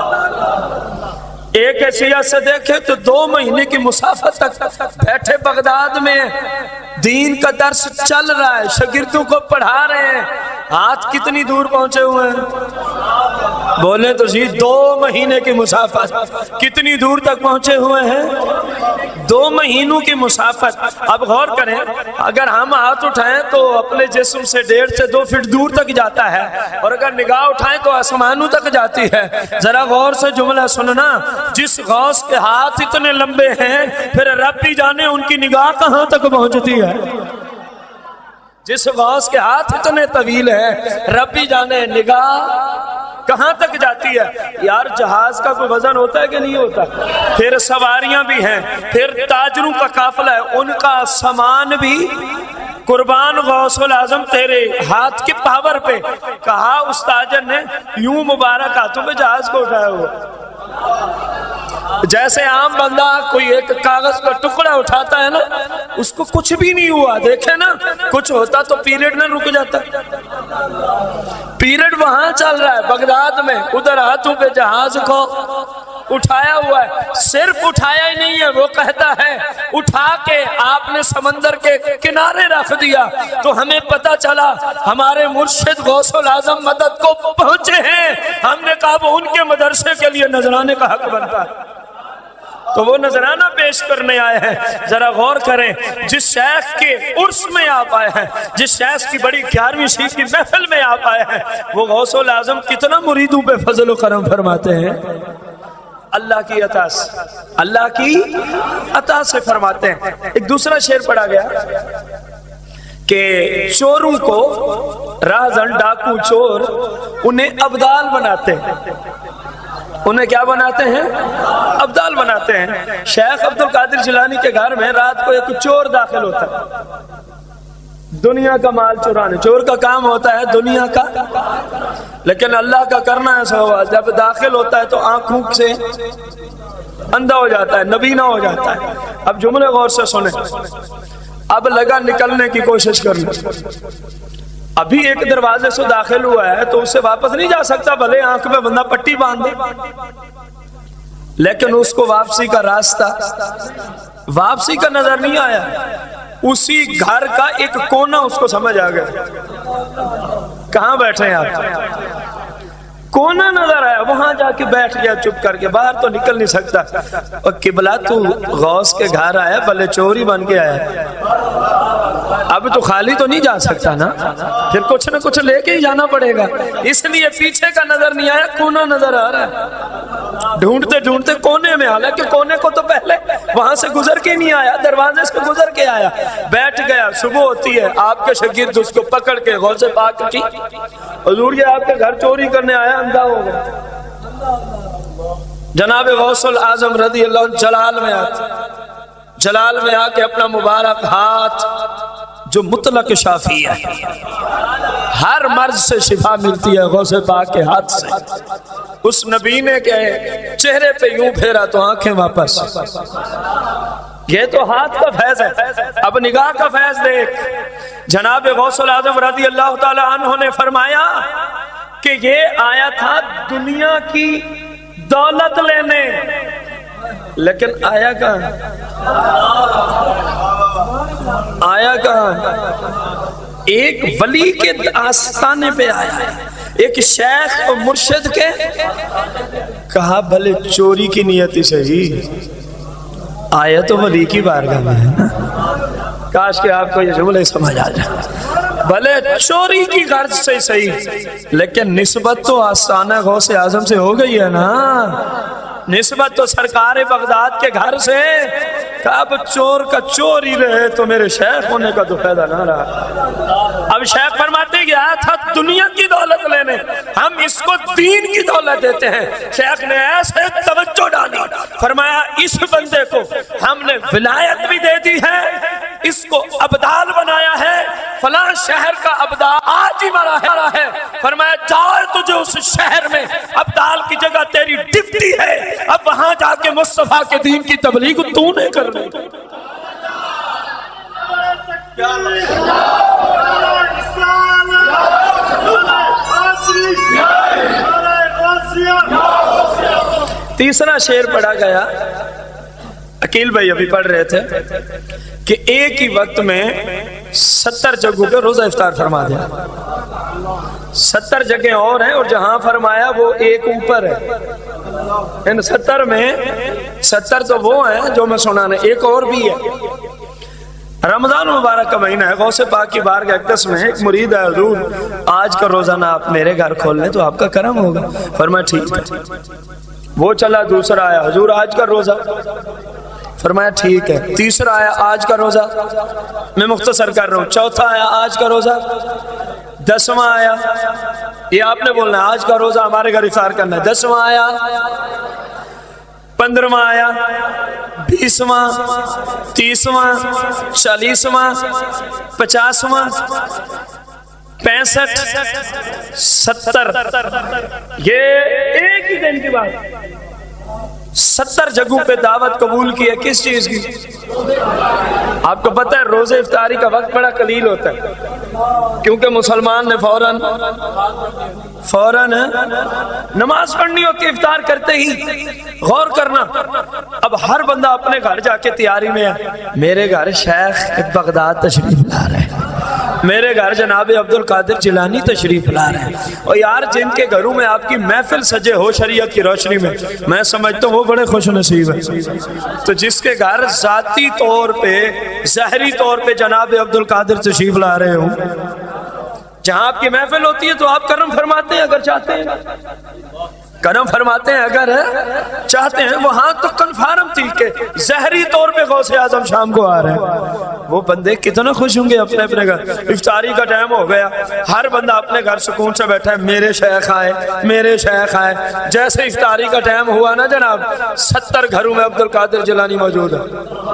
एक एशिया से देखे तो 2 महीने की मुसाफत तक बैठे बगदाद में दीन का दर्स चल रहा है, शागिर्दों को पढ़ा रहे हैं, हाथ कितनी दूर पहुंचे हुए हैं। بولے تو جی 2 مہینے کی مسافت، کتنی دور تک پہنچے ہوئے ہیں؟ 2 مہینوں کی مسافت۔ اب غور کریں، اگر ہم ہاتھ اٹھائیں تو اپنے جسم سے 1.5 سے 2 فٹ دور تک جاتا ہے، اور اگر نگاہ اٹھائیں تو آسمانوں تک جاتی ہے۔ ذرا غور سے جملہ سننا، جس غوث کے ہاتھ اتنے لمبے ہیں، پھر رب بھی جانے ان کی نگاہ کہاں تک پہنچتی ہے۔ جس غوث کے ہاتھ اتنے طویل ہیں، رب بھی جانے نگاہ کہاں تک جاتی ہے۔ یار جہاز کا کوئی وزن ہوتا ہے کہ نہیں ہوتا؟ پھر سواریاں بھی ہیں، پھر تاجروں کا قافلہ ہے، ان کا سامان بھی۔ قربان غوث العظم تیرے ہاتھ کے پاور پہ، کہا اس تاجر نے یوں مبارک ہاتھوں پہ جہاز کو اٹھایا ہوا، جیسے عام بندہ کوئی ایک کاغذ کا ٹکڑا اٹھاتا ہے نا، اس کو کچھ بھی نہیں ہوا۔ دیکھیں نا، کچھ ہوتا تو پیریڈ نہ رک جاتا۔ پیریڈ وہاں چل رہا ہے بغداد میں، ادھر ہاتھوں پہ جہاز کو اٹھایا ہوا ہے۔ صرف اٹھایا ہی نہیں ہے، وہ کہتا ہے اٹھا کے آپ نے سمندر کے کنارے رکھ دیا، تو ہمیں پتا چلا ہمارے مرشد غوث العظم مدد کو پہنچے ہیں۔ ہم نے کہا وہ ان کے مدرسے کے لیے نذرانے کا حق بنتا ہے، تو وہ نذرانہ پیش کرنے آئے ہیں۔ ذرا غور کریں، جس شیخ کے عرس میں آپ آئے ہیں، جس شیخ کی بڑی 11ویں شیخ کی محفل میں آپ آئے ہیں، وہ غوث العظم کتنا مریدوں پہ فضل و کرم فرماتے ہیں۔ اللہ کی عطا سے، اللہ کی عطا سے فرماتے ہیں۔ ایک دوسرا شعر پڑھا گیا کہ چوروں کو، راہزن ڈاکو چور، انہیں ابدال بناتے ہیں۔ انہیں کیا بناتے ہیں؟ ابدال بناتے ہیں۔ شیخ عبد القادر جیلانی کے گھر میں رات کو ایک چور داخل ہوتا ہے، دنیا کا مال چورانے۔ چور کا کام ہوتا ہے دنیا کا، لیکن اللہ کا کرنا ایسا ہوا، جب داخل ہوتا ہے تو آنکھوں سے اندھا ہو جاتا ہے، نبینا ہو جاتا ہے۔ اب جملے غور سے سنیں، اب لگا نکلنے کی کوشش کرنا۔ ابھی ایک دروازے سے داخل ہوا ہے تو اس سے واپس نہیں جا سکتا، بھلے آنکھ میں بندہ پٹی باندھ دے، لیکن اس کو واپسی کا راستہ، واپسی کا نظر نہیں آیا۔ اسی گھر کا ایک کونا اس کو سمجھ آ گیا۔ کہاں بیٹھے ہیں آپ؟ کونا نظر آیا، وہاں جا کے بیٹھ گیا چپ کر کے، باہر تو نکل نہیں سکتا۔ اور قبلہ تو غوث کے گھر آیا، بھلے چوری بن کے آیا، اب تو خالی تو نہیں جا سکتا نا، پھر کچھ نہ کچھ لے کے ہی جانا پڑے گا۔ اس لیے پیچھے کا نظر نہیں آیا، کونا نظر آ رہا ہے۔ ڈھونڈتے ڈھونڈتے کونے میں، حالانکہ کونے کو تو پہلے وہاں سے گزر کے نہیں آیا، دروازے سے گزر کے آیا، بیٹھ گیا۔ صبح ہوتی ہے، آپ کے شاگرد اس کو پکڑ کے غوث پاک کی، حضور یہ آپ کے گھر چوری کرنے آیا، اندھا ہو گیا۔ جناب غوث العظم رضی اللہ عنہ جلال میں آتے، جلال میں آ کے اپنا مبارک ہاتھ جو مطلق شافی ہے، ہر مرض سے شفا ملتی ہے غوث پاک کے ہاتھ سے، اس نبی نے کہ چہرے پہ یوں پھیرا تو آنکھیں واپس۔ یہ تو ہاتھ کا فیض ہے، اب نگاہ کا فیض دیکھ۔ جناب غوث العظم رضی اللہ تعالی عنہ نے فرمایا کہ یہ آیا تھا دنیا کی دولت لینے، لیکن آیا کہاں؟ آیا کہاں؟ ایک ولی کے آستانے پہ آیا ہے، ایک شیخ اور مرشد کے۔ کہا بھلے چوری کی نیتی سے ہی آیا تو ولی کی بارگاہ میں ہے۔ کاش کہ آپ کو یہ جملے سمجھ آ جائے، بھلے چوری کی غرض سے صحیح، لیکن نسبت تو آستانہ غوث اعظم سے ہو گئی ہے نا، نسبت تو سرکار بغداد کے گھر سے۔ اب چور کا چور ہی رہے تو میرے شیخ ہونے کا تو فائدہ نہ رہا۔ اب شیخ فرماتے کہ آیا تھا دنیا کی دولت لینے، ہم اس کو دین کی دولت دیتے ہیں۔ شیخ نے ایسے توجہ ڈالی، فرمایا اس بندے کو ہم نے ولایت بھی دے دی ہے، اس کو ابدال بنایا ہے، فلاں شہر کا ابدال آج ہی مرا ہے۔ فرمایا جائے تجھے اس شہر میں ابدال کی جگہ تیری ڈپٹی ہے، اب وہاں جا کے مصطفیٰ کے دین کی تبلیغ تو نے کرنی۔ تیسرا شعر پڑھا گیا، عقیل بھائی ابھی پڑھ رہے تھے کہ ایک ہی وقت میں 70 جگہوں پہ روزہ افطار فرما دیا۔ 70 जगह और हैं, और जहां फरमाया वो एक ऊपर है। इन 70 में 70 तो वो हैं जो मैं सुनाने, एक और भी है। रमजान मुबारक का महीना है, गौसे पाक की बारगाह अक़दस में एक मुरीद है, हुजूर आज का रोजाना आप मेरे घर खोल लें तो आपका करम होगा। फरमाया ठीक है। वो चला, दूसरा आया, हुजूर आज का रोजा। फरमाया ठीक है। तीसरा आया, आज का रोजा। मैं मुख्तसर कर रहा हूँ। चौथा आया, आज का रोजा। 10वां आया, ये आपने बोलना है आज का रोजा हमारे घर इफ्तार करना है। 10वां आया, 15वां आया, 20वां, 30वां, 40वां, 50वां, 65, 70। ये एक ही दिन की बात। 70 जगहों पे दावत कबूल की है। किस चीज की? आपको पता है रोजे इफ्तारी का वक्त बड़ा कलील होता है, क्योंकि मुसलमान ने फौरन नमाज पढ़नी होती है इफ्तार करते ही। गौर करना, अब हर बंदा अपने घर जाके तैयारी में है। मेरे घर शेख बगदाद तशरीफ ला रहे हैं, मेरे घर जनाब अब्दुल कादिर जिलानी तशरीफ ला रहे हैं। और यार जिनके घरों में आपकी महफिल सजे हो शरीयत की रोशनी में, मैं समझता हूँ वो बड़े खुश नसीब है। तो जिसके घर जाती तौर पे, ज़ाहरी तौर पे जनाब अब्दुल कादिर तशरीफ ला रहे हो, जहां आपकी महफिल होती है तो आप करम फरमाते हैं अगर चाहते हैं, करम फरमाते हैं अगर चाहते हैं। वहां तो कन्फर्म थी कि ज़हरी तौर पे गौसे आजम शाम को आ रहे हैं। वो बंदे कितना खुश होंगे अपने अपने घर। इफ्तारी का टाइम हो गया, हर बंदा अपने घर सुकून से बैठा है, मेरे शेख आए, मेरे शेख आए। जैसे इफ्तारी का टाइम हुआ ना जनाब, 70 घरों में अब्दुल कादिर जिलानी मौजूद है।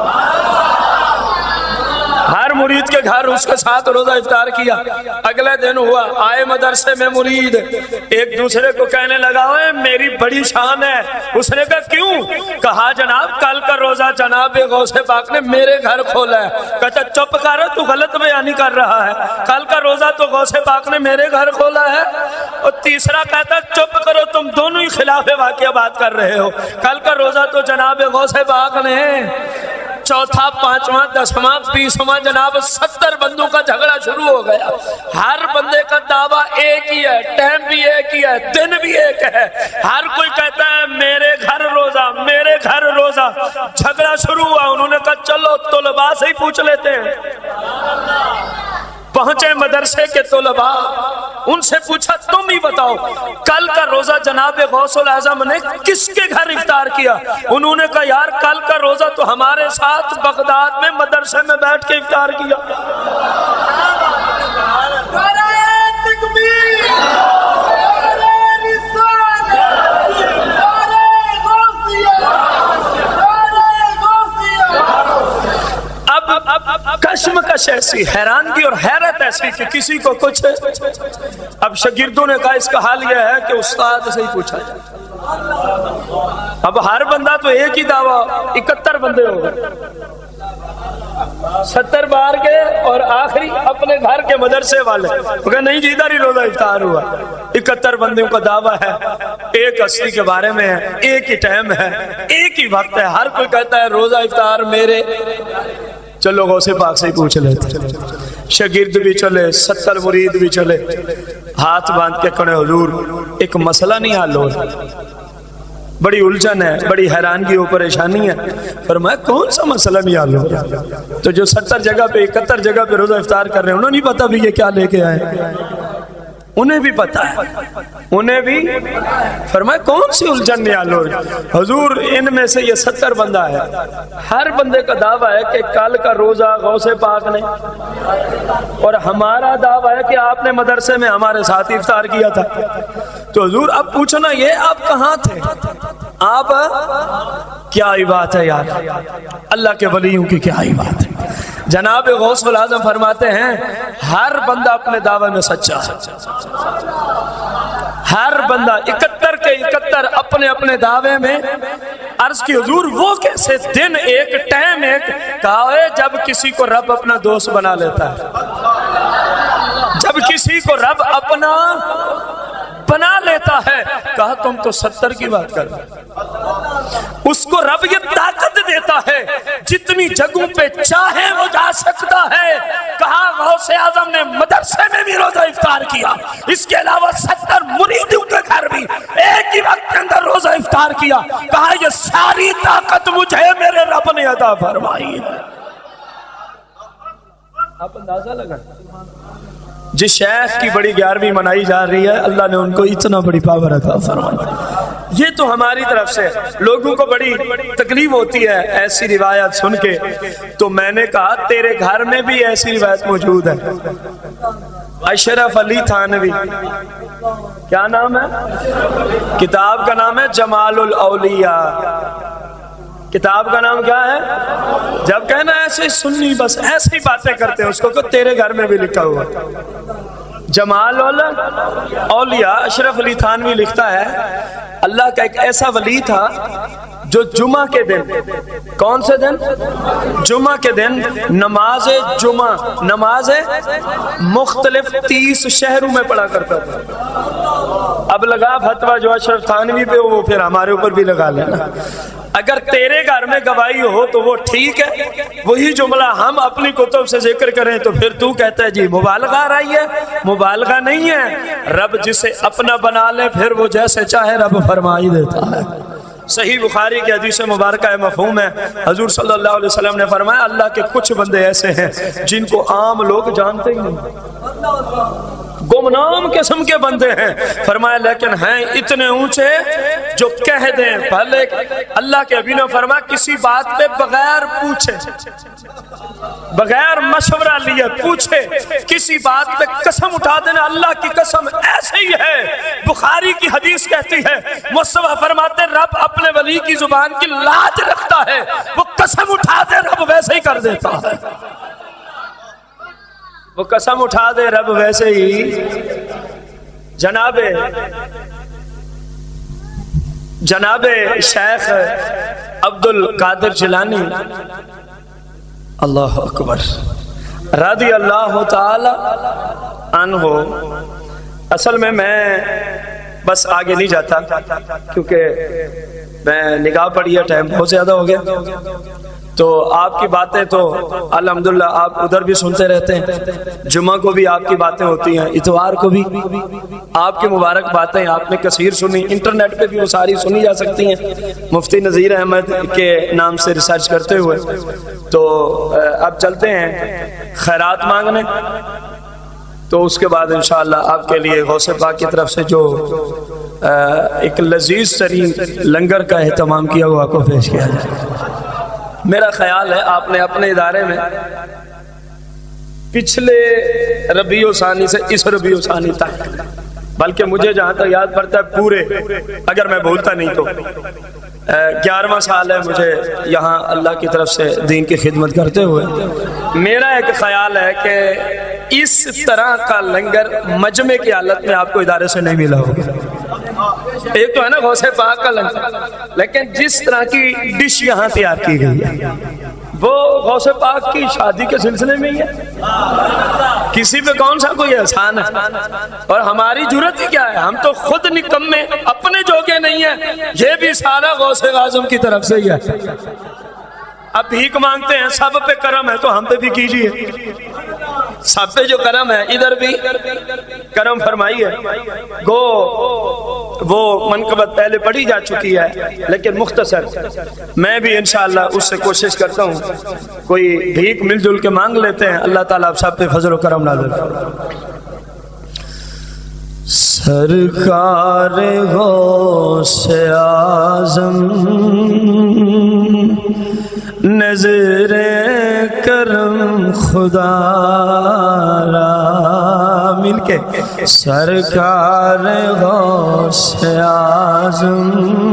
हर मुरीद के घर उसके साथ रोजा इफ्तार किया। अगले दिन हुआ, आए मदरसे में मुरीद, एक दूसरे को कहने लगा मेरी बड़ी शान है। उसने कहा क्यों? कहा जनाब कल का रोजा जनाब गौसे पाक ने मेरे घर खोला है। कहता चुप कर, तू गलत बयानी कर रहा है, कल का रोजा तो गौसे पाक ने मेरे घर खोला है। और तीसरा कहता चुप करो, तुम दोनों ही खिलाफ वाक़या बात कर रहे हो, कल का रोजा तो जनाब गौसे पाक ने। चौथा, 5वां, 10वां, 20वां जनाब 70 बंदों का झगड़ा शुरू हो गया। हर बंदे का दावा एक ही है, टाइम भी एक ही है, दिन भी एक है। हर कोई कहता है मेरे घर रोजा, मेरे घर रोजा। झगड़ा शुरू हुआ, उन्होंने कहा चलो तलबा से ही पूछ लेते हैं। पहुंचे मदरसे के तलबा, उनसे पूछा तुम ही बताओ कल का रोजा जनाब गौसुल आजम ने किसके घर इफ्तार किया? उन्होंने कहा यार कल का रोजा तो हमारे साथ बगदाद में मदरसे में बैठ के इफ्तार किया। अब कश्मकश ऐसी, हैरानगी और हैरत ऐसी कि किसी को कुछ। अब शागिर्दों ने कहा इसका हाल यह है कि उस्ताद से ही पूछा जाए। अब हर बंदा तो एक ही दावा, 71 बंदे हो गए, 70 बाहर के और आखिरी अपने घर के मदरसे वाले। नहीं जी इधर ही रोजा इफ्तार हुआ। 71 बंदों का दावा है, एक हस्ती के बारे में है, एक ही टाइम है, एक ही वक्त है। हर कोई कहता है रोजा इफ्तार मेरे। चलो गौसे पाक से ही पूछ लेते। शागिर्द भी चले, 70 मुरीद भी चले, हाथ बांध के खड़े, हुजूर एक मसला नहीं हल हो रहा, बड़ी उलझन है, बड़ी हैरानगी हो, परेशानी है। फरमाया कौन सा मसला नहीं हल हो रहा? तो जो 70 जगह पे 71 जगह पे रोजा इफ्तार कर रहे हैं, उन्हें नहीं पता भी ये क्या लेके आए? उन्हें भी पता है, उन्हें भी। फरमाया कौन सी उलझन नहीं हल हो रही? हुजूर इनमें से ये 70 बंदा है, हर बंदे का दावा है कि कल का रोजा गौसे पाक ने, और हमारा दावा है कि आपने मदरसे में हमारे साथ इफ्तार किया था। तो हुजूर अब पूछना ये आप कहाँ थे? आप क्या ही बात है यार, अल्लाह के वलियों की क्या ही बात है। जनाब गौसुल आजम फरमाते हैं हर बंदा अपने दावे में सच्चा है। हर बंदा 71 के 71 अपने अपने दावे में। अर्ज की हुजूर वो कैसे? दिन एक, टाइम एक। कहा है जब किसी को रब अपना दोस्त बना लेता है, जब किसी को रब अपना बना लेता है। कहा तुम तो 70 की बात कर रहे, उसको रब ये ताकत देता है जितनी जगहों पे चाहे वो जा सकता है। कहा गौस आजम ने मदरसे में भी रोजा इफ्तार किया, इसके अलावा 70 मुरीदों के घर भी एक ही वक्त के अंदर रोजा इफ्तार किया। कहा ये सारी ताकत मुझे मेरे रब ने अता फरमाई है। आप अंदाजा लगा जिस शेख की बड़ी 11वीं मनाई जा रही है, अल्लाह ने उनको इतना बड़ी पावर अता फरमाई। ये तो हमारी तरफ से लोगों को बड़ी तकलीफ होती है ऐसी रिवायत सुन के, तो मैंने कहा तेरे घर में भी ऐसी रिवायत मौजूद है। अशरफ अली थानवी, क्या नाम है? किताब का नाम है जमालुल औलिया। किताब का नाम क्या है? जब कहना ऐसे सुन्नी बस ऐसी ही बातें करते हैं उसको, तो तेरे घर में भी लिखा हुआ जमालुल औलिया। अशरफ अली थानवी लिखता है अल्लाह का एक ऐसा वली था जो जुमा के दिन, कौन से दिन? जुमा के दिन नमाज जुमा, नमाज मुख्तलिफ 30 शहरों में पढ़ा करता था। अब लगा फतवा जो अशरफ थानवी पे वो फिर हमारे ऊपर भी लगा लेना। अगर तेरे घर में गवाही हो तो वो ठीक है, वही जुमला हम अपनी कुतुब से जिक्र करें तो फिर तू कहता है जी मुबालगा आ रही है। मुबालगा नहीं है, रब जिसे अपना बना ले फिर वो जैसे चाहे रब फरमाई देता है। सही बुखारी की हदीस मुबारक है, मफहूम है, हजूर सल्लल्लाहु अलैहि वसल्लम ने फरमाया अल्लाह के कुछ बंदे ऐसे हैं जिनको आम लोग जानते ही नहीं, गुमनाम किस्म के बंदे हैं। फरमाया लेकिन हैं इतने ऊंचे जो कह दें, पहले अल्लाह के नबी ने फरमाया किसी बात पे बगैर पूछे, बगैर मशवरा लिए पूछे किसी बात पे कसम उठा देना, अल्लाह की कसम ऐसे ही है। बुखारी की हदीस कहती है मुस्तफा फरमाते रब अपने वली की जुबान की लाज रखता है, वो कसम उठा दे रब वैसे ही कर देता है, वो कसम उठा दे रब वैसे ही। जनाबे शेख अब्दुल कादिर जिलानी अल्लाह अकबर रदी अल्लाह ताला अन्हो, असल में मैं बस आगे नहीं जाता क्योंकि मैं निगाह पड़ी है, टाइम बहुत ज्यादा हो गया। तो आपकी बातें तो अल्हम्दुलिल्लाह आप उधर भी सुनते रहते हैं, जुम्मा को भी आपकी बातें होती हैं, इतवार को भी आपकी मुबारक बातें आपने कसीर सुनी, इंटरनेट पे भी वो सारी सुनी जा सकती हैं मुफ्ती नज़ीर अहमद के नाम से रिसर्च करते हुए। तो अब चलते हैं खैरात मांगने, तो उसके बाद इंशाअल्लाह आपके लिए गौसे पाक की तरफ से जो एक लजीज तरीन लंगर का एहतमाम किया हुआ को पेश किया जाए। मेरा ख्याल है आपने अपने इदारे में पिछले रबीउ सानी से इस रबीउ सानी तक, बल्कि मुझे जहां तक याद पड़ता है पूरे, अगर मैं भूलता नहीं तो 11वां साल है मुझे यहाँ अल्लाह की तरफ से दीन की खिदमत करते हुए। मेरा एक ख्याल है कि इस तरह का लंगर मजमे की हालत में आपको इदारे से नहीं मिला होगा। एक तो है ना गौसे पाक का लंगर, लेकिन जिस तरह की डिश यहाँ तैयार की गई है वो गौसे पाक की शादी के सिलसिले में ही है। किसी पे कौन सा कोई एहसान है, और हमारी जरूरत ही क्या है, हम तो खुद निकम्मे अपने जोगे नहीं है, ये भी सारा गौसे आज़म की तरफ से ही है। अब भीख मांगते हैं, सब पे करम है तो हम पे भी कीजिए, सब पे जो करम है इधर भी करम फरमाइए। गो वो मनकबत पहले पढ़ी जा चुकी है, लेकिन मुख्तसर मैं भी इंशाअल्लाह उससे कोशिश करता हूँ, कोई भीख मिलजुल के मांग लेते हैं, अल्लाह ताला आप सब पे फजल करम नाज़िल फरमाए। सरकार गौसे आज़म नज़रे करम खुदा मिलके, सरकार गौसे आज़म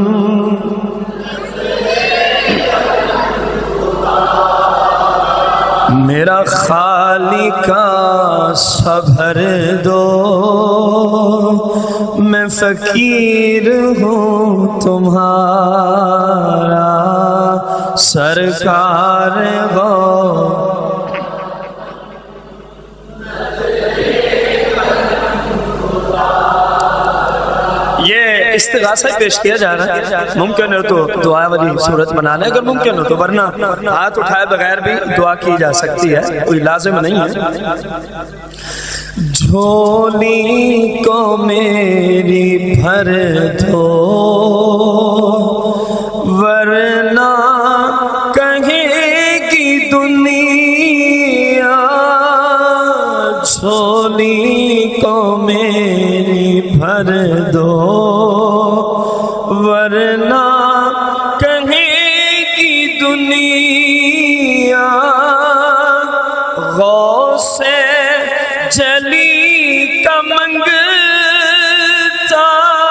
मेरा खालिका सबर दो, मैं फकीर हूँ तुम्हारा, सरकार गो। ये استغاثہ پیش کیا جا رہا ہے، ممکن ہے تو دعا والی صورت بنا لیں اگر ممکن ہو تو، ورنہ ہاتھ اٹھائے بغیر بھی دعا کی جا سکتی ہے، کوئی لازم نہیں ہے۔ جھولی کو میری بھر دو ورنہ کہے گی دنیا، جھولی کو میری بھر دو ورنہ کہے گی دنیا، غوث جلی کا منگتا،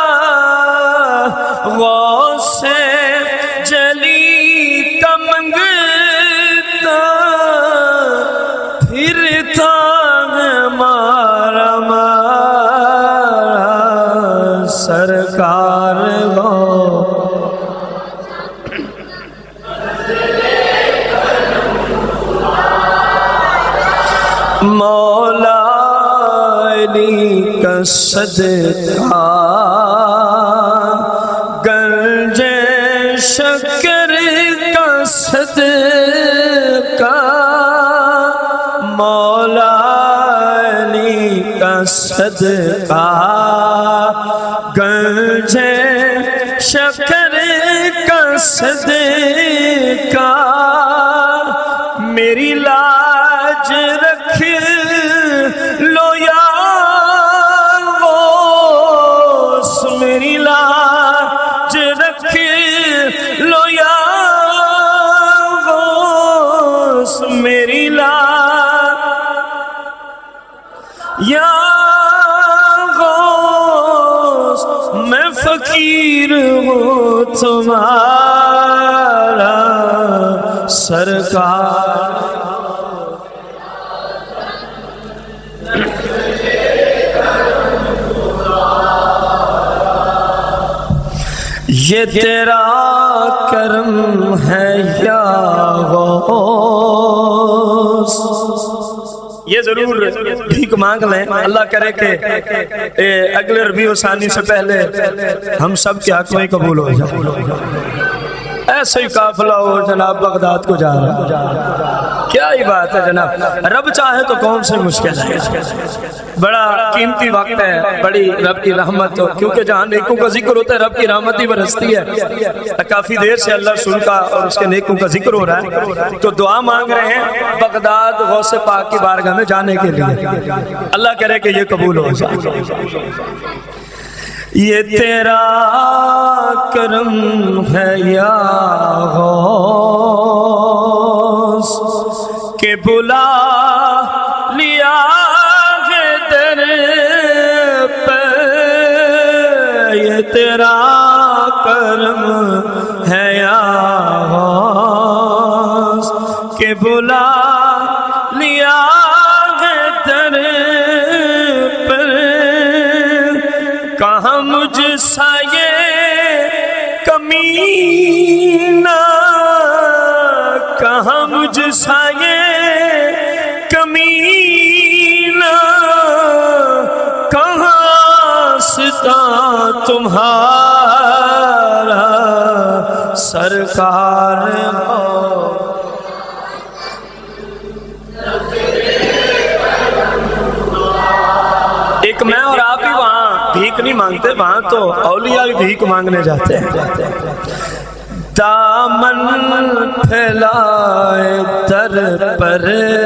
غوث جلی کا منگتا، پھرتا ہمارا سرکار ہو۔ مولا علی کا صدقہ گنج شکر کا صدقہ، مولا علی کا صدقہ گنج شکر کا صدقہ، میری لاج رکھ لو یا غوث، میری لاج رکھ لو یا غوث، میری لاج یا غوث، میں فقیر ہوں تمہارا سرکار۔ یہ تیرا کرم ہے یا غوث، یہ ضرور بھیک مانگ لیں، اللہ کرے کہ اگلے ربیع ثانی سے پہلے ہم سب کے حق میں قبول ہو جائے۔ ایسے ہی قافلہ ہو جناب بغداد کو جا رہا ہے، کیا ہی بات ہے جناب، رب چاہے تو کون سے مشکل ہے، بڑا قیمتی وقت ہے، بڑی رب کی رحمت ہو، کیونکہ جہاں نیکوں کا ذکر ہوتا ہے رب کی رحمت ہی برستی ہے۔ کافی دیر سے اللہ رسول کا اور اس کے نیکوں کا ذکر ہو رہا ہے، تو دعا مانگ رہے ہیں بغداد غوث پاک کی بارگاہ میں جانے کے لیے، اللہ کرے کہ یہ قبول ہو جائے۔ یہ تیرا کرم ہے یا غوث کہ بلا لیا ہے در پہ، یہ تیرا کرم ہے یا غوث کہ بلا لیا ہے در پہ، کہاں مجھ سا یہ کمینہ، کہاں مجھ سا یہ کمینہ، کہاں ستا تمہارا سرکار ہو۔ ایک میں اور آپ ہی وہاں بھیک نہیں مانگتے، وہاں تو اولیاء بھی بھیک مانگنے جاتے ہیں۔ دامن پھیلائے در پر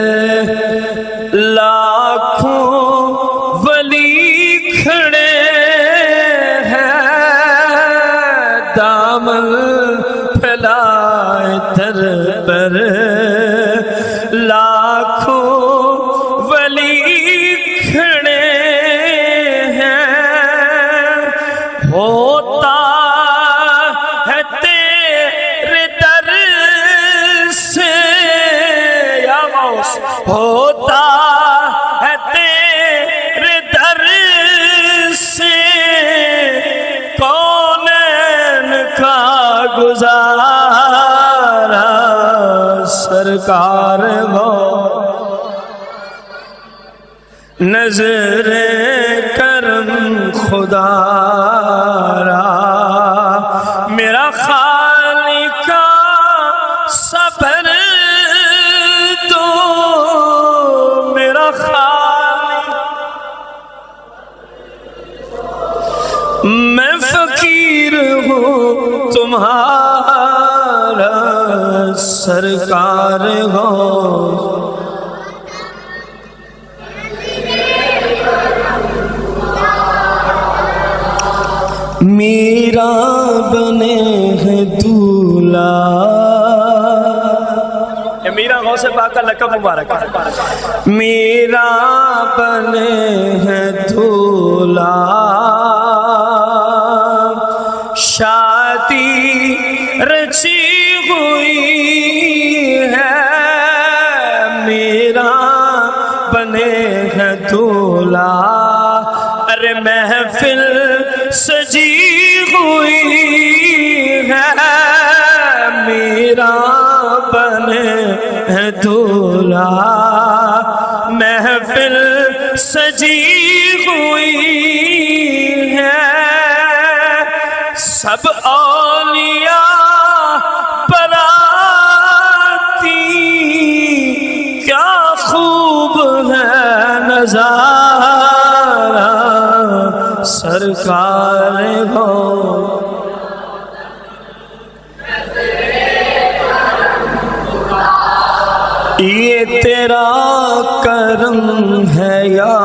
لاکھوں ولی کھڑے ہیں، دامن پھیلائے در پر لاکھوں ولی کھڑے ہیں، ہوتا ہے تیرے در سے یا غوث، ہوتا ہے تیرے در سے کونین کا گزارا سرکار ہو، نظر کرم خدا را سرکار غوث میرا بنے ہے دولہا. یہ میرا غوث پاک کا لقب مبارک ہے. میرا بنے ہے دولہا شادی رچی ہوئی ہے. میرا بنے ہے دولہا ارے محفل سجی ہوئی ہے. میرا بنے ہے دولہا محفل سجی ہوئی ہے. سب اولیاء براتی کیا خوب ہے نظارہ سرکار ہو. یہ تیرا کرم ہے یا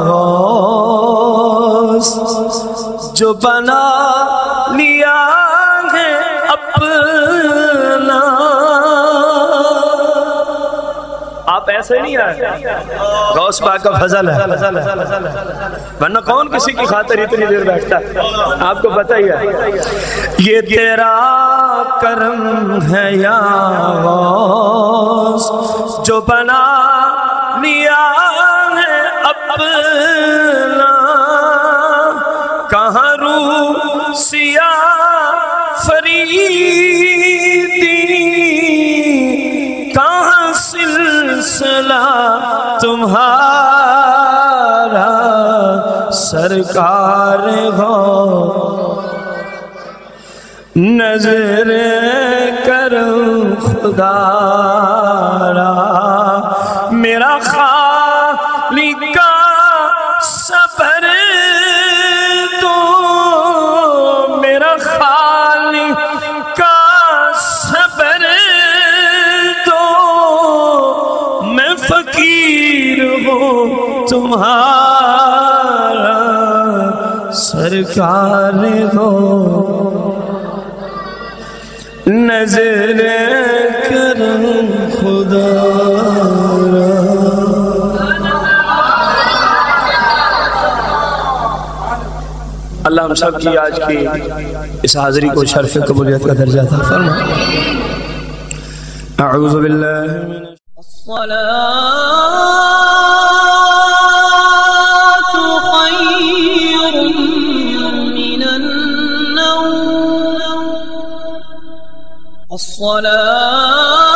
غوث جو بنا لیا ہے اپنا. آپ ایسے نہیں آئے غوث پاک کا فضل ہے ورنہ کون کسی کی خاطر اتنی دیر بیٹھتا ہے. آپ کو پتہ ہی ہے یہ تیرا کرم ہے یا غوث جو بنا لیا ہے اپنا. کہاں روح سیاہ فریدی کہاں سلسلہ تمہارا سرکار ہو. نظر کرم خدا را میرا خالق کا صبر تو. میرا خالق کا صبر تو میں فقیر ہوں تمہارا سرکار ہو. نظر کرم خدا را. اللہ ہم سب کی آج کی اس حاضری کو شرف قبولیت کا درجہ عطا فرمائے. اعوذ باللہ من الصلاة